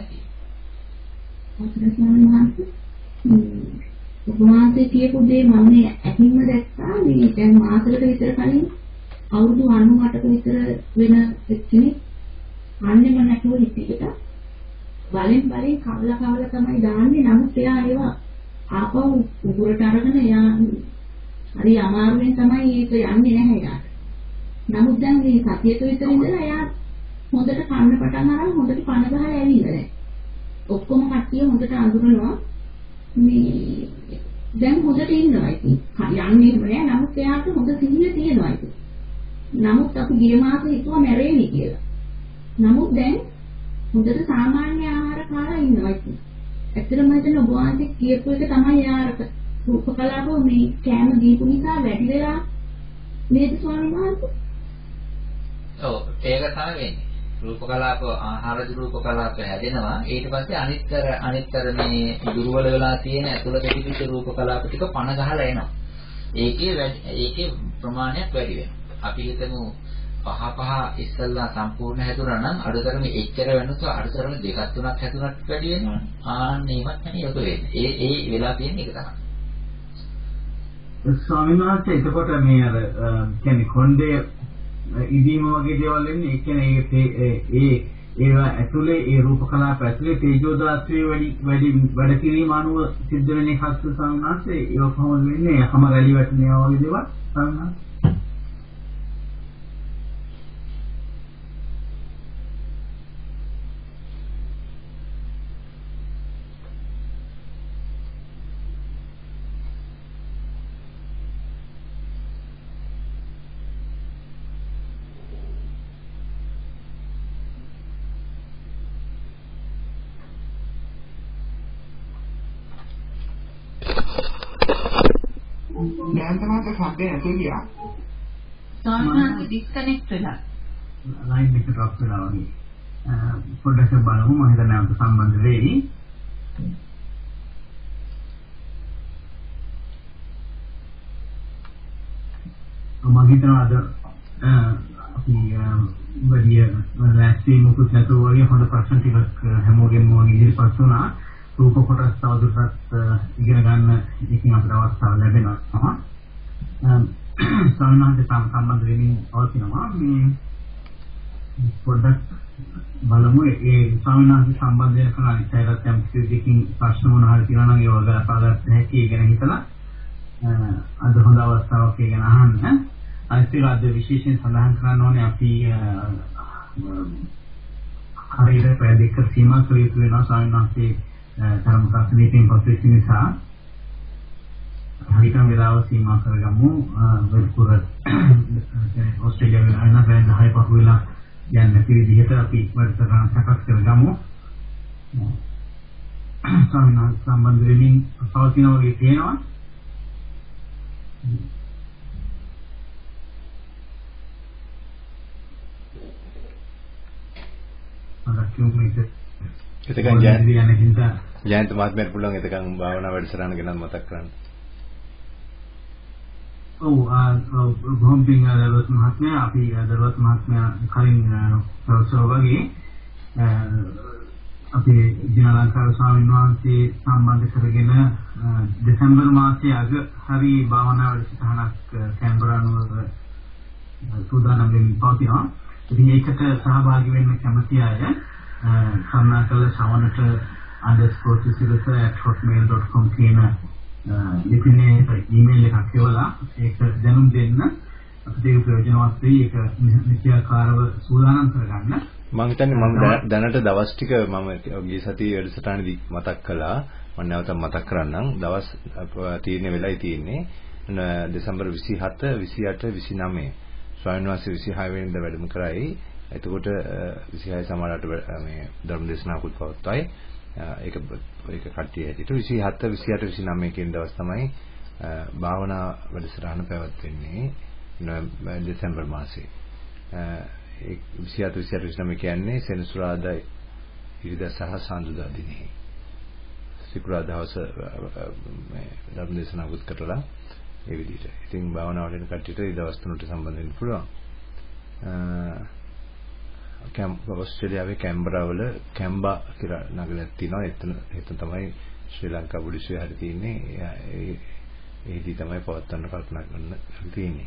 [SPEAKER 2] තියෙන්නේ.
[SPEAKER 4] උපමාසේ කියපු දේ මම ඇහිම දැක්කා. මේ දැන් මාසෙකට විතර කලින් අවුරුදු 98ක විතර වෙන කෙනෙක් අන්නේම නැතුව හිටියට බලෙන් කවලා තමයි දාන්නේ. නමුත් එයා ඒවා ආපහු උගුරට අරගෙන එයා හරි අමාරුවෙන් තමයි ඒක යන්නේ නැහැ යාට. නමුත් දැන් මේ සතියක විතර ඉඳලා එයා හොඳට කන්න පටන් අරන් හොඳට පණ ගහලා ඇවිල්ලා දැන්. ඔක්කොම කට්ටිය හොඳට අඳුරනවා. මේ දැන් හොඳට ඉන්නවා ඉතින්. යන්නේම නෑ. නමුත් එයාට හොඳ සිහිය තියෙනවා ඉතින්. නමුත් අපි ගිය මාසේ හිතුවා මැරෙන්නේ කියලා. නමුත් දැන් හොඳට සාමාන්‍ය ආහාර කාලා ඉන්නවා ඉතින්. ඇත්තටම හිතන ඔබ වහන්සේ කියපු එක තමයි යාරක රූප කලාප මේ කෑම දීපු නිසා වැඩි වෙලා නේද ස්වාමීන් වහන්සේ?
[SPEAKER 2] ඔව් ඒක තමයි වෙන්නේ. රූප කලාප ආහාරජ රූප කලාප හැදෙනවා. ඊට පස්සේ අනිත්තර මේ දුර්වල වෙලා තියෙන ඇතුළත පිටිච්ච රූප කලාප ටික පණ ගහලා එනවා. ඒකේ ප්‍රමාණයක් වැඩි වෙනවා. අපි හිතමු පහ ඉස්සල්ලා සම්පූර්ණ හැදුනා නම් අඩුතරම එච්චර වෙනසු අඩුතරම දෙකක් තුනක් හැදුනත් වැඩි වෙනවා. ඒවත් නෙමෙයි ඔක වෙන්නේ. ඒ වෙලා තියෙන එක තමයි.
[SPEAKER 3] ස්වාමීන් වහන්සේ එතකොට මේ අර කියන්නේ කොණ්ඩේ ඉදීම වගේ දේවල් වෙන්නේ ඒ කියන්නේ ඒවා ඇතුලේ ඒ රූප කලාප ඇතුලේ තේජෝ දාස්ත්‍රයේ වැඩ කිරීම අනුව සිද්ධ වෙන එකක් ස්වාමීන් වහන්සේ ඒක කොහොමද වෙන්නේ? හැම රැලි වැටෙනවා වගේ දේවල් ස්වාමීන් වහන්සේ දැන් තමයි සම්පේ නැතුව ගියා.
[SPEAKER 4] සාමාන්‍ය ඩිස්කනෙක්ට් වෙලා.
[SPEAKER 3] ලයින් එක ඩ්‍රොප් වෙනවා වගේ. පොඩ්ඩක් බලමු මම හිතන්නේ අපිට සම්බන්ධ වෙයි. මම හිතනවා අද අපි වැඩි ලෑස්ති මොකුත් නැතුව වගේ හොඳ ප්‍රශ්න ටිකක් හැමෝගෙම වගේ ඉදිරිපත් වුණා. රූප කොටස් තවදුරටත් ඉගෙන ගන්න එකකින් අපිට අවස්ථාව ලැබෙනවා. සාමාන්‍යයෙන් සම්බන්ධ වෙමින් අවතිනවා මේ පොඩ්ඩක් බලමු ඒ සාමාන්‍යයෙන් සම්බන්ධ වෙන අනිත්‍යයත් යම් කිසියකින් ප්‍රශ්න මොන හරි තියෙනවා නම් ඒව ගලපාගත්ත හැකි ඒ ගැන හිතලා අද හොඳ අවස්ථාවක් ඒ ගැන අහන්න. අනිත් අද විශේෂයෙන් සඳහන් කරන්න ඕනේ අපි හරියට පැය දෙක සීමා කර යුතු වෙනවා සාමාන්‍යයෙන් ධර්ම ප්‍රශ්නෙකින් පස්සේ නිසා හරියටම වේලාව සීමා කරගමු. වෙල්පුර ඕස්ට්‍රේලියාවේ අයන බෑන්ඩ් 6 පහු වෙලා යන්න නැති විදිහට අපි වැඩසටහන සකස් කරගමු. සාමාන්‍ය සම්බන්ධ වෙමින් පවතින වගේ තියෙනවා.
[SPEAKER 1] එතකන් ජයන්ත මහත්මයාට පුළුවන් එතකන් භාවනා වැඩසටහන ගැන මතක් කරන්න. බොහොම පිං දරුවත් මහත්මයා අපි දරුවත් මහත්මයා කලින් වගේ අපි ජිනලංකාර ස්වාමීන් වහන්සේ සම්බන්ධ කරගෙන දෙසැම්බර් මාසයේ අග හරි භාවනා වැඩසටහනක් කැම්බරා නුවර සූදානම් වෙමින් පවතිනවා. ඉතින් ඒකට සහභාගී වෙන්න කැමති අය කරුණාකර savanata_sisilasa@hotmail.com කියන ලිපිනේ ඊමේල් එකක් එවලා ඒක දැනුම් දෙන්න අපිට ඒක ප්‍රයෝජනවත් වෙයි. ඒක නිත්‍යාකාරව සූදානම් කරගන්න. මම හිතන්නේ මම දැනට දවස් ටික මම ගිය සතියේ වැඩසටහනේදී මතක් කළා. මම නැවත මතක් කරන්නම්. දවස් තීරණය වෙලයි තියෙන්නේ. දෙසැම්බර් 27, 28, 29 ස්වාමීන් වහන්සේ 26 වෙනිදා වැඩම කරයි. එතකොට 26 සමාජයට මේ ධර්ම දේශනාවකුත් පවත්වයි. ඒක කට්ටිය හැටියට 27, 28, 29 කියන දවස් තමයි භාවනා වැඩසටහන පැවැත්වෙන්නේ දෙසැම්බර් මාසයේ. 27, 28, 29 කියන්නේ සෙනසුරාදා ඉරිදා සහ සඳුදා දිනේ. සිකුරාදා දවස මේ ධර්ම දේශනාවකුත් කරලා ඒ විදිහට. ඉතින් භාවනා වලින් කට්ටියට ඒ දවස් තුනට සම්බන්ධ වෙන්න පුළුවන්. ඔස්ට්‍රේලියාවේ කැම්බරා වල කැම්බා කියලා නගරයක් තියෙනවා. එතන තමයි ශ්‍රී ලංකා බුද්දිස්ට් විහාරය තියෙන්නේ. ඒදී තමයි පවත්වන්න කල්පනා කරන්න තියෙන්නේ.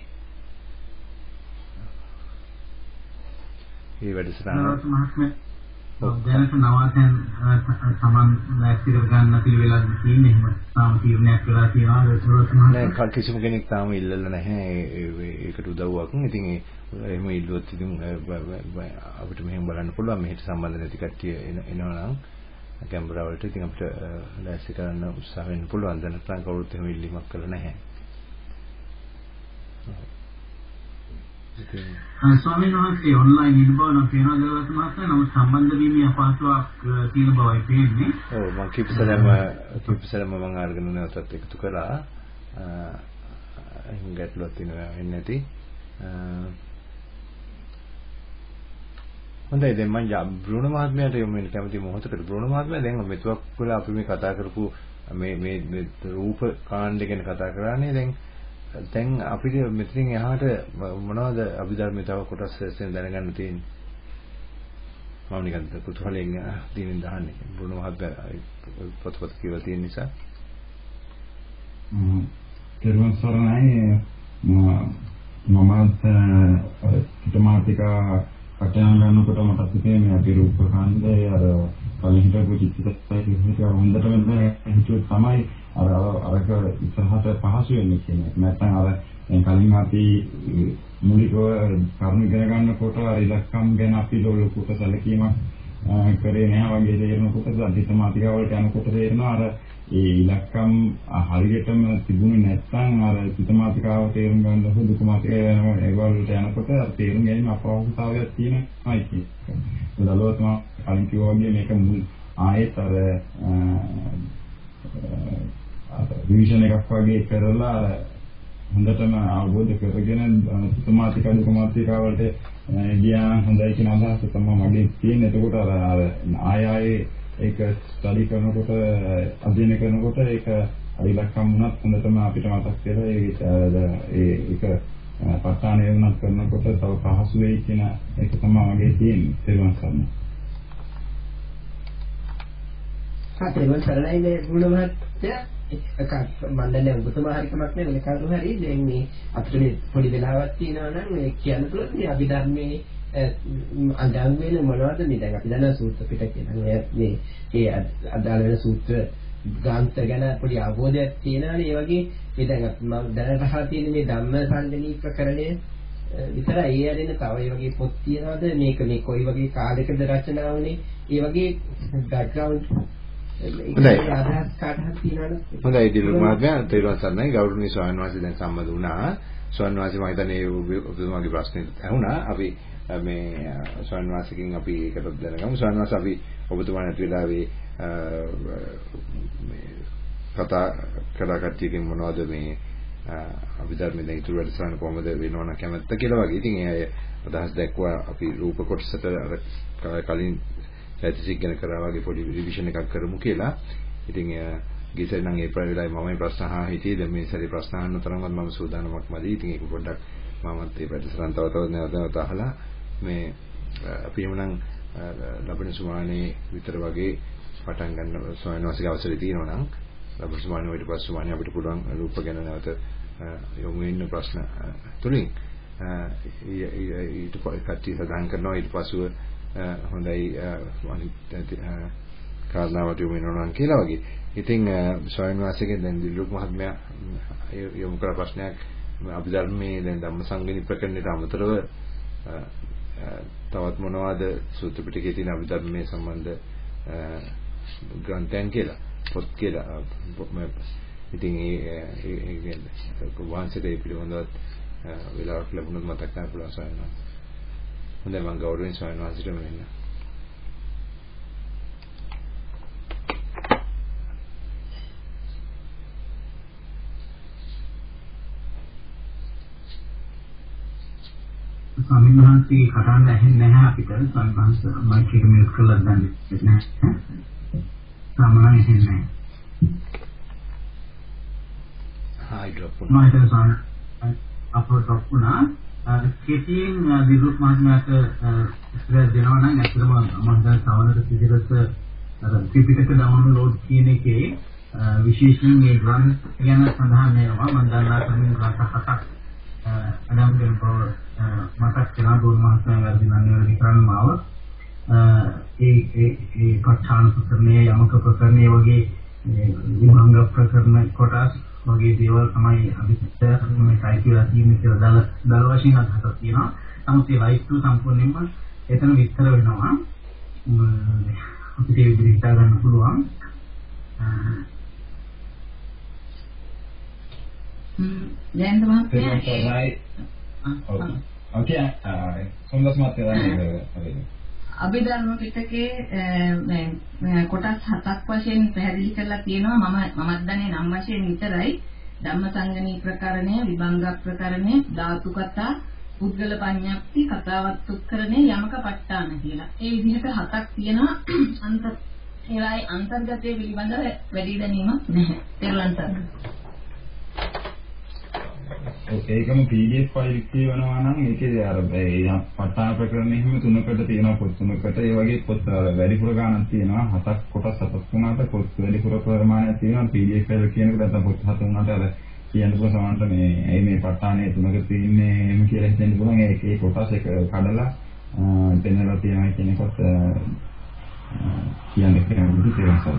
[SPEAKER 1] ඒ වැඩසටහන දැනට නවාතෙන් සමන් ලෑස්ති කර ගන්න පිළිවෙලක් තියෙන්නේ. එහෙම තාම තීරණයක් කරලා තියෙනවා. නෑ කිසිම කෙනෙක් තාම ඉල්ලලා නැහැ ඒකට උදව්වක්. ඉතින් එහෙම ඉල්ලුවොත් ඉතින් අපිට මෙහෙම බලන්න පුළුවන්. මෙහෙට සම්බන්ධ නැති කට්ටිය එනවා නම් කැමරා වලට ඉතින් අපිට ලෑස්ති කරන්න උත්සාහ වෙන්න පුළුවන්. දැනට නම් කවුරුත් එහෙම ඉල්ලීමක් කළා නැහැ. ස්වාමීන් වහන්සේ ඔන්ලයින් ඉන්න බව නම් පේනවා දරුවත් මහත්මයා. නමුත් සම්බන්ධ වීමේ අපහසුතාවක් තියෙන බවයි පේන්නේ. ඔව් මම කිප්සරම මම අරගෙන නැවතත් එකතු කරා. එහෙනම් ගැටලුවක් තියෙනවා වෙන්නේ නැති. හොඳයි දැන් මම බ්‍රුණ මහත්මයාට යොමු වෙන්න කැමති මොහොතකට. බ්‍රුණ මහත්මයා දැන් මෙතුවක් වෙලා අපි මේ කතා කරපු මේ රූප කාණ්ඩ ගැන කතා කරානේ. දැන් අපිට මෙතනින් එහාට මොනවද අභිධර්මයේ තව කොටස් ඇස්යෙන් දැනගන්න තියෙන්නේ? මම නිකන් කුතුහලයෙන් දිනින් දහන්නේ. බ්‍රුණ මහත්මයා පොතපත කියවලා තියෙන නිසා.
[SPEAKER 8] තෙරුවන් සරණයි. මමත් සිතමාතිකා කටයුතු කරනකොට මට හිතේ මේ අපි රූප කාණ්ඩය අර කලින් හිටපු චිත්තපතේ හිතේ හොඳටම හිතුවේ තමයි අරක ඉස්සරහට පහසු වෙන්නේ කියන්නේ. නැත්නම් අර දැන් කලින් අපි මූලිකව කරුණු ඉගෙන ගන්නකොට අර ඉලක්කම් ගැන අපි ලොකුට සැලකීමක් කරේ නැහැ වගේ තේරෙනකොට අධිතමාතිකා වලට යනකොට තේරෙනවා අර ඒ ඉලක්කම් හරියටම තිබුණේ නැත්නම් අර සිතමාතිකාව තේරුම් ගන්න දුකමාතිකා යනවා ඒ වලට යනකොට තේරුම් ගැනීම අපහසුතාවයක් තියෙනවායි කියන්නේ. දලුවත් මම කලින් කිව්වා වගේ මේක මුල් ආයෙත් අර රිවිෂන් එකක් වගේ කරලා හොඳටම අවබෝධ කරගෙන සිතමාතිකා දුකමාතිකා වලට ගියා හොඳයි කියන අදහස තමයි මගේ තියෙන්නේ. එතකොට අර ආයෙ ඒක ස්ටඩි කරනකොට අධ්‍යයනය කරනකොට ඒක අරිලක්කම් වුණත් හොඳටම අපිට මතක් වෙලා ඒක පටානේ වුණත් කරනකොට තව පහසු වෙයි කියන එක තමයි මගේ තියෙන්නේ. තේරුම් ගන්න.
[SPEAKER 5] හතරෙන් සරලයි මේ ගුණ මහත්තයා එකක් මම දැන් ඔබතුමා හරි කමක් නේ වෙන කවුරු හරි දැන් මේ අපිට මේ පොඩි වෙලාවක් තියෙනවා නම් මේ කියන්න පුළුවන් මේ අභිධර්මයේ අඳන් වෙන මොනවද මේ දැන් අපි දන්නා සූත්‍ර පිටකේ නම් මේ ඒ අදාළ වෙන සූත්‍ර ග්‍රන්ථ ගැන පොඩි අවබෝධයක් තියෙනවානේ ඒ වගේ මේ දැන් මම දැනට අහලා තියෙන මේ ධම්ම සංගණී ප්‍රකරණය විතරයි ඒ ඇරෙන තව ඒ වගේ පොත් තියනවාද මේක මේ කොයි වගේ කාලයකද රචනා වුනේ ඒ වගේ බෑග්ග්‍රවුන්ඩ්
[SPEAKER 1] හොඳයි දිලුක් මහත්මයා තේරුම් ගන්නයි ගෞරවනීය ස්වාමීන් වහන්සේ දැන් සම්මත වුණා. ස්වාමීන් වහන්සේ මම හිතන්නේ ඔබතුමාගේ ප්‍රශ්නේ ඇහුණා. අපි මේ ස්වාමීන් වහන්සේකින් අපි ඒකට දැනගමු. ස්වාමීන් වහන්සේ අපි ඔබතුමා නැති වෙලාවේ මේ කතා කළා කට්ටියකින් මොනවද මේ අභිධර්මයේ දැන් ඉතුරු වැඩසටහන කොහොමද වෙනවන කැමැත්ත කියලා වගේ. ඉතින් ඒ අය අදහස් දැක්වුවා අපි රූප කොටසට අර කලින් ඇතිසික් ගැන කරා වගේ පොඩි රිවිෂන් එකක් කරමු කියලා. ඉතින් ගිසෙන් නම් ඒ වෙලාවේ මමයි ප්‍රශ්න අහා හිටියේ. දැන් මේ සැරේ ප්‍රශ්න අහන්න තරම්වත් මම සූදානමක් මදි. ඉතින් ඒක පොඩ්ඩක් මමත් ඒ වැඩසටහන තව නැවත අහලා මේ අපි එමුනම් ලබන සුමානේ විතර වගේ පටන් ගන්න ස්වාමීන් වහන්සේගේ අවසරය තියෙනවා නම් ලබන සුමානේ ඊට පස්සේ සුමානේ අපිට පුළුවන් රූප ගැන නැවත යොමු වෙන්න ප්‍රශ්න තුලින් ඊට කට්ටිය සදාන් කරනවා. ඊට පස්සෙ හොඳයි කාරණාවට යොමු වෙනවා කියලා වගේ. ඉතින් ස්වාමීන් වහන්සේගෙන් දැන් දිලුක් මහත්මයා යොමු කළ ප්‍රශ්නයක් අභිධර්මයේ දැන් ධම්ම සංගණී ප්‍රකරණයට අමතරව තවත් මොනවද සූත්‍ර පිටකයේ තියෙන අභිධර්මයේ සම්බන්ධ ග්‍රන්ථයන් කියලා පොත් කියලා. ඉතින් ඒ වහන්සේට ඒ පිළිබඳව වෙලාවක් ලැබුණොත් මතක් කරන්න පුළුවන් ස්වාමීන් වහන්සේ. හොඳයි මම ගෞරවයෙන් ස්වාමීන් වහන්සේට මෙන්න.
[SPEAKER 3] ස්වාමීන් වහන්සේ කතාන්න ඇහෙන්නේ නැහැ අපිට. ස්වාමීන් වහන්සේ මයික් එක මියුට් කරලා දාන්නේ නැහැ. සාමාන්‍යයෙන් ඇහෙන්නේ නැහැ.
[SPEAKER 1] හායි ඩ්‍රොප්
[SPEAKER 3] වුණා. මම හිතන ස්වාමීන් අපෝ ඩ්‍රොප් වුණා. කෙටියෙන් දිලුක් මහත්මයාට ඉස්සරහ දෙනවා නම් ඇත්තටම මම දැන් සවනට සිසිලස අර ත්‍රිපිටක ඩවුන්ලෝඩ් කියන එකේ විශේෂයෙන් මේ ග්‍රන්ථ ගැන සඳහන් වෙනවා. මම දන්නා කමින් ග්‍රන්ථ හතක් අනම් ගැන මතක් කරලා දුන්න මහත්මයා වැඩිමන්නේ කරනමාව ඒ පඨාන ප්‍රකරණයේ යමක ප්‍රකරණයේ වගේ විභංග ප්‍රකරණ කොටස් වගේ දේවල් තමයි අපිට මේ සයිකල් අධ්‍යයනය කියලා දල වශයෙන් අදහසක් තියෙනවා. නමුත් ඒ ලයිෆ් ටු සම්පූර්ණයෙන්ම එතන විස්තර වෙනවා. අපිට විදිහට හිතා ගන්න පුළුවන්.
[SPEAKER 4] දැන් තමයි
[SPEAKER 8] ඕකේ සම්මත මාත්‍රාවේ
[SPEAKER 4] අභිධර්ම පිටකේ කොටස් 7ක් වශයෙන් පැහැදිලි කරලා තියෙනවා. මමත් දන්නේ නම් වශයෙන් විතරයි. ධම්ම සංගණී ප්‍රකරණය, විභංග ප්‍රකරණය, ධාතු කතා, පුද්ගල පඤ්ඤප්ති, කතාවත් උත්කරණය, යමක ප ဋ ාණ කියලා. ඒ විදිහට 7ක් තියෙනවා. ඒවායි අන්තර්ගතයේ පිළිබඳව වැඩි දැනීමක් නැහැ. තේරුම් ගන්න.
[SPEAKER 8] ඒකම PDF ෆයිල් කියවනවා නම් ඒකේ අර ඒ පටා ප්‍රකරණේ හිම තුනකට තියෙනවා පොත් තුනකට. ඒ වගේ පොත් වැඩිපුර ගණන් තියෙනවා. 7ක් කොටස් 7ක් වුණාට පොත් වැඩිපුර ප්‍රමාණයක් තියෙනවා. PDF ෆයිල් කියනකොට නැත්නම් පොත් 7 වුණාට අර කියන්න පුළුවන් සමහරට මේ පටානේ තුනක තියෙන්නේ එහෙම කියලා හිතෙන්න පුළුවන්. ඒකේ කොටස් එක කඩලා පෙන්නලා තියෙනවා කියන එකත් කියන්නේ තේරුම්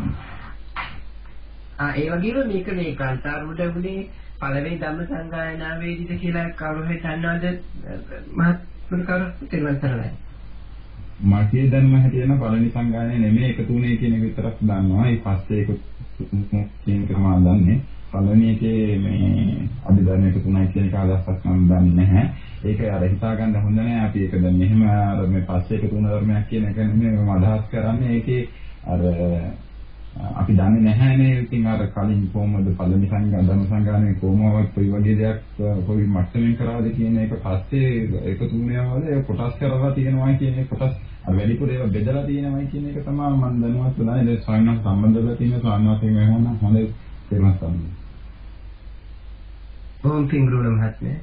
[SPEAKER 5] ඒ වගේම මේක මේ කාන්තාරුවට වුණේ පළවෙනි ධම්ම සංගායනාවේදීද කියලා කවුරු හරි දන්නවද? මහත්තුන් කවුරු තේරුම් ගන්නවද?
[SPEAKER 8] මාකේ ධර්ම හැටියට පළවෙනි සංගායනාවේ නෙමෙයි එකතු වුණේ කියන එක විතරක් දන්නවා. ඒ පස්සේ ඒක කියන එක මම දන්නේ. පළවෙනි එකේ මේ අභිධර්ම එකතු වුණා කියන එක අදහසක් මම දන්නේ නැහැ. ඒක අර හිතා ගන්න හොඳ නැහැ. අපි ඒක දැන් මෙහෙම අර මේ පස්සේ එකතු වුණ ධර්මයක් කියන එක නෙමෙයි මම අදහස් කරන්නේ. ඒකේ අර අපි දන්නේ නැහැනේ ඉතින් අර කලින් කොහොමද පළවෙනි ධර්ම සංගායනාවේ කොහොමවත් කොයි වගේ දෙයක් කොයි මට්ටමින් කරාද කියන එක පස්සේ එකතු වුණාවද ඒ කොටස් කරලා තියෙනවා කියන එක කොටස් අර වැඩිපුර ඒවා බෙදලා තියෙනවා කියන එක තමයි මම දැනුවත් වෙලා ඒ ස්වාමීන් සම්බන්ධ වෙලා තියෙන ස්වාමීන් වහන්සේ වෙනවා හොඳ තේරුම් ගන්න.
[SPEAKER 5] ඕම් පිංගුරුණ මහත්මයා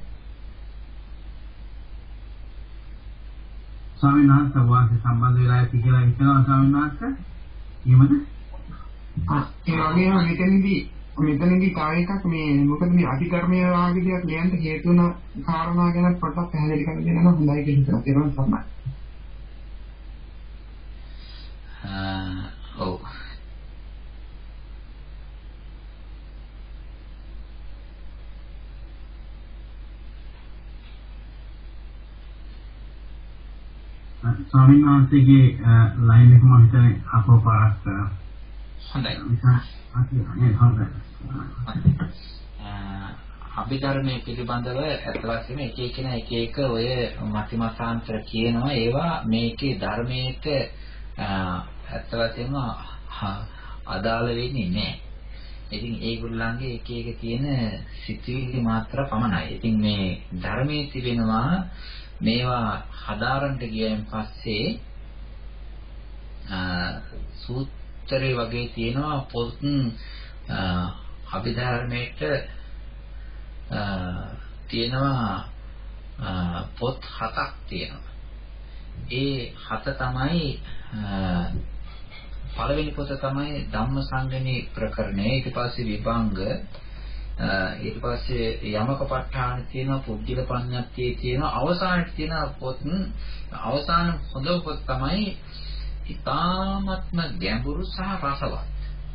[SPEAKER 3] ස්වාමීන් වහන්සේ වාසේ සම්බන්ධ වෙලා ඇති කියලා හිතනවා ස්වාමීන් වහන්සේ. එහෙමද?
[SPEAKER 9] ඒ වගේම මෙතනදී තව එකක් මේ මොකද මේ අධිකර්මය වාගේ දෙයක් ලියන්න හේතු වෙන කාරණා ගැන පොඩ්ඩක් පැහැදිලි කරලා දෙන්න නම් හොඳයි කියලා හිතනවා. ඒකම තමයි.
[SPEAKER 2] ඔව්.
[SPEAKER 3] ස්වාමීන් වහන්සේගේ ලයින් එක මම හිතන්නේ අපෝ පාරක්
[SPEAKER 2] හොඳයි. අභිධර්මයේ පිළිබඳව අත් වශයෙන්ම එක එකන එක ඔය මතිමතාන්තර කියනවා ඒවා මේකේ ධර්මයට අත් වශයෙන්ම අදාළ වෙන්නේ නැහැ. ඉතින් ඒගොල්ලන්ගේ එක එක තියෙන සිතුවිලි මාත්‍ර පමණයි. ඉතින් මේ ධර්මයේ තිබෙනවා මේවා හදාරන්න ගියන් පස්සේ සූත්‍රේ වගේ තියෙනවා පොත් අභිධර්මයට තියෙනවා පොත් 7ක් තියෙනවා. ඒ 7 තමයි පළවෙනි පොත තමයි ධම්ම සංගණී ප්‍රකරණය. ඊට පස්සේ විභංග, ඊට පස්සේ යමක ප ဋ ාණ තියෙනවා, පුද්ගල පඤ්ඤාත්තියේ තියෙනවා, අවසානයේ තියෙන පොත් අවසාන හොඳ පොත් තමයි ඉතාමත්ම ගැඹුරු සහ රසවත්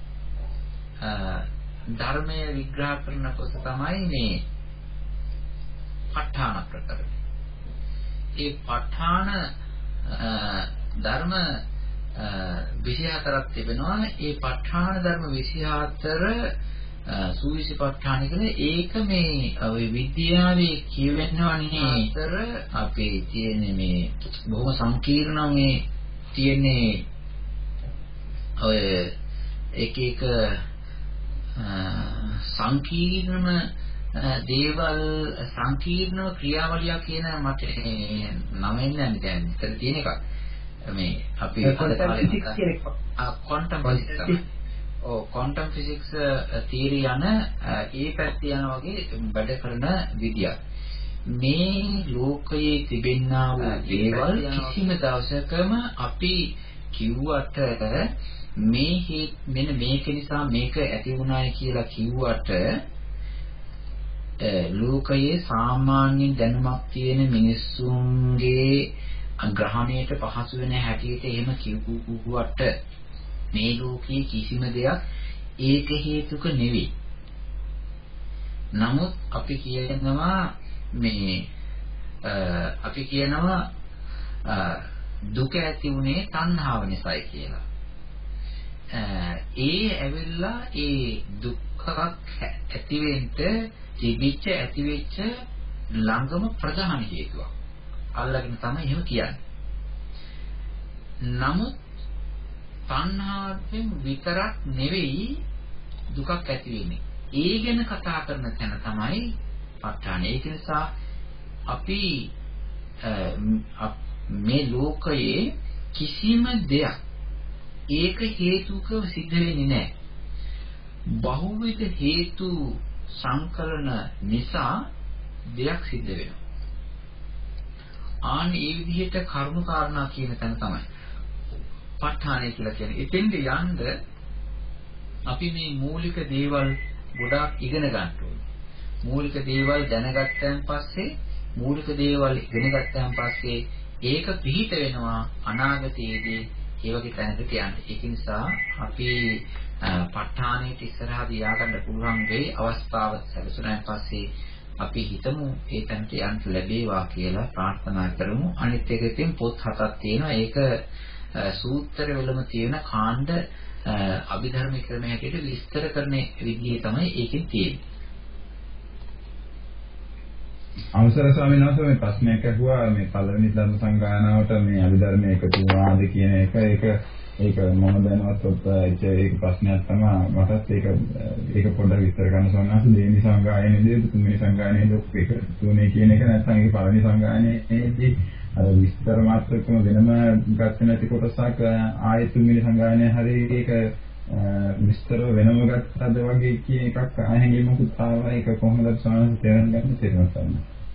[SPEAKER 2] ධර්මය විග්‍රහ කරන පොත තමයි මේ ප ဋ ාණ ප්‍රකරණය. ඒ ප ဋ ාණ ධර්ම 24ක් තිබෙනවා. ඒ ප ဋ ාණ ධර්ම 24 සූවිසි ප ဋ ාණ කියන්නේ ඒක මේ ඔය විද්‍යාවේ කියවෙනවනේ අතර අපේ තියෙන මේ බොහොම සංකීර්ණ මේ තියෙන්නේ ඔය එක සංකීර්ණම දේවල් සංකීර්ණ ක්‍රියාවලිය කියන මට නම එන්නේ දැන් ඉතින් තියෙන එකක් මේ අපි quantum physics quantum physics theory යන ඒ පැත්තේ යන වගේ වැඩ කරන විද්‍යාව. මේ ලෝකයේ තිබෙනා වූ දේවල් කිසිම දවසකම අපි කිව්වට මේ මෙන්න මේක නිසා මේක ඇති වුණායි කියලා කිව්වට ලෝකයේ සාමාන්‍ය දැනුමක් තියෙන මිනිස්සුන්ගේ ග්‍රහණයට පහසු වෙන හැටියට එහෙම කිව්වට මේ ලෝකයේ කිසිම දෙයක් ඒක හේතුක නෙවෙයි. නමුත් අපි කියනවා දුක ඇති උනේ තණ්හාව නිසායි කියලා. ඒ ඇවිල්ලා ඒ දුක්ඛක් ඇතිවෙන්න ඇතිවෙච්ච ළඟම ප්‍රධාන හේතුවක්. අල්ලගෙන තමයි එහෙම කියන්නේ. නමුත් තණ්හාවෙන් විතරක් නෙවෙයි දුකක් ඇති වෙන්නේ. ඒ ගැන කතා කරන තැන තමයි ප ဋ ාණ. ඒක නිසා අපි මේ ලෝකයේ කිසිම දෙයක් ඒක හේතුකව සිද්ධ වෙන්නේ නැහැ. බහුවිධ හේතු සංකලන නිසා දෙයක් සිද්ධ වෙනවා. ආන් ඒ විදිහට කරුණු කාරණා කියන තැන තමයි ප ဋ ාණය කියලා කියන්නේ. එතෙන්ද යන්න අපි මේ මූලික දේවල් ගොඩාක් ඉගෙන ගන්න ඕනේ. මූලික දේවල් දැනගත්තන් පස්සේ ඒක පිහිට වෙනවා අනාගතයේදී ඒ වගේ තැනකට යන්න. ඒක නිසා අපි ප ဋ ාණයට ඉස්සරහා තියාගන්න පුළුවන් වෙයි. අවස්ථාව සැලසුණාන් පස්සේ අපි හිතමු ඒ තැනට යන්න ලැබේවා කියලා ප්‍රාර්ථනා කරමු. අනිත් එක ඉතින් පොත් 7ක් තියෙනවා. ඒක සූත්‍රවලම තියෙන කාණ්ඩ අභිධර්ම ක්‍රමයේ හැටියට විස්තර කරන විදිහේ තමයි ඒකෙන් තියෙන්නේ.
[SPEAKER 8] අවසර ස්වාමීන් වහන්සේ මේ ප්‍රශ්නයක් අහුවා මේ පළවෙනි ධර්ම සංගායනාවට මේ අභිධර්ම එකතු වුණාද කියන එක ඒක මම දැනවත් ඒක ප්‍රශ්නයක් තමයි මටත් ඒක පොඩ්ඩක් විස්තර කරන්න සම්මාස දෙවෙනි සංගායනයේදී තුන්වෙනි සංගායනයේදී ඒක තුනේ කියන එක නැත්නම් ඒක පළවෙනි සංගායනයේදී අර විස්තර මාත්‍රකම වෙනම ගන්න නැති කොටසක් ආයෙත් තුන්වෙනි සංගායනයේ හරි ඒක විස්තර වෙනම ගත්තද වගේ කියන එකක් ආයෙත් ආවා ඒක කොහොමද සාමාන්‍යයෙන් තේරුම් ගන්න තේරෙන්නේ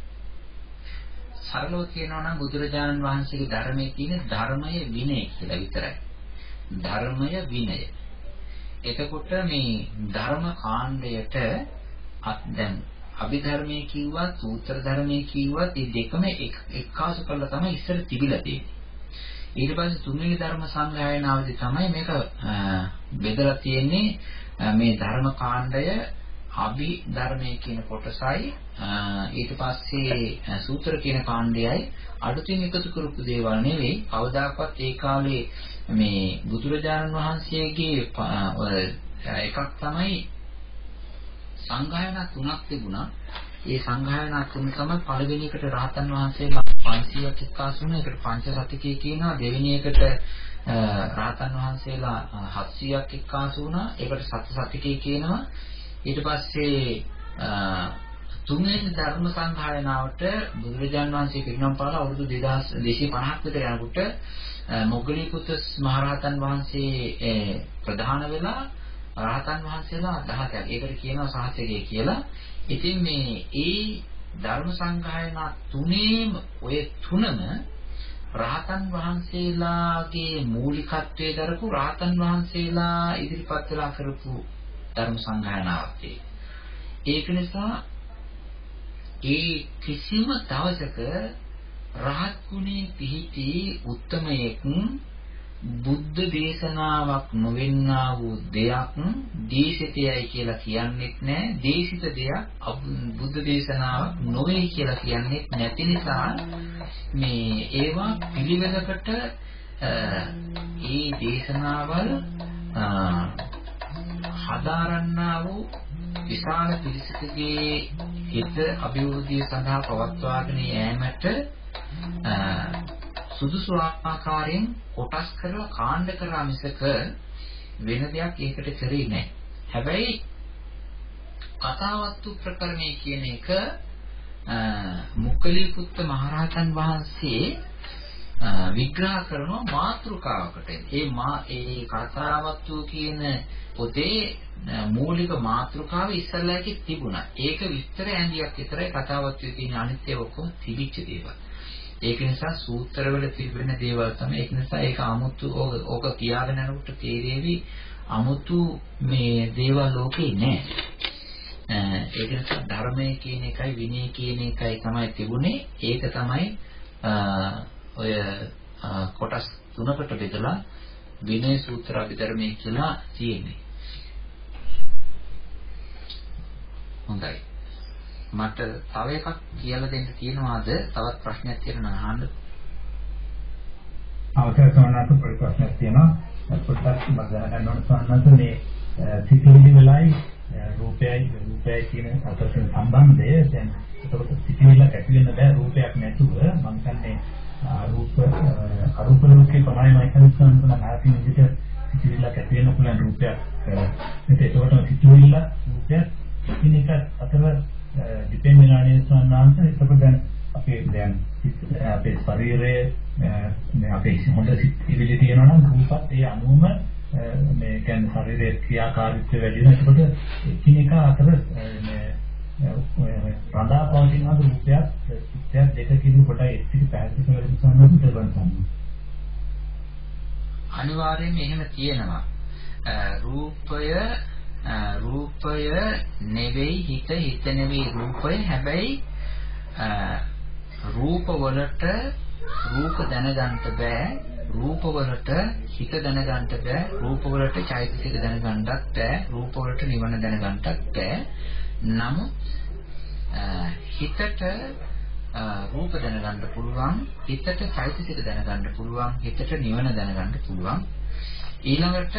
[SPEAKER 2] සරලව කියනවා නම් බුදුරජාණන් වහන්සේගේ ධර්මයේ තියෙන ධර්මය විනය කියලා විතරයි. ධර්මය විනය. එතකොට මේ ධර්ම කාණ්ඩයට දැන් අභිධර්මයේ කිව්වත් සූත්‍ර ධර්මයේ කිව්වත් මේ දෙකම එක්කාසු කරලා තමයි ඉස්සර තිබිලා තියෙන්නේ. ඊට පස්සේ තුන්වෙනි ධර්ම සංගායනාවේදී තමයි මේක බෙදලා තියෙන්නේ මේ ධර්ම කාණ්ඩය අභිධර්මයේ කියන කොටසයි ඊට පස්සේ සූත්‍ර කියන කාණ්ඩයයි අඩුතින් එකතු කරපු දේවල් නෙවෙයි. කවදාකවත් ඒ කාලේ මේ බුදුරජාණන් වහන්සේගේ එකක් තමයි සංගායනා තුනක් තිබුණා. ඒ සංගායනා තුන තමයි පළවෙනි එකට රහතන් වහන්සේලා 500ක් එක්කාසු වුණා. ඒකට පංචසතිකේ කියනවා. දෙවෙනි එකට රහතන් වහන්සේලා 700ක් එක්කාසු වුණා. ඒකට සත්සතිකේ කියනවා. ඊට පස්සේ තුන්වෙනි ධර්ම සංගායනාවට බුදුරජාණන් වහන්සේ පිරිනමන පාලා අවුරුදු 2250ක් විතර යනකොට මොග්ගලීකුත් මහරහතන් වහන්සේ ප්‍රධාන වෙලා රහතන් වහන්සේලා 10ක්. ඒකට කියනවා සහස්‍රකේ කියලා. ඉතින් මේ ඒ ධර්ම සංගායනා තුනේම ඔය තුනම රහතන් වහන්සේලාගේ මූලිකත්වයේ දරපු රහතන් වහන්සේලා ඉදිරිපත් වෙලා කරපු ධර්ම සංගායනාවක්. ඒක නිසා ඒ කිසිම දවසක රහත් ගුණේ පිහිටි උත්තමයෙක් බුද්ධ දේශනාවක් නොවෙන්නා වූ දෙයක් දේශිතයයි කියලා කියන්නේත් නැහැ. දේශිත දෙයක් බුද්ධ දේශනාවක් නොවේ කියලා කියන්නේත් නැති නිසා මේ ඒවා පිළිවෙලකට ඒ දේශනාවල් හදාරන්නා වූ විශාල පිරිසකගේ හිත අභිවෘද්ධිය සඳහා පවත්වාගෙන යෑමට සුදුසු ආකාරයෙන් කොටස් කරලා කාණ්ඩ කරා මිසක වෙන දෙයක් ඒකට කරේ නැහැ. හැබැයි කතාවත්තු ප්‍රකරණය කියන එක මුක්කලීපුත්ත මහරහතන් වහන්සේ විග්‍රහ කරන මාතෘකාවකට. ඒ කතාවත්තු කියන පොතේ මූලික මාතෘකාව ඉස්සල්ලාකේ තිබුණා. ඒක විස්තර ඇඳියක් විතරයි කතාවත්තුවේ තියෙන අනිත්‍ය ඔක්කොම තිබිච්ච දේවල්. ඒක නිසා සූත්‍රවල තිබෙන දේවල් තමයි. ඒක නිසා ඒක 아무තු ඕක කියාගෙන යනකොට තේරෙවි 아무තු මේ දේවල් ලෝකේ නැහැ. ඒක නිසා ධර්මයේ කියන එකයි විනය කියන එකයි තමයි තිබුණේ. ඒක තමයි ඔය කොටස් තුනකට බෙදලා විනය සූත්‍ර අභිධර්මයේ කියලා තියෙන්නේ. හොඳයි. මට තව එකක් කියලා දෙන්න තියෙනවාද? තවත් ප්‍රශ්නයක් තියෙනවා අහන්න.
[SPEAKER 3] අවසර සෝනාත ප්‍රශ්නයක් තියෙනවා. පොඩ්ඩක් මම දැනගන්න ඕන සෝනාත මේ සිතිවිලි වලයි රූපයයි කියන අතරතුර සම්බන්ධය දැන් ඒකට සිතිවිල්ල ඇති වෙන්න බෑ රූපයක් නැතුව. මම කියන්නේ අරූප ලෝකේ ප්‍රමාණය මයිකන්සන් කරන ආකාරයෙන් විදිහට සිතිවිල්ල ඇති වෙන්න පුළුවන් රූපයක්. ඒකට සිතිවිල්ල රූපයක් කියන එක අතර ඩිපෙන්ඩ් වෙනානේ සම්මානස. ඒකත් දැන් අපේ ශරීරයේ මේ අපේ හොඳ සිතිවිලි තියෙනවා නම් රූපත් ඒ අනුම මේ කියන්නේ ශරීරයේ ක්‍රියාකාරීත්වය වැඩි වෙන. ඒකට එකිනෙක අතර මේ රඳා පවතින රූපයක් චිත්තයක් දෙක කියන කොට එක්ක පැහැදිලි කරලා සම්මත කරගන්න.
[SPEAKER 2] අනිවාර්යයෙන්ම එහෙම තියෙනවා. රූපය නෙවෙයි හිත නෙවෙයි රූපය. හැබැයි රූප වලට රූප දැනගන්න බෑ. රූප වලට හිත දැනගන්න බෑ. රූප වලට චෛතසික දැනගන්නත් බෑ. රූප වලට නිවන දැනගන්නත් බෑ. නමුත් හිතට රූප දැනගන්න පුළුවන්. හිතට චෛතසික දැනගන්න පුළුවන්. හිතට නිවන දැනගන්න පුළුවන්. ඊළඟට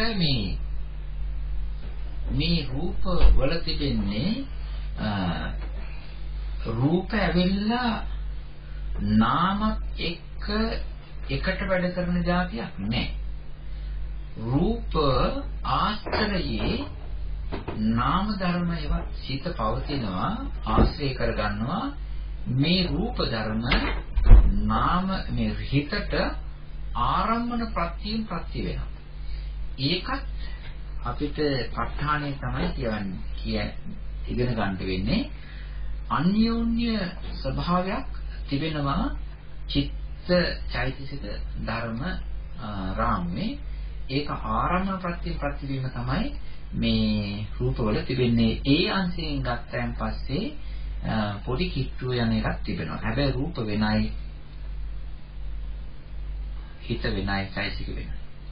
[SPEAKER 2] මේ රූප වල තිබෙන්නේ රූප ඇවිල්ලා නාමත් එක්ක එකට වැඩ කරන જાතියක් නැහැ. රූප ආශ්‍රයේ නාම ධර්ම ඒවත් සිත පවතිනවා ආශ්‍රය කරගන්නවා. මේ රූප ධර්ම නාම මේ හිතට ආරම්මන ප්‍රත්‍යයෙන් ප්‍රත්‍ය වෙනවා. ඒකත් අපිට ප ဋ ාණය තමයි ඉගෙන ගන්න වෙන්නේ. අන්‍යෝන්‍ය ස්වභාවයක් තිබෙනවා චිත්ත චෛතසික ධර්ම රාමයේ. ඒක ආරම්මන ප්‍රත්‍යයෙන් ප්‍රතිවීම තමයි මේ රූපවල තිබෙන්නේ. ඒ අංශයෙන් ගත්තයන් පස්සේ පොඩි කිට්ටුව යන එකක් තිබෙනවා. හැබැයි රූප වෙනයි, හිත වෙනයි, චෛතසික වෙනයි.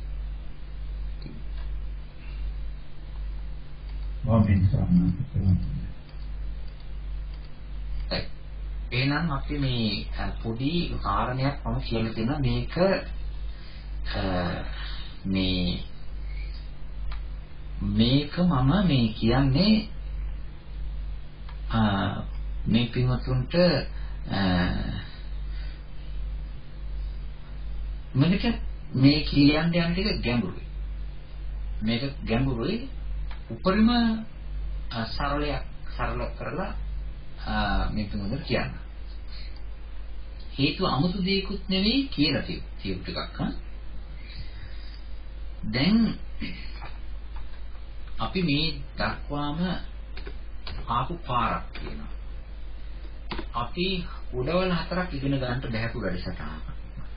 [SPEAKER 2] එහෙනම් අපි මේ පොඩි කාරණයක් මම කියලා දෙනවා. මේක මම මේ කියන්නේ මේ පින්වතුන්ට මේ කියන්න යන ටික ගැඹුරුයි. මේක ගැඹුරුයි. උපරිම සරල කරලා මේ පින්වතුන්ට කියන්න. හේතුව 아무තු දෙයක්වත් නෙවෙයි කියලා තියෙන ටිකක්. දැන් අපි මේ දක්වාම ආපු පාරක් තියෙනවා. අපි උඩවල 4ක් ඉගෙන ගන්නට බැහැපු වැඩසටහනක්.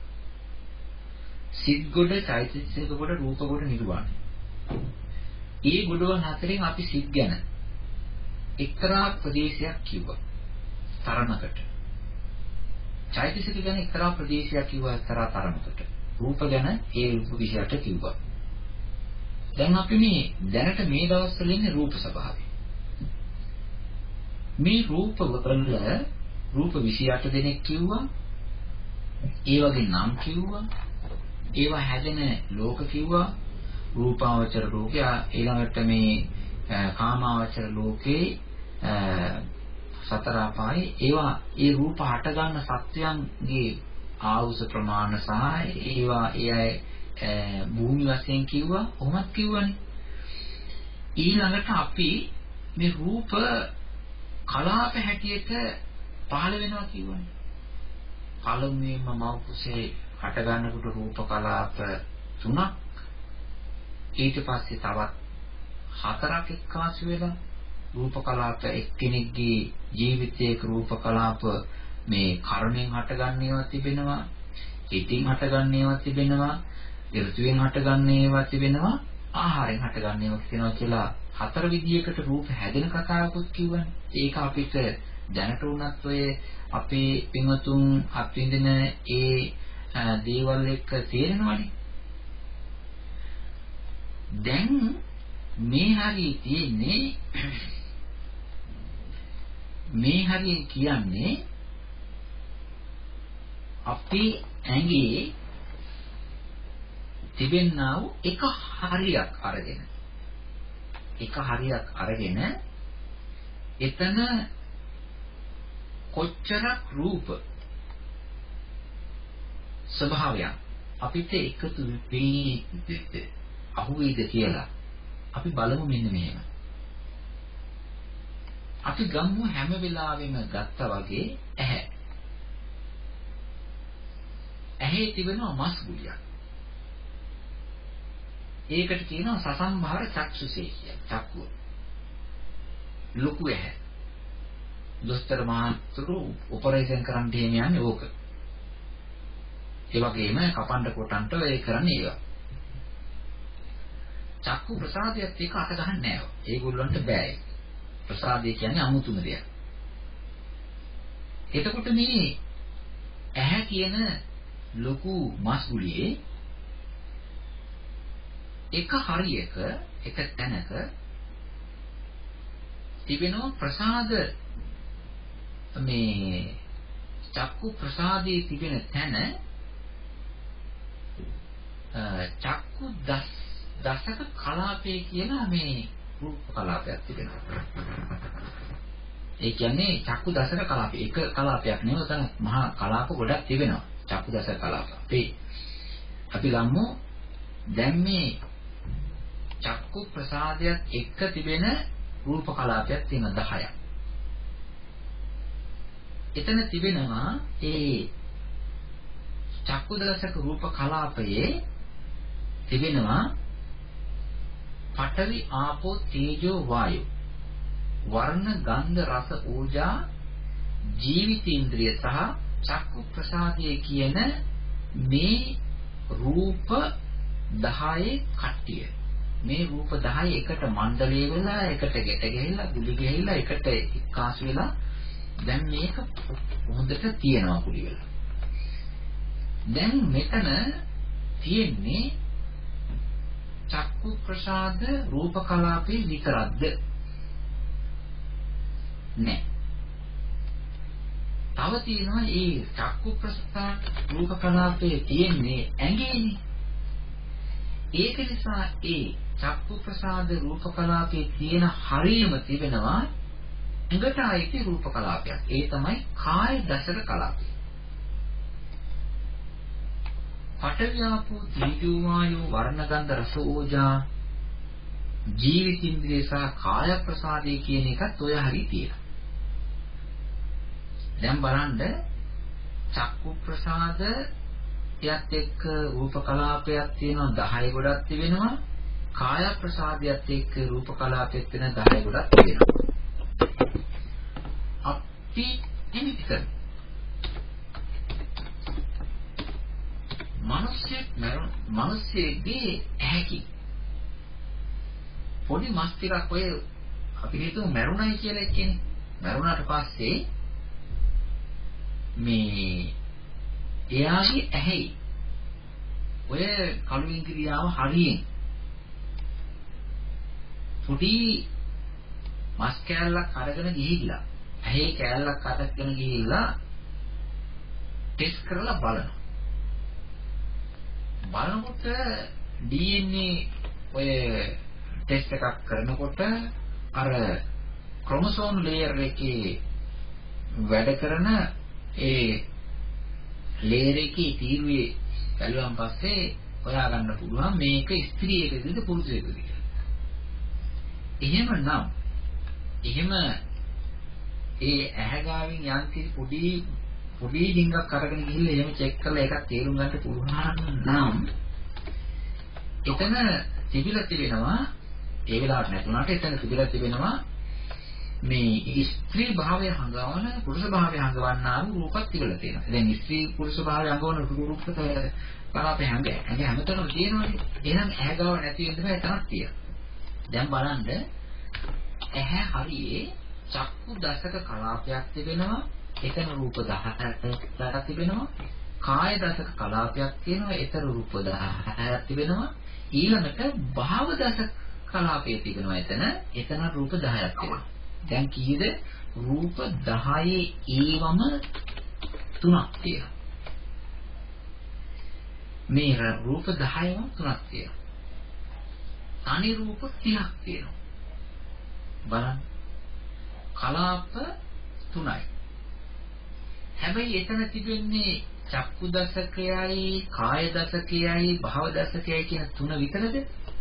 [SPEAKER 2] සිත් ගොඩ, චෛතසික ගොඩ, රූප ගොඩ, නිර්වාණය. ඒ ගොඩවල් 4න් අපි සිත් ගැන එක්තරා ප්‍රදේශයක් කිව්වා. තරමකට. චෛතසික ගැන එක්තරා ප්‍රදේශයක් කිව්වා එක්තරා තරමකට. රූප ගැන ඒ රූප විශයට කිව්වා. දැන් අපි මේ දැනට මේ දවස්වල ඉන්නේ රූප ස්වභාවය. මේ රූපවල රූප 28 දෙනෙක් කිව්වා. ඒ වගේ නම් කිව්වා. ඒවා හැදෙන ලෝක කිව්වා. රූපාවචර ලෝකය, ඊළඟට මේ කාමාවචර ලෝකේ සතර අපායි. ඒවා ඒ රූප හට ගන්න සත්‍යයන්ගේ ආවුස ප්‍රමාණ සහ ඒවා ඒ භූමි වශයෙන් කිව්වා. කොහොමද කිව්වනේ? ඊළඟට අපි මේ රූප කලාප හැටියට පහළ වෙනවා කියවනේ. පළමුවෙන්ම මව කුසේ හට ගන්නකොට රූප කලාප 3ක්, ඊට පස්සේ තවත් 4ක් එක්කාසු වෙලා රූප කලාප එක්කෙනෙක්ගේ ජීවිතයක රූප කලාප මේ කර්මෙන් හටගන්නේවා තිබෙනවා, හිතින් හටගන්නේවා තිබෙනවා, ඍතුවෙන් හටගන්නේවා තිබෙනවා, ආහාරයෙන් හටගන්නේවා කියනවා කියලා 4 විදියකට රූප හැදෙන කතාවකුත් කිව්වනේ. ඒක අපිට දැනට උනත් ඔය අපේ පින්වතුන් අත්විඳින ඒ දේවල් එක්ක තේරෙනවනේ. දැන් මේ හරිය තියෙන්නේ මේ හරිය කියන්නේ අපේ ඇඟේ තිබෙනා වූ එක හරියක් අරගෙන එතන කොච්චරක් රූප ස්වභාවයන් අපිට එකතු වෙන්නේ අහුවේද කියලා අපි බලමු. මෙන්න මෙහෙම අපි ගම්මු හැම වෙලාවෙම ගත්තා වගේ ඇහි තිබෙනවා මස් ගුලියක්. ඒකට කියනවා සසම්භාර චක්ෂුසේ කියලා. චක්කුව ලොකු ඇහැ. දොස්තර මහතුරු ඔපරේෂන් කරන්න යන්නේ ඕක. ඒ වගේම කපන්න කොටන්ට ඒ කරන්නේ ඒවා. චක්කු ප්‍රසාදයට එක අත ගහන්නේ නැහැ. ඒගොල්ලන්ට බෑ. ප්‍රසාදය කියන්නේ අමුතුම දෙයක්. එතකොට මේ ඇහැ කියන ලොකු මස් ගුලියේ එක හරියක එක තැනක තිබෙනවා ප්‍රසාද. මේ චක්කු ප්‍රසාදයේ තිබෙන තැන චක්කු දසක කලාපේ කියලා මේ රූප කලාපයක් තිබෙනවා. ඒ කියන්නේ චක්කු දසක කලාප. එක කලාපයක් නෙවෙයි උතන මහා කලාප ගොඩක් තිබෙනවා. චක්කු දසක කලාප. අපි ගමු දැන් මේ චක්කු ප්‍රසාදයක් එක්ක තිබෙන රූප කලාපයක් තියෙන 10ක්. එතන තිබෙනවා ඒ චක්කු දසක රූප කලාපයේ තිබෙනවා පඨවි ආපෝ තේජෝ වායු වර්ණ ගන්ධ රස ඕජා ජීවිතේන්ද්‍රිය සහ චක්කු ප්‍රසාදයේ කියන මේ රූප 10 කට්ටිය. මේ රූප 10 එකට මණ්ඩලය වෙලා එකට ගැට ගැහිලා ගුලි ගැහිලා එකට එක්කාසු වෙලා දැන් මේක හොඳට තියෙනවා කුලි වෙලා. දැන් මෙතන තියෙන්නේ චක්කු ප්‍රසාද රූප කලාපේ විතරක්ද? නෑ. තව තියෙනවා ඒ චක්කු ප්‍රසාද රූප කලාපේ තියෙන්නේ ඇඟේනේ. ඒක නිසා ඒ චක්කු ප්‍රසාද රූප කලාපේ තියෙන හරියම තිබෙනවා ඇඟට ආйти රූප කලාපයක්. ඒ තමයි කාය දසක කලාපය. පඨවි ආපෝ තේජෝ වායෝ වර්ණ ගන්ධ රස ඕජා ජීවිතින්ද්‍රිය සහ කාය ප්‍රසාදේ කියන එකත් ඔය හරිය තියෙනවා. දැන් බලන්න චක්කු ප්‍රසාද එයත් එක්ක රූප කලාපයක් තියෙනවා 10 ගොඩක් තිබෙනවා. කාය ප්‍රසාදයට එක්ක රූප කලාපයක් වෙන 10 ගොඩක් තිබෙනවා. අපි එනික මිනිස්සෙක්ගේ ඇහැකි පොඩි මස් ටිකක් ඔය අපි හිතමු මැරුණයි කියලා එක්කනේ. මැරුණාට පස්සේ මේ එයාගේ ඇහි ඔය කළු ඉන්ද්‍රියාව හරියෙන් පොඩි මස් කෑල්ලක් අරගෙන ගිහිල්ලා ඇහි කෑල්ලක් අරගෙන ගිහිල්ලා ටෙස්ට් කරලා බලනකොට DNA ඔය ටෙස්ට් එකක් කරනකොට අර ක්‍රොමසෝම් ලේයර් එකේ වැඩ කරන ඒ ලේයර් එකේ තීරුවේ බැලුවාන් පස්සේ හොයාගන්න පුළුවන් මේක ස්ත්‍රියකද පුරුෂයෙක්ද කියලා. එහෙම ඒ ඇහැගාවින් යන්ති පොඩි ඩිංගක් අරගෙන ගිහිල්ලා එහෙම චෙක් කරලා ඒකත් තේරුම් ගන්න පුළුවන් නම් එතන තිබිලා තිබෙනවා ඒ වෙලාවට නැතුණාට එතන තිබිලා තිබෙනවා මේ ස්ත්‍රී භාවය හංගවන පුරුෂ භාවය හංගවන්නා වූ රූපක් තිබිලා තියෙනවා. දැන් ස්ත්‍රී පුරුෂ භාවය හංගවන රූපක කලාපේ හැම හැමතැනම තියෙනවානේ. එහෙනම් ඇහැගාව නැති වෙන්න බෑ එතනක් තියෙනවා. දැන් බලන්න ඇහැ හරියේ චක්කු දසක කලාපයක් තිබෙනවා. එතන රූප 10ක් තිබෙනවා. කාය දසක කලාපයක් තියෙනවා. එතන රූප 10ක් තිබෙනවා. ඊළඟට භාව දසක කලාපයේ තිබෙනවා. එතන රූප 10ක් තිබෙනවා. දැන් කීයද? රූප 10 ඒවම 3ක් තියෙනවා. මේ රූප 10ම 3ක් තියෙනවා. තනි රූප 30ක් තියෙනවා. බලන්න. කලාප 3යි. හැබැයි එතන තිබෙන්නේ චක්කු දසකයයි, කාය දසකයයි, භව දසකයයි කියන 3 විතරද?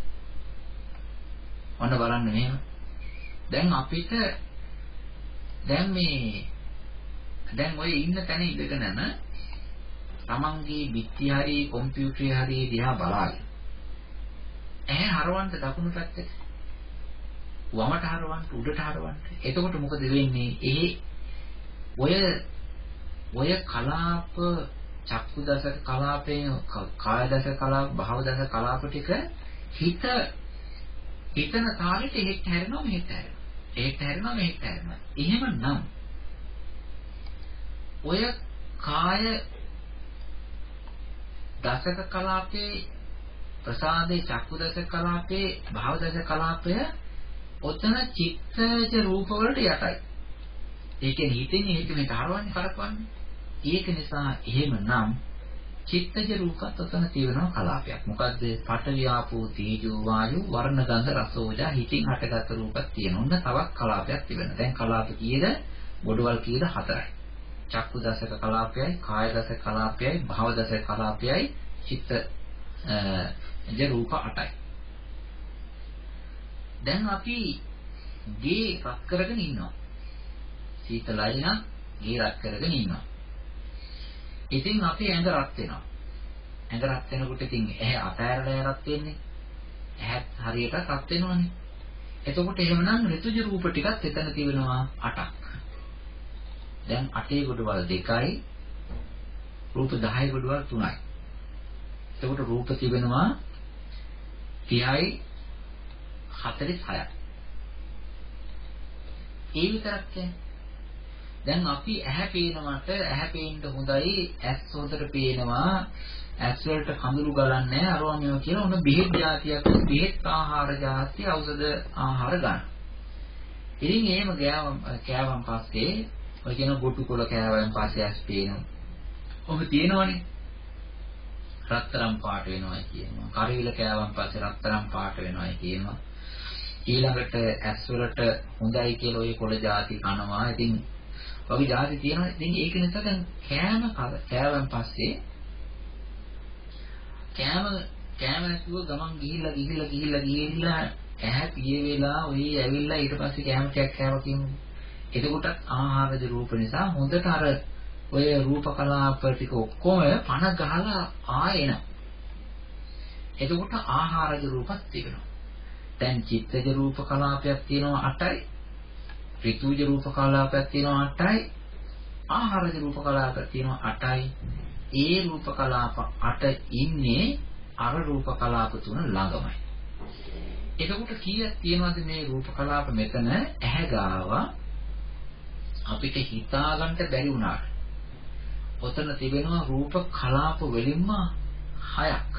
[SPEAKER 2] ඔන්න බලන්න මෙහෙම. දැන් අපිට දැන් ඔය ඉන්න තැන ඉඳගෙනම තමන්ගේ බිත්ති හරි කම්පියුටරේ හරි දිහා බලාගෙන ඇහැ හරවන්න දකුණු පැත්තට වමට හරවන්න උඩට හරවන්න. එතකොට මොකද වෙන්නේ? ඔය කලාප චක්කු දසක කලාපේ කාය දසක කලාප භව දසක කලාප ටික හිතන තාලෙට එහෙට හැරෙනවා මෙහෙට හැරෙනවා. එහෙමනම් ඔය කාය දසක කලාපේ ප්‍රසාදේ චක්කු දසක කලාපේ භව දසක කලාපය ඔතන චිත්තජ රූප වලට යටයි. ඒ කියන්නේ හිතෙන්නේ හරවන්නේ කරකවන්නේ. ඒක නිසා එහෙමනම් චිත්තජ රූපත් ඔතන තියෙනවා කලාපයක්. මොකද්ද? පඨවි ආපෝ තේජෝ වායු වර්ණ ගන්ධ රස ඕජා හිතින් හටගත් රූපක් තියෙනවා. ඔන්න තවත් කලාපයක් තිබෙනවා. දැන් කලාප කීයද? ගොඩවල් කීයද? 4යි. චක්කු දසක කලාපයයි, කාය දසක කලාපයයි, භව දසක කලාපයයි, චිත්ත රූප 8යි. දැන් අපි ගේ රත් කරගෙන ඉන්නවා. සීතලයි නම් ගේ රත් කරගෙන ඉන්නවා. ඉතින් අපි ඇඟ රත් වෙනවා. ඇඟ රත් වෙනකොට ඉතින් ඇහැ අතෑරලා රත් වෙන්නේ. ඇහත් හරියට රත් වෙනවනේ. එතකොට එහෙමනම් ඍතුජ රූප ටිකත් එතන තියෙනවා 8ක්. දැන් 8 ගොඩවල් 2යි, රූප 10 ගොඩවල් 3යි. එතකොට රූප තිබෙනවා 30යි 46යි. ඒ විතරක් කියන්නේ. දැන් අපි ඇහැ පේනවට ඇහැ පේන්න හොඳයි, ඇස් හොඳට පේනවා, ඇස් වලට කඳුළු ගලන්නේ අරවා මේවා කියලා ඔන්න බෙහෙත් જાතියක්, බෙහෙත් ආහාර જાති, ඖෂධ ආහාර ගන්න. ඉතින් එහෙම කෑවන් පස්සේ ඔය කියන ගොටු කොළ කෑවන් පස්සේ ඇස් පේනවා. ඔබ තියෙනවනේ. රත්තරන් පාට වෙනවා කියනවා. කරිවිල කෑවන් පස්සේ රත්තරන් පාට වෙනවා කියනවා. ඊළඟට ඇස් වලට හොඳයි කියලා ඔය කොළ જાති කනවා. ඉතින් වගේ જાති තියෙනවා. ඉතින් ඒක නිසා දැන් කෑවන් පස්සේ කෑම නැතුව ගමන් ගිහිල්ලා ඇහැ පිය වෙලා ඔය ඇවිල්ලා ඊට පස්සේ කෑම ටිකක් කෑවා කියමු. එතකොටත් ආහාරජ රූප නිසා හොඳට අර ඔය රූප කලාප ටික ඔක්කොම පණ ගහලා ආයෙන. එතකොට ආහාරජ රූපත් තිබෙනවා. දැන් චිත්තජ රූප කලාපයක් තියෙනවා 8යි. ඍතුජ රූප කලාපයක් තියෙනවා 8යි. ආහාරජ රූප කලාපයක් තියෙනවා 8යි. ඒ රූප කලාප 8 ඉන්නේ අර රූප කලාප තුන ළඟමයි. එතකොට කීයක් තියෙනවද මේ රූප කලාප මෙතන ඇහැ ගාව අපිට හිතා ගන්න බැරි වුණාට. ඔතන තිබෙනවා රූප කලාප වලින්ම 6ක්.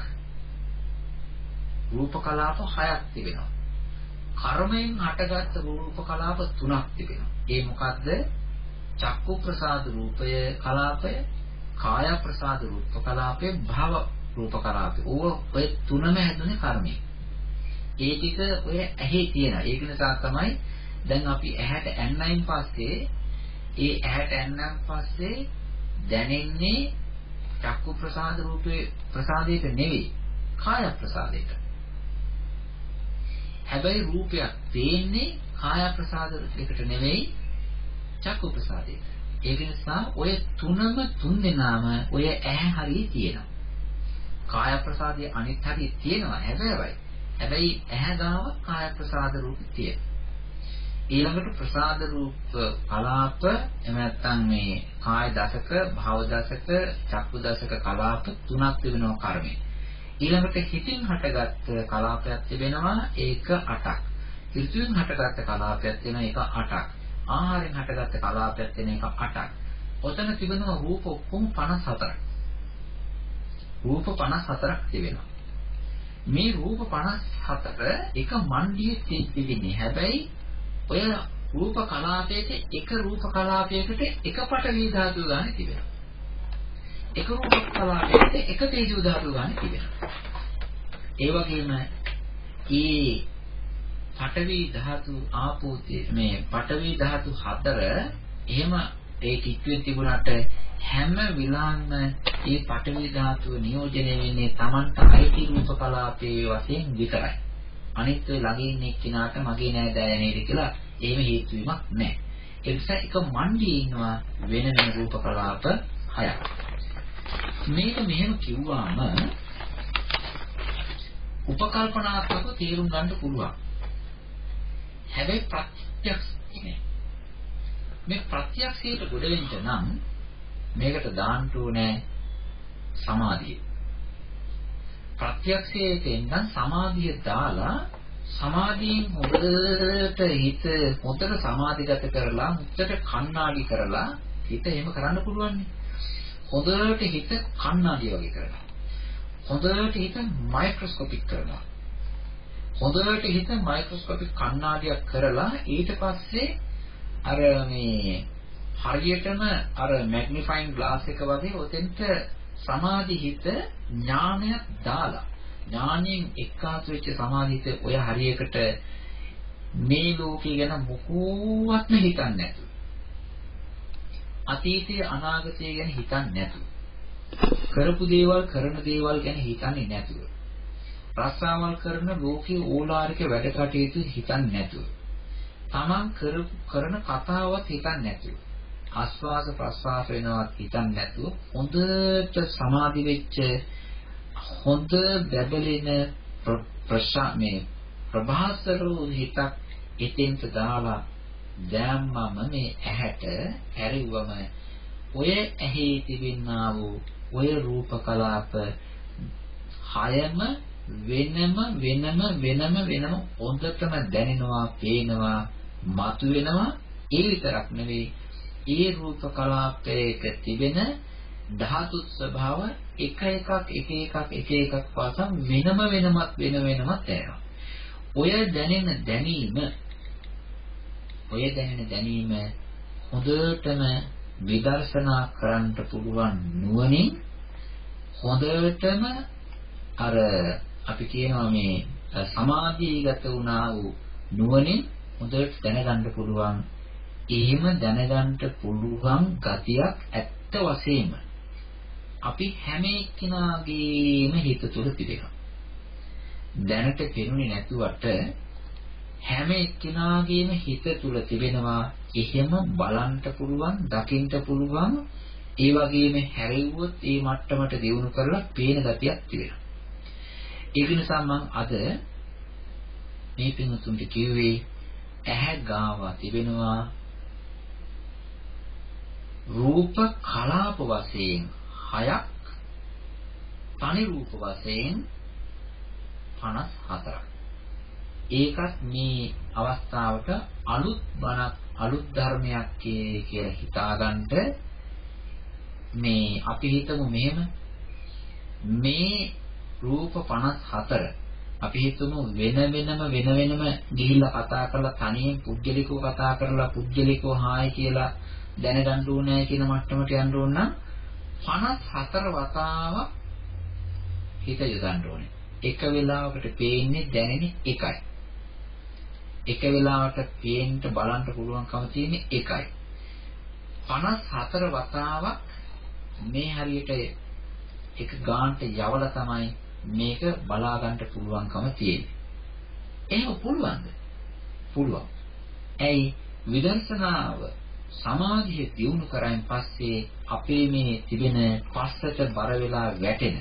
[SPEAKER 2] රූප කලාප 6ක් තිබෙනවා. කර්මයෙන් හටගත් රූප කලාප 3ක් තිබෙනවා. ඒ මොකද්ද? චක්කු ප්‍රසාද රූපය කලාපය, කාය ප්‍රසාද රූප කලාපය, භව රූප කලාපය. ඔය තුනම හැදුනේ කර්මයෙන්. ඒ ටික ඔය ඇහි තියෙනවා. ඒක නිසා තමයි දැන් අපි ඇහැට ඇන්නයින් පස්සේ ඒ ඇහැට ඇන්නන් පස්සේ දැනෙන්නේ චක්කු ප්‍රසාද රූපේ ප්‍රසාදයට නෙවෙයි, කාය ප්‍රසාදයට. හැබැයි රූපයක් පේන්නේ කාය ප්‍රසාදයකට නෙවෙයි, චක්කු ප්‍රසාදයට. ඒක නිසා ඔය තුනම තුන් දෙනාම ඔය ඇහැ හරිය තියෙනවා. කාය ප්‍රසාදයේ අනිත් හරිය තියෙනවා හැබැයි ඇහැ ගාව කාය ප්‍රසාද රූප තියෙනවා. ඊළඟට ප්‍රසාද රූප කලාප එහෙම නැත්නම් මේ කාය දසක, භව දසක, චක්කු දසක කලාප තුනක් තිබෙනවා කර්මයෙන්. ඊළඟට හිතින් හටගත් කලාපයක් තිබෙනවා ඒක 8ක්. ඍතුයෙන් හටගත් කලාපයක් තියෙනවා ඒක 8ක්. ආහාරයෙන් හටගත් කලාපයක් තියෙන එක 8ක්. ඔතන තිබෙනවා රූප ඔක්කොම 54ක්. රූප 54ක් තිබෙනවා. මේ රූප 54 එක මණ්ඩියේ තිබෙන්නේ. හැබැයි ඔය රූප කලාපයේ එක රූප කලාපයකට එක පඨවි ධාතුව ගන්න තිබෙනවා. එක රූප කලාපයකට එක තේජෝ ධාතුව ගන්න තිබෙනවා. ඒ වගේම මේ පඨවි ධාතු ආපෝතේ මේ පඨවි ධාතු 4 එහෙම ඒ කිට්ටුවේ තිබුණාට හැම විලාන්ම මේ පඨවි ධාතුව නියෝජනය වෙන්නේ Tamanta අයිති රූප කලාපයේ වශයෙන් විතරයි. අනිත් ඔය ළඟ ඉන්න එක්කිනාට මගේ නෑදෑය නේද කියලා එහෙම හේතු වීමක් නැහැ. ඒ නිසා එක මණ්ඩියේ ඉන්නවා වෙන වෙන රූප කලාප 6ක්. මේක මෙහෙම කිව්වම උපකල්පනාත්මකව තේරුම් ගන්න පුළුවන්. හැබැයි ප්‍රත්‍යක්ෂ නේ. මේ ප්‍රත්‍යක්ෂයට ගොඩ වෙන්න නම් මේකට දාන්න ඕනේ සමාධිය. ප්‍රත්‍යක්ෂයට එන්න සමාධිය දාලා සමාධියෙන් හොඳට හිත හොඳට සමාධිගත කරලා මුත්තට කණ්ණාඩි කරලා හිත එහෙම කරන්න පුළුවන්. හොඳට හිත කණ්ණාඩිය වගේ කරලා. හොඳට හිත මයික්‍රොස්කෝපික් කරනවා. හොඳට හිත මයික්‍රොස්කෝපික් කණ්ණාඩියක් කරලා ඊට පස්සේ අර මේ හරියටම අර මැග්නිෆයින් ග්ලාස් එක වගේ ඔතෙන්ට සමාධි හිත ඥානයක් දාලා ඥාණයෙන් එක්කාසු වෙච්ච සමාධිත ඔය හරියකට මේ ලෝකේ ගැන මොකෝවත්ම හිතන්නේ නැතුව අතීතයේ අනාගතය ගැන හිතන්නේ නැතුව කරපු දේවල් කරන දේවල් ගැන හිතන්නේ නැතුව රස්සාවල් කරන ලෝකයේ ඕලාරික වැඩ කටයුතු හිතන්නේ නැතුව තමන් කරන කතාවත් හිතන්නේ නැතුව ආස්වාස ප්‍රස්වාස වෙනවත් හිතන්නේ නැතුව හොඳට සමාධි වෙච්ච හොඳ බැබලෙන ප්‍රභාසර හිතක් එතෙන්ට දාලා දැම්මම මේ ඇහැට ඇරිවම ඔය ඇහි තිබෙනා වූ ඔය රූප කලාප හයම වෙනම හොඳටම දැනෙනවා, පේනවා, මතුවෙනවා. ඒ විතරක් නෙවෙයි ඒ රූප කලාපයක තිබෙන ධාතු ස්වභාව එක එකක් පාසම් වෙනම වෙනමත් දැනෙනවා. ඔය දැනෙන දැනීම හොඳටම විදර්ශනා කරන්න පුළුවන් නුවණින් හොඳටම අර අපි කියනවා මේ සමාධිගත වුණා වූ නුවණින් හොඳට දැනගන්න පුළුවන්. එහෙම දැනගන්න පුළුවන් ගතියක් ඇත්ත වශයෙන්ම අපි හැම එක්කෙනාගේම හිත තුළ තිබෙනවා. දැනට පෙනුනේ නැතුවට හැම එක්කෙනාගේම හිත තුළ තිබෙනවා. එහෙම බලන්න පුළුවන්, දකින්න පුළුවන්. ඒ වගේම හැරෙව්වොත් ඒ මට්ටමට දියුණු කරලා පේන ගතියක් තිබෙනවා. ඒක නිසා මම අද මේ පින්තුන්ට කිව්වේ ඇහැ ගාව තිබෙනවා රූප කලාප වශයෙන් 6ක්, තනි රූප වශයෙන් 54ක්. ඒකත් මේ අවස්ථාවට අලුත් බණක්, අලුත් ධර්මයක් කියලා හිතාගන්න මේ අපි හිතමු මෙහෙම මේ රූප 54 අපි හිතමු වෙන වෙනම ගිහිල්ලා කතා කරලා තනියෙන් පුද්ගලිකව කතා කරලා පුද්ගලිකව හායි කියලා දැනගන්න ඕනේ කියන මට්ටමට යන්න ඕන නම් 54 වතාවක් හිත යොදන්න ඕනේ. එක වෙලාවකට පේන්නේ දැනෙන්නේ එකයි. එක වෙලාවකට පේන්න බලන්න පුළුවන්කම තියෙන්නේ එකයි. 54 වතාවක් මේ හරියට එක ගානට යවලා තමයි මේක බලා ගන්න පුළුවන්කම තියෙන්නේ. එහෙම පුළුවන්ද? පුළුවන්. ඇයි විදර්ශනාව සමාධිය දියුණු කරායින් පස්සේ අපේ මේ තිබෙන පස්සට බර වෙලා වැටෙන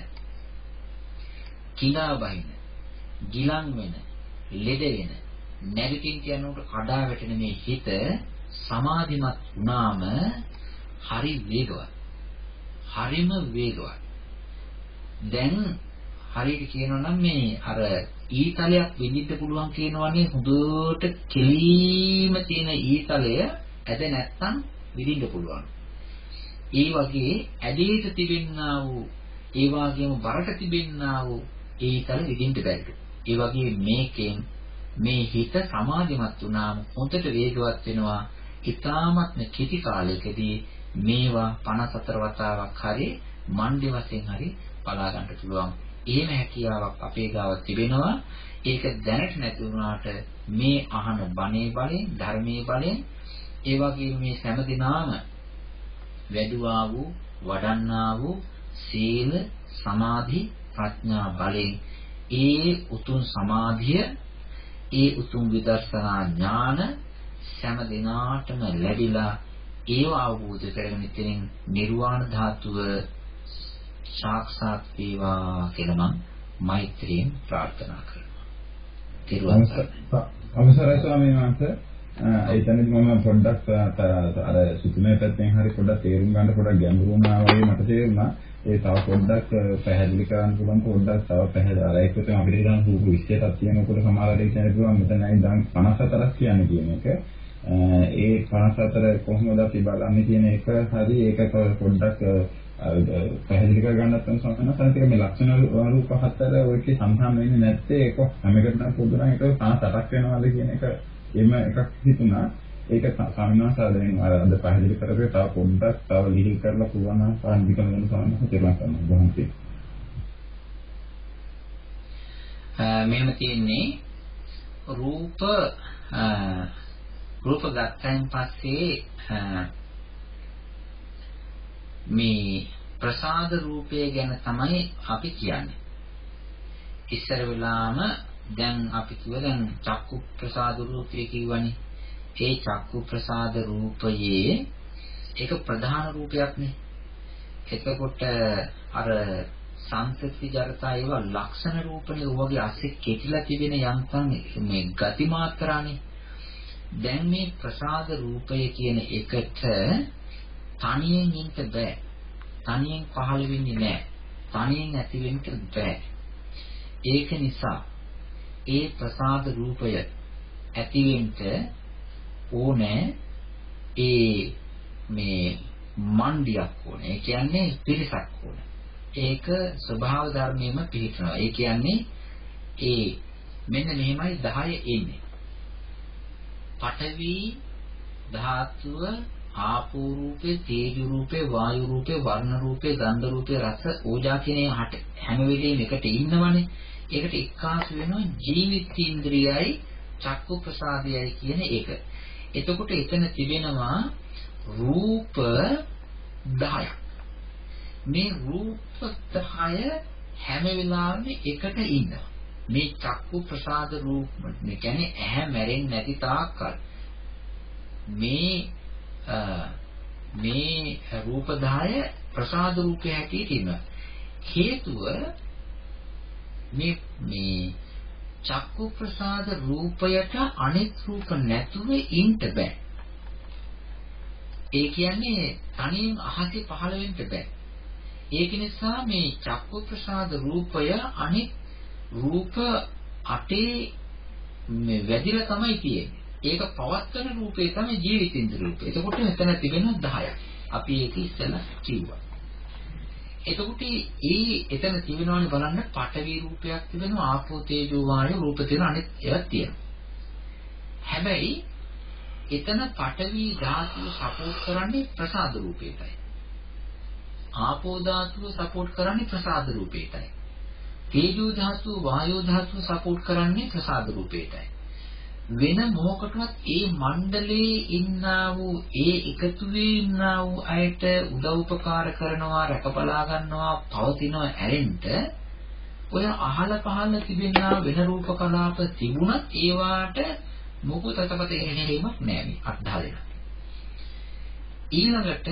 [SPEAKER 2] කිලා බහින, ගිලන් වෙන, ලෙඩ වෙන, නැගිටින් කියනකොට කඩා වැටෙන මේ හිත සමාධිමත් වුණාම හරි වේගවත්. හරිම වේගවත්. දැන් හරියට කියනවා නම් මේ අර ඊතලයක් විඳින්න පුළුවන් කියනවනේ හොඳට කෙලීම තියෙන ඊතලය ඇද නැත්තම් විඳින්න පුළුවන්. ඒ වගේ ඇදීට තිබෙන්නා වූ ඒ වගේම බරට තිබෙන්නා වූ ඊතල විඳින්න බැහැ. ඒ වගේ මේකෙන් මේ හිත සමාධිමත් වුණාම හොඳට වේගවත් වෙනවා. ඊටාත්ම කිසි කාලයකදී මේවා 54 වතාවක් හරි මණ්ඩි වශයෙන් හරි බලා ගන්න පුළුවන්. එහෙම හැකියාවක් අපේ ගාව තිබෙනවා. ඒක දැනට නැති වුණාට මේ අහන බණේ බලෙන්, ධර්මයේ බලෙන්, ඒ වගේම මේ හැම දිනාම වැඩුවා වූ, වඩන්නා වූ සීල, සමාධි, ප්‍රඥා බලෙන් ඒ උතුම් සමාධිය, ඒ උතුම් විදර්ශනා ඥාන හැම දිනාටම ලැබිලා ඒව අවබෝධ කරගෙන ඉතින් නිර්වාණ ධාතුව සාක්ෂාත් වේවා කියලා මම මෛත්‍රියෙන් ප්‍රාර්ථනා කරනවා.
[SPEAKER 8] අවසරයි ස්වාමීන් වහන්සේ. එතනදී මම පොඩ්ඩක් අර සුතුමේ පැත්තෙන් හරි පොඩ්ඩක් තේරුම් ගන්න පොඩ්ඩක් ගැඹුරු වුණා වගේ මට තේරුණා. ඒ තව පොඩ්ඩක් පැහැදිලි කරන්න පුළුවන් පොඩ්ඩක් තව පැහැදිලි අර ඒකත් අපිට ගන්න සූප විශ්ලේෂයක් තියෙනකොට සමහරවිට කියන්නේ පුළුවන් මෙතනයි දැන් 54ක් කියන්නේ කියන එක. ඒ 54 කොහොමද අපි බලන්නේ කියන එක හරි ඒක පොඩ්ඩක් පැහැදිලි කර ගන්නත් සම්පූර්ණ මේ ලක්ෂණ රූප හතර ඔයකේ සම්හාම වෙන්නේ නැත්තේ ඒක හැමකටම පොදුනා ඒක 58ක් වෙනවාද කියන එක එම එකක් හිතුණා. ඒක සාමාන්‍යයෙන් අද පැහැදිලි කරපේ තව පොඩ්ඩක් තව ලිහිල් කරලා පුළුවන් නම් සාන්තිකම වෙන සාමාන්‍යයෙන් තේරුම් ගන්න බහන්සේ.
[SPEAKER 2] මෙහෙම තියෙන්නේ රූප ගත්තයින් පස්සේ මේ ප්‍රසාද රූපය ගැන තමයි අපි කියන්නේ. ඉස්සර වෙලාම දැන් අපි කිව්ව දැන් චක්කු ප්‍රසාද රූපය කියවනේ. ඒ චක්කු ප්‍රසාද රූපයේ ඒක ප්‍රධාන රූපයක් නේ. එතකොට අර සංසති ජරතා ඒවා ලක්ෂණ රූපනේ ඔයගේ අස්සේ කෙටිලා තිබෙන යන්තම් මේ ගති මාත්‍රානේ. දැන් මේ ප්‍රසාද රූපය කියන එකට තනියෙන් ඉන්න බෑ. තනියෙන් පහළ වෙන්නේ නැහැ. තනියෙන් ඇති වෙන්න බෑ. ඒක නිසා ඒ ප්‍රසාද රූපය ඇති වෙන්න ඕනේ ඒ මේ මණ්ඩියක් ඕනේ. ඒ කියන්නේ පිරිසක් ඕනේ. ඒක ස්වභාව ධර්මයෙන්ම පිළිටනවා. ඒ කියන්නේ ඒ මෙන්න මෙහෙමයි 10 එන්නේ. පඨවි ධාතුව, ආපෝ රූපේ, තේජු රූපේ, වායු රූපේ, වර්ණ රූපේ, ගන්ධ රූපේ, රස, ඕජා කියන හැම වෙලෙම එකට ඉන්නවනේ. ඒකට එක්කාසු වෙනවා ජීවිතේන්ද්‍රයයි චක්කු ප්‍රසාදයයි කියන එක. එතකොට එතන තිබෙනවා රූප 10ක්. මේ රූප 10 හැම වෙලාවෙම එකට ඉන්නවා. මේ චක්කු ප්‍රසාද රූප මේ කියන්නේ ඇහැ මැරෙන්නේ නැති තාක්කල් මේ රූප 10 ප්‍රසාද රූපය හැටියට ඉන්නවා. හේතුව මේ චක්කු ප්‍රසාද රූපයට අනෙක් රූප නැතුව ඉන්න බෑ. ඒ කියන්නේ තනියෙන් අහසේ පහළ වෙන්න බෑ. ඒක නිසා මේ චක්කු ප්‍රසාද රූපය අනෙක් රූප 8 මේ වැඩිලා තමයි තියෙන්නේ. ඒක පවත්වන රූපේ තමයි ජීවිතේන්ද්‍ර රූපය. එතකොට මෙතන තිබෙනවා 10ක්. අපි ඒක ඉස්සෙල්ලා කිව්වා. එතකොට එතන තිබෙනවානේ බලන්න පඨවි රූපයක් තිබෙනවා, ආපෝ තේජෝ වායෝ රූප තියෙන අනෙක් ඒවා තියෙනවා. හැබැයි එතන පඨවි ධාතුව සපෝට් කරන්නේ ප්‍රසාද රූපේටයි. ආපෝ ධාතුව සපෝට් කරන්නේ ප්‍රසාද රූපේටයි. තේජෝ ධාතුව වායෝ ධාතුව සපෝට් කරන්නේ ප්‍රසාද රූපේටයි. වෙන මොහොකටවත් ඒ මණ්ඩලයේ ඉන්නා වූ ඒ එකතු වෙ ඉන්නා වූ අයට උදව් උපකාර කරනවා, රැකබලා ගන්නවා, පවතිනවා ඇරෙන්න ඔය අහල පහල තිබෙනා වෙන රූප කලාප තිබුණත් ඒවාට මොකද තතපත එහෙමීමක් නෑ මේ 8 දෙනා. ඊළඟට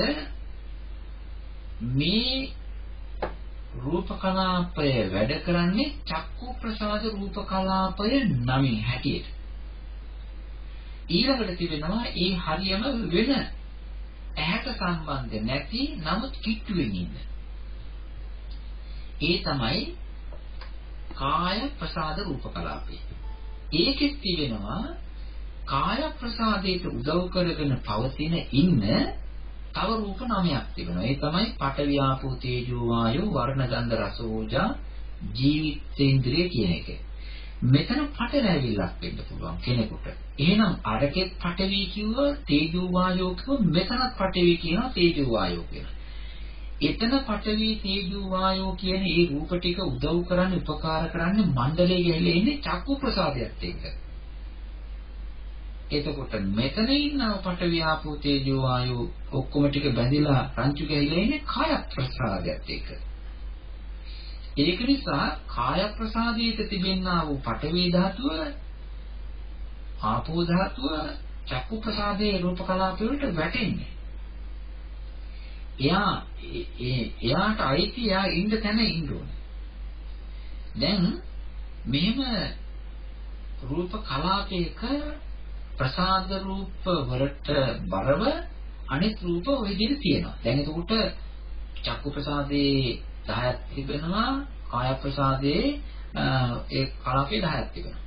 [SPEAKER 2] මේ රූප කලාපය වැඩ කරන්නේ චක්කු ප්‍රසාද රූප කලාපය නමින් හැටියට. ඊළඟට තිබෙනවා ඒ හරියම වෙන ඇහැට සම්බන්ධ නැති නමුත් කිට්ටුවෙන් ඉන්න. ඒ තමයි කාය ප්‍රසාද රූප කලාපය. ඒකෙත් තිබෙනවා කාය ප්‍රසාදයට උදව් කරගෙන පවතින ඉන්න තව රූප 9ක් තිබෙනවා. ඒ තමයි පඨවි ආපෝ තේජෝ වායෝ වර්ණ ගන්ධ රස ඕජා ජීවිතේන්ද්‍රිය කියන එක. මෙතන පටලැවිල්ලක් වෙන්න පුළුවන් කෙනෙකුට. එහෙනම් අරකෙත් පඨවි කිව්ව තේජෝ වායෝ කිව්ව මෙතනත් පඨවි කියනවා තේජෝ වායෝ කියනවා. එතන පඨවි තේජෝ වායෝ කියන මේ රූප ටික උදව් කරන්නේ උපකාර කරන්නේ මණ්ඩලයේ ගහලා ඉන්නේ චක්කු ප්‍රසාදයට එක්ක. එතකොට මෙතන ඉන්නව පඨවි ආපෝ තේජෝ වායෝ ඔක්කොම ටික බැඳිලා රංචු ගහලා ඉන්නේ කාය ප්‍රසාදයට එක්ක. ඒක නිසා කාය ප්‍රසාදයට තිබෙනා වූ පඨවි ධාතුව ආපෝ ධාතුව චක්කු ප්‍රසාදයේ රූප කලාප වලට වැටෙන්නේ. එයාට අයිති එයා ඉන්න තැන ඉන්න ඕනේ. දැන් මෙහෙම රූප කලාපයක ප්‍රසාද රූප වලට බරව අනිත් රූප ඔය විදිහට තියෙනවා. දැන් එතකොට චක්කු ප්‍රසාදයේ 10ක් තිබෙනවා, කාය ප්‍රසාදයේ ඒ කලාපේ 10ක් තිබෙනවා.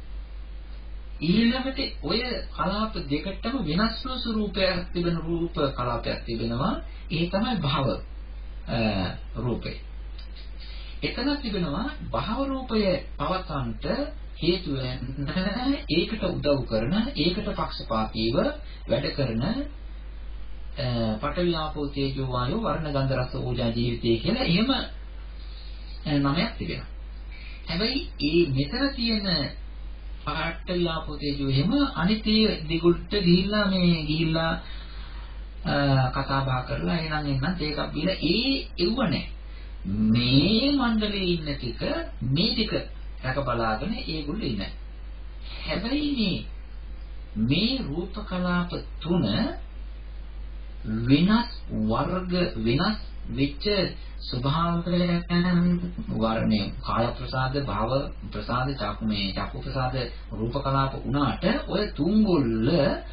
[SPEAKER 2] ඊළඟට ඔය කලාප දෙකටම වෙනස් වූ ස්වරූපයක් තිබෙන රූප කලාපයක් තිබෙනවා. ඒ තමයි භව රූපේ. එතන තිබෙනවා භව රූපය පවතන්ට හේතුව ඒකට උදව් කරන ඒකට පක්ෂපාතීව වැඩ කරන පඨවි ආපෝ තේජෝ වායෝ වර්ණ ගන්ධ රස ඕජා ජීවිතය කියලා එහෙම නමයක් තිබෙනවා. හැබැයි මේ මෙතන තියෙන පඨවි ආපෝ තේජෝ එහෙම අනිත් දෙගොල්ලට ගිහිල්ලා කතා බහ කරලා එහෙනම් එන්න ඒකක් බිල එව්ව නැහැ. මේ මණ්ඩලයේ ඉන්න ටික මේ ටික රැක බලාගෙන ඒගොල්ලෝ ඉන්නේ. හැබැයි මේ රූප කලාප තුන වෙනස් වර්ග වෙනස් වෙච්ච ස්වභාවයන් වර්ණේ කාය ප්‍රසාද භව ප්‍රසාද චක්කු ප්‍රසාද රූප කලාප උනාට ඔය තුන්ගොල්ල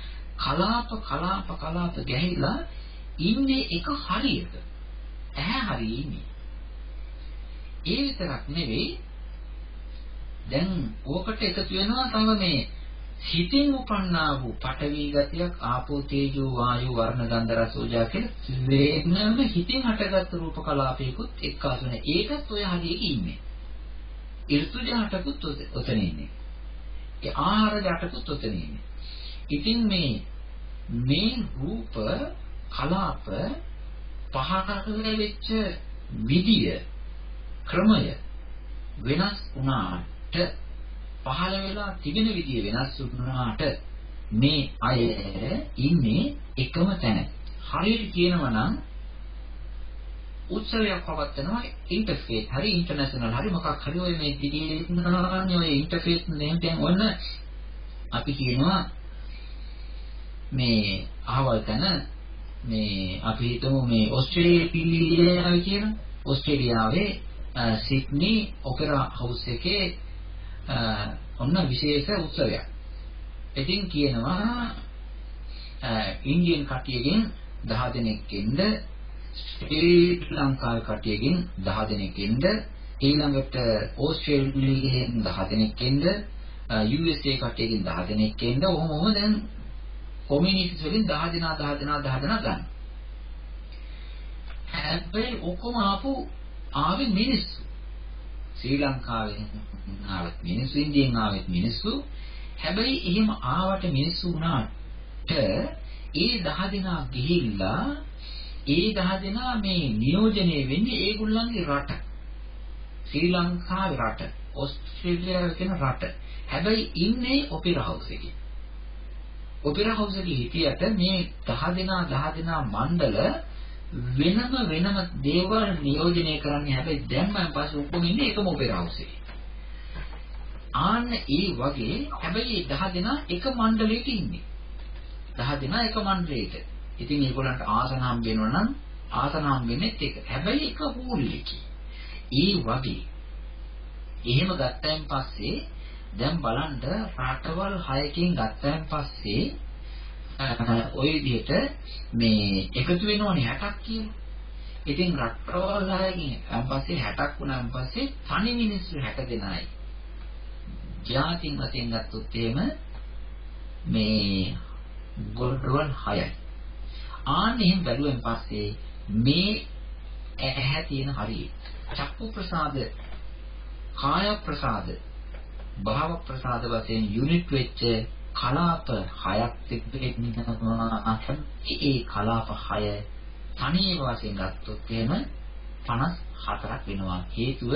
[SPEAKER 2] කලාප ගැහිලා ඉන්නේ එක හරියට ඇහැ හරිය ඉන්නේ. ඒ විතරක් නෙවෙයි දැන් ඕකට එකතු වෙනවා තව මේ හිතින් උපන්නා වූ පඨවි ගතියක් ආපෝ තේජෝ වායු වර්ණ ගන්ධ රස ඕජා කියලා වෙනම හිතින් හටගත් රූප කලාපයකුත් එක්කාසු වෙන. ඒකත් ඔය හරියට ඉන්නේ. ඍතුජ හටකුත් ඔතන ඉන්නේ. ඒ ආහාර ජටකුත් ඔතන ඉන්නේ. ඉතින් මේ රූප කලාප පහකට වෙච්ච විදිය ක්‍රමය වෙනස් වුණාට පහළ වෙලා තිබෙන විදිය වෙනස් වුණාට මේ අය ඉන්නේ එකම තැන. හරියට කියනවා නම් උත්සවයක් පවත්වනවා ඉන්ටර්ෆේස් හරි ඉන්ටර්නැෂනල් හරි මොකක් හරි ඔය මේ දිගින් ඔය ඉන්ටර්ෆේස් නෙම් දැන් ඔන්න අපි කියනවා මේ අහවල් තැන මේ අපි හිතමු මේ ඕස්ට්‍රේලියාවේ කියන ඕස්ට්‍රේලියාවේ සිඩ්නි ඔපෙරා හවුස් එකේ ඔන්න විශේෂ උත්සවයක්. ඉතින් කියනවා ඉන්දියන් කට්ටියගෙන් 10 දෙනෙක් ඉන්න ශ්‍රී ලංකාවේ කට්ටියගෙන් 10 දෙනෙක් ඉන්න ඊළඟට ඕස්ට්‍රේලියාවෙන් 10 දෙනෙක් ඉන්න USA කට්ටියගෙන් 10 දෙනෙක් ඉන්න ඔහොම දැන් කොමියුනිටිස් වලින් 10 දෙනා ගන්න. හැබැයි ඔක්කොම ආවේ මිනිස්සු. ශ්‍රී ලංකාවෙන් ආවත් මිනිස්සු ඉන්දියෙන් ආවත් මිනිස්සු. හැබැයි එහෙම ආවට මිනිස්සු වුණාට ඒ 10 දෙනා ගිහිල්ලා ඒ 10 දෙනා මේ නියෝජනය වෙන්නේ ඒගොල්ලන්ගේ රට. ශ්‍රී ලංකාවේ රට, ඕස්ට්‍රේලියාවේ කියන රට. හැබැයි ඉන්නේ ඔපෙරා හවුස් එකේ. ඔපෙරා හවුස් එකේ හිටියට මේ 10 දෙනා මණ්ඩල වෙනම දේවල් නියෝජනය කරන්නේ. හැබැයි දැන් මම පස්සේ ඔක්කොම ඉන්නේ එකම ඔපෙරා හවුස් එකේ. ආන්න ඒ වගේ හැබැයි 10 දෙනා එක මණ්ඩලයක ඉන්නේ. 10 දෙනා එක මණ්ඩලයක. ඉතින් ඒගොල්ලන්ට ආසන හම්බ වෙනවා නම් ආසන හම්බ වෙන්නේත් එක. හැබැයි එක හෝල් එකේ. ඒ වගේ. එහෙම ගත්තයින් පස්සේ දැන් බලන්න රටවල් 6කින් ගත්තයින් පස්සේ ඔය විදිහට මේ එකතු වෙනවනේ 60ක් කියලා. ඉතින් රටවල් 6කින් පස්සේ 60ක් වුණාන් පස්සේ තනි මිනිස්සු 60 දෙනයි. ජාතින් වශයෙන් ගත්තොත් එහෙම මේ ගොඩවල් 6යි. ආන්න එහෙම බැලුවෙන් පස්සේ මේ ඇහැ තියෙන හරිය චක්කු ප්‍රසාද, කාය ප්‍රසාද, භාව ප්‍රසාද වශයෙන් යුනිට් වෙච්ච කලාප 6ක් තිබෙනවා. ඒ කලාප 6 තනිය වශයෙන් ගත්තොත් එහෙම 54ක් වෙනවා. හේතුව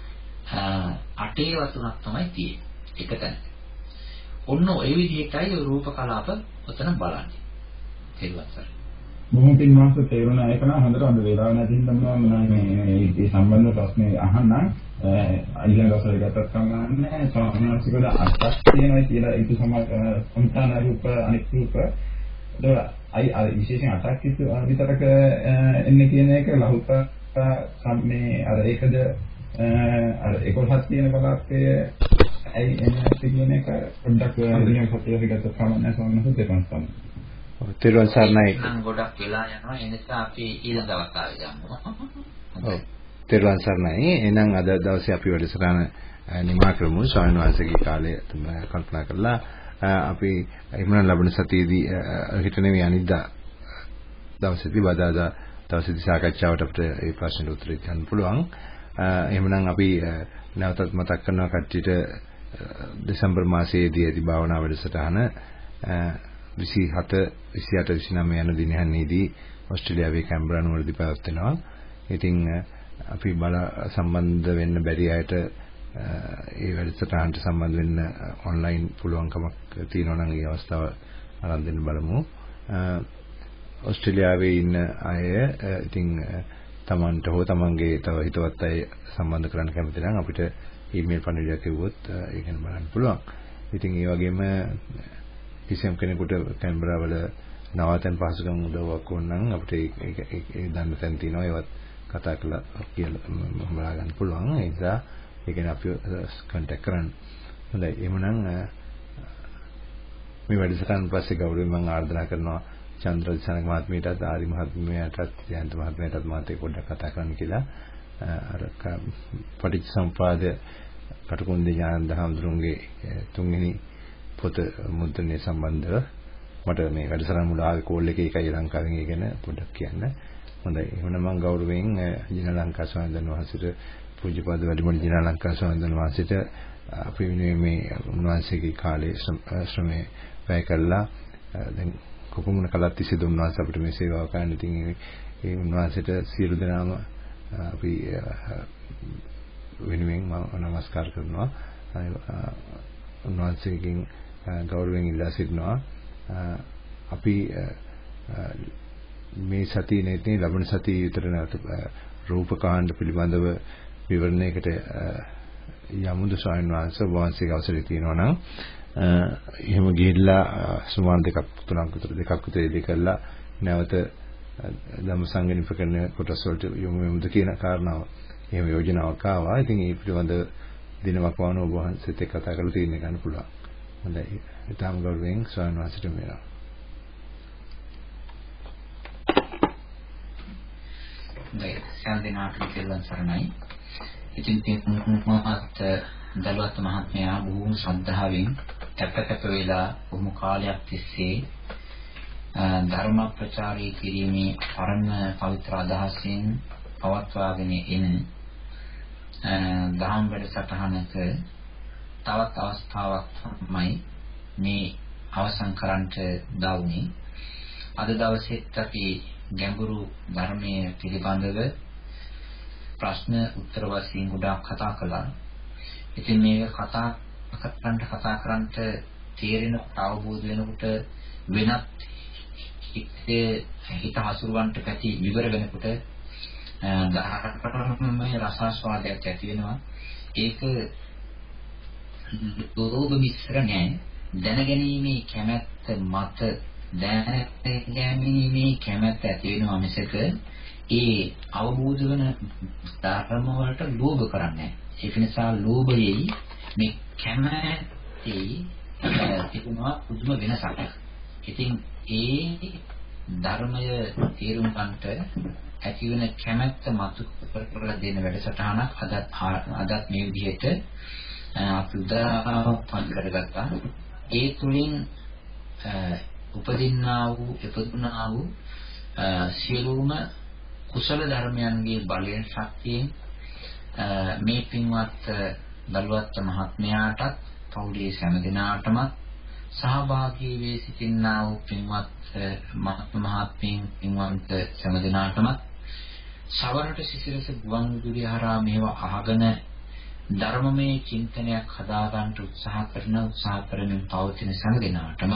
[SPEAKER 2] 8 වතුනක් තමයි තියෙන්නේ. එකතැන. ඔන්න ඔය විදිහටයි රූප කලාප ඔතන බලන්නේ. තේරුණාද?
[SPEAKER 8] බොහොම පින්වත් තේරුණා. ඒක නම් හොඳට හොඳ වේලාව නැති හින්දා මම මේ සම්බන්ධ ප්‍රශ්නේ අහන්නම්. ඊළඟ දවසේ ගත්තත් කමන්නේ සාමාන්‍යසිකව අටක් තියෙනවා කියලා ඒක සම්පූර්ණ රූප අනිත් රූප අර විශේෂයෙන් අටක් විතරක එන්නේ කියන එක ලහුත සම්මේ අර ඒකද අර 11ක් තියෙන කලාපයේ ඇයි එන්නේ කියන එක පොඩ්ඩක් ඊළඟ සතියේ ගත්තත් කමන්නේ සාමාන්‍යයෙන් දෙපන්ස් තමයි.
[SPEAKER 1] තෙරුවන් සරණයි.
[SPEAKER 2] නම් ගොඩක් වෙලා යනවා. ඒ නිසා අපි ඊළඟ අවස්ථාවේ යමු.
[SPEAKER 1] ඔව්. තෙරුවන් සරණයි. එහෙනම් අද දවසේ අපි වැඩසටහන නිමා කරමු. ස්වාමීන් වහන්සේගේ කාලය කල්පනා කරලා අපි එහෙමනම් ලබන සතියේදී හිට නෙවෙයි අනිද්දා දවසේදී බදාදා දවසේදී සාකච්ඡාවට අපිට මේ ප්‍රශ්නෙට උත්තර දෙන්න පුළුවන්. එහෙමනම් අපි නැවතත් මතක් කරනවා කට්ටියට දෙසැම්බර් මාසයේදී ඇති භාවනා වැඩසටහන 27 28 29 යන දිනයන්හිදී ඕස්ට්‍රේලියාවේ කැම්බරා නුවරදී පැවැත්වෙනවා. ඉතින් අපි සම්බන්ධ වෙන්න බැරි අයට ඒ වැඩසටහනට සම්බන්ධ වෙන්න ඔන්ලයින් පුළුවන්කමක් තියෙනවා නම් ඒ අවස්ථාව අරන් දෙන්න බලමු. ඕස්ට්‍රේලියාවේ ඉන්න අය ඉතින් තමන්ට හෝ තමන්ගේ තව හිතවත් අය සම්බන්ධ කරන්න කැමති නම් අපිට ඊමේල් පණිවිඩයක් එවුවොත් ඒක ගැන බලන්න පුළුවන්. ඉතින් ඒ වගේම කිසියම් කෙනෙකුට කැම්බරා වල නවාතැන් පහසුකම් උදව්වක් ඕන නම් අපිට ඒ දන්න තැන් තියෙනවා. ඒවත් කතා කරලා කියලා බලා ගන්න පුළුවන්. ඒ නිසා ඒ ගැන අපි කන්ටැක්ට් කරන්න. හොඳයි. එහෙමනම් මේ වැඩසටහන පස්සේ ගෞරවයෙන් මම ආරාධනා කරනවා චන්ද්‍රදිසානක මහත්මියටත් ආරි මහත්මියටත් ජයන්ත මහත්මියටත් මාත් පොඩ්ඩක් කතා කරන්න කියලා. අර පටිච්චසමුපාද කටුකුරුන්දී ඥානන්ද හඳුරුන්ගේ තුන්වෙනි පොත මුද්‍රණය සම්බන්ධව මට මේ වැඩසටහන මුල ආවේ කෝල් එකේ එකයි ලංකාවෙන් ඒ ගැන පොඩ්ඩක් කියන්න. හොඳයි. එහෙනම් මම ගෞරවයෙන් ජිනලංකා ස්වාමීන් වහන්සේට පූජ්‍යපද වැඩිමල් ජිනලංකා ස්වාමීන් වහන්සේට අපි මේ උන්වහන්සේගේ කාලේ ශ්‍රමයේ වැය කළා. දැන් කොපමණ කලක් තිස්සේද උන්වහන්සේ අපිට මේ සේවාව කරන්න. ඉතින් ඒ උන්වහන්සේට සියලු දෙනාම අපි වෙනුවෙන් මම නමස්කාර කරනවා. උන්වහන්සේගෙන් ගෞරවයෙන් ඉල්ලා සිටිනවා. අපි මේ සතියේ නැත්නම් ලබන සතියේ විතර රූපකාණ්ඩ පිළිබඳව විවරණයකට යමුදු ස්වාමීන් වහන්සේගේ අවසරය තියෙනවා නම් එහෙම ගිහිල්ලා සුමාන දෙකක් විතර ඉදි කරලා නැවත ධම්ම සංගණි ප්‍රකරණ කොටස් වලට යොමු වෙමුද කියන කාරණාව එහෙම යෝජනාවක් ආවා. ඉතින් ඒ පිළිබඳ දිනවක් වවන ඔබ වහන්සේත් එක්ක කතා කරලා තීරණය ගන්න පුළුවන්. හොඳයි. ඊටම ගෞරවයෙන් ස්වාමීන් වහන්සේට මෙනවා.
[SPEAKER 2] මේ සම්දිනාට කියලා සරණයි. ඉතින් මහත් දලුවත් මහත්මයා බොහොම ශ්‍රද්ධාවෙන් කැප වෙලා බොහොම කාලයක් තිස්සේ ධර්ම ප්‍රචාරය කිරීමේ පරම පවිත්‍ර අදහසින් පවත්වාගෙන එන දහම් වැඩසටහනක තවත් අවස්ථාවක් තමයි මේ අවසන් කරන්නට දාන්නේ. අද දවසේත් අපි ගැඹුරු ධර්මයේ පිළිබඳව ප්‍රශ්න උත්තර වශයෙන් ගොඩාක් කතා කළා. ඉතින් මේක කතා කරන්නට තේරෙන අවබෝධ වෙනකොට වෙනත් හිත හසුරවන්නට පැති විවර වෙනකොට ධර්මයේ රසාස්වාදයක් ඇති වෙනවා. ඒක ලෝභ මිශ්‍ර නෑ. දැනගැනීමේ කැමැත්ත මත දැනගැනීමේ කැමැත්ත ඇති වෙනවා මිසක ඒ අවබෝධ වෙන ධර්ම වලට ලෝභ කරන්නේ නෑ. ඒක නිසා ලෝභයයි මේ කැමැත්තයි තිබුණා පුදුම වෙනසක්. ඉතින් ඒ ධර්මය තේරුම් ගන්නට ඇති වෙන කැමැත්ත මතු කරලා දෙන වැඩසටහනක් අදත් මේ විදිහට අපි උදාහරණ කරගත්තා. ඒ තුලින් උපදින්නා වූ සියලුම කුසල ධර්මයන්ගේ බලයෙන් ශක්තියෙන් මේ පින්වත් දලුවත් මහත්මයාටත් පෞලී සෑම දිනාටම සහභාගී වී සිටින්නා වූ පින්වත් පින්වන්ත සෑම දිනාටම සවරට සිසිලස ගුවන් විදුලිය හරහා මේවා අහගෙන ධර්මමය චින්තනයක් හදාගන්න උත්සාහ කරමින් පවතින සෑම දිනාටම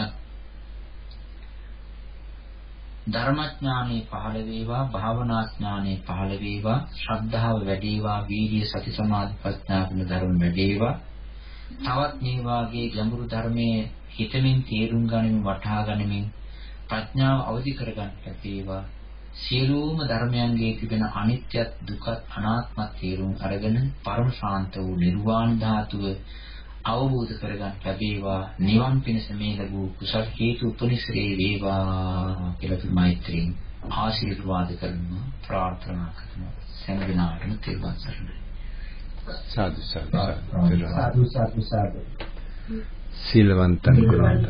[SPEAKER 2] ධර්මඥානෙ පහළ වේවා, භාවනා ඥානෙ පහළ වේවා, ශ්‍රද්ධාව වැඩි වේවා, වීර්ය සති සමාධි ප්‍රඥා ගුණ ධර්ම වැඩි වේවා. තවත් මේ වාගේ ගැඹුරු ධර්මයේ හිතමින් තේරුම් ගනිමින් වටහා ගනිමින් ප්‍රඥාව අවදි කරගන්නට ලැබේවා. සියලුම ධර්මයන්ගේ තිබෙන අනිත්‍යත් දුකත් අනාත්මත් තේරුම් අරගෙන පරම ශාන්ත වූ නිර්වාණ ධාතුව අවබෝධ කරගන්න ලැබේවා. නිවන් පිණිස මේ ලැබූ කුසල හේතු උපනිශ්‍රේ වේවා කියලා අපි මෛත්‍රියෙන් ආශිර්වාද කරනවා, ප්‍රාර්ථනා කරනවා. සෑම දිනකටම තෙරුවන් සරණයි.
[SPEAKER 1] සාදු
[SPEAKER 5] සාදු සාදු.
[SPEAKER 1] සීලවන්තං ගුණවන්තං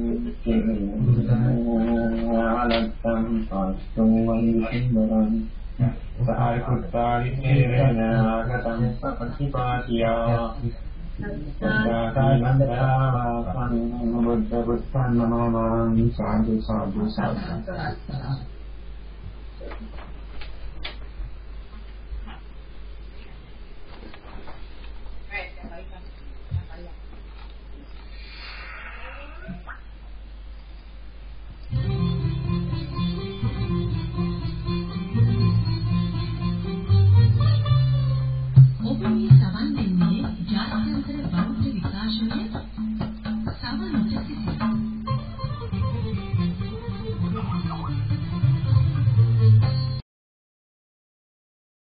[SPEAKER 9] සංගුණවන්තං
[SPEAKER 8] සාරිපුත්තානි තේරේන ආගතං පටිපාටියා සාකානන්දා සම්බුද්ධ පුත්තං නමෝ සාදු සාදු සාදු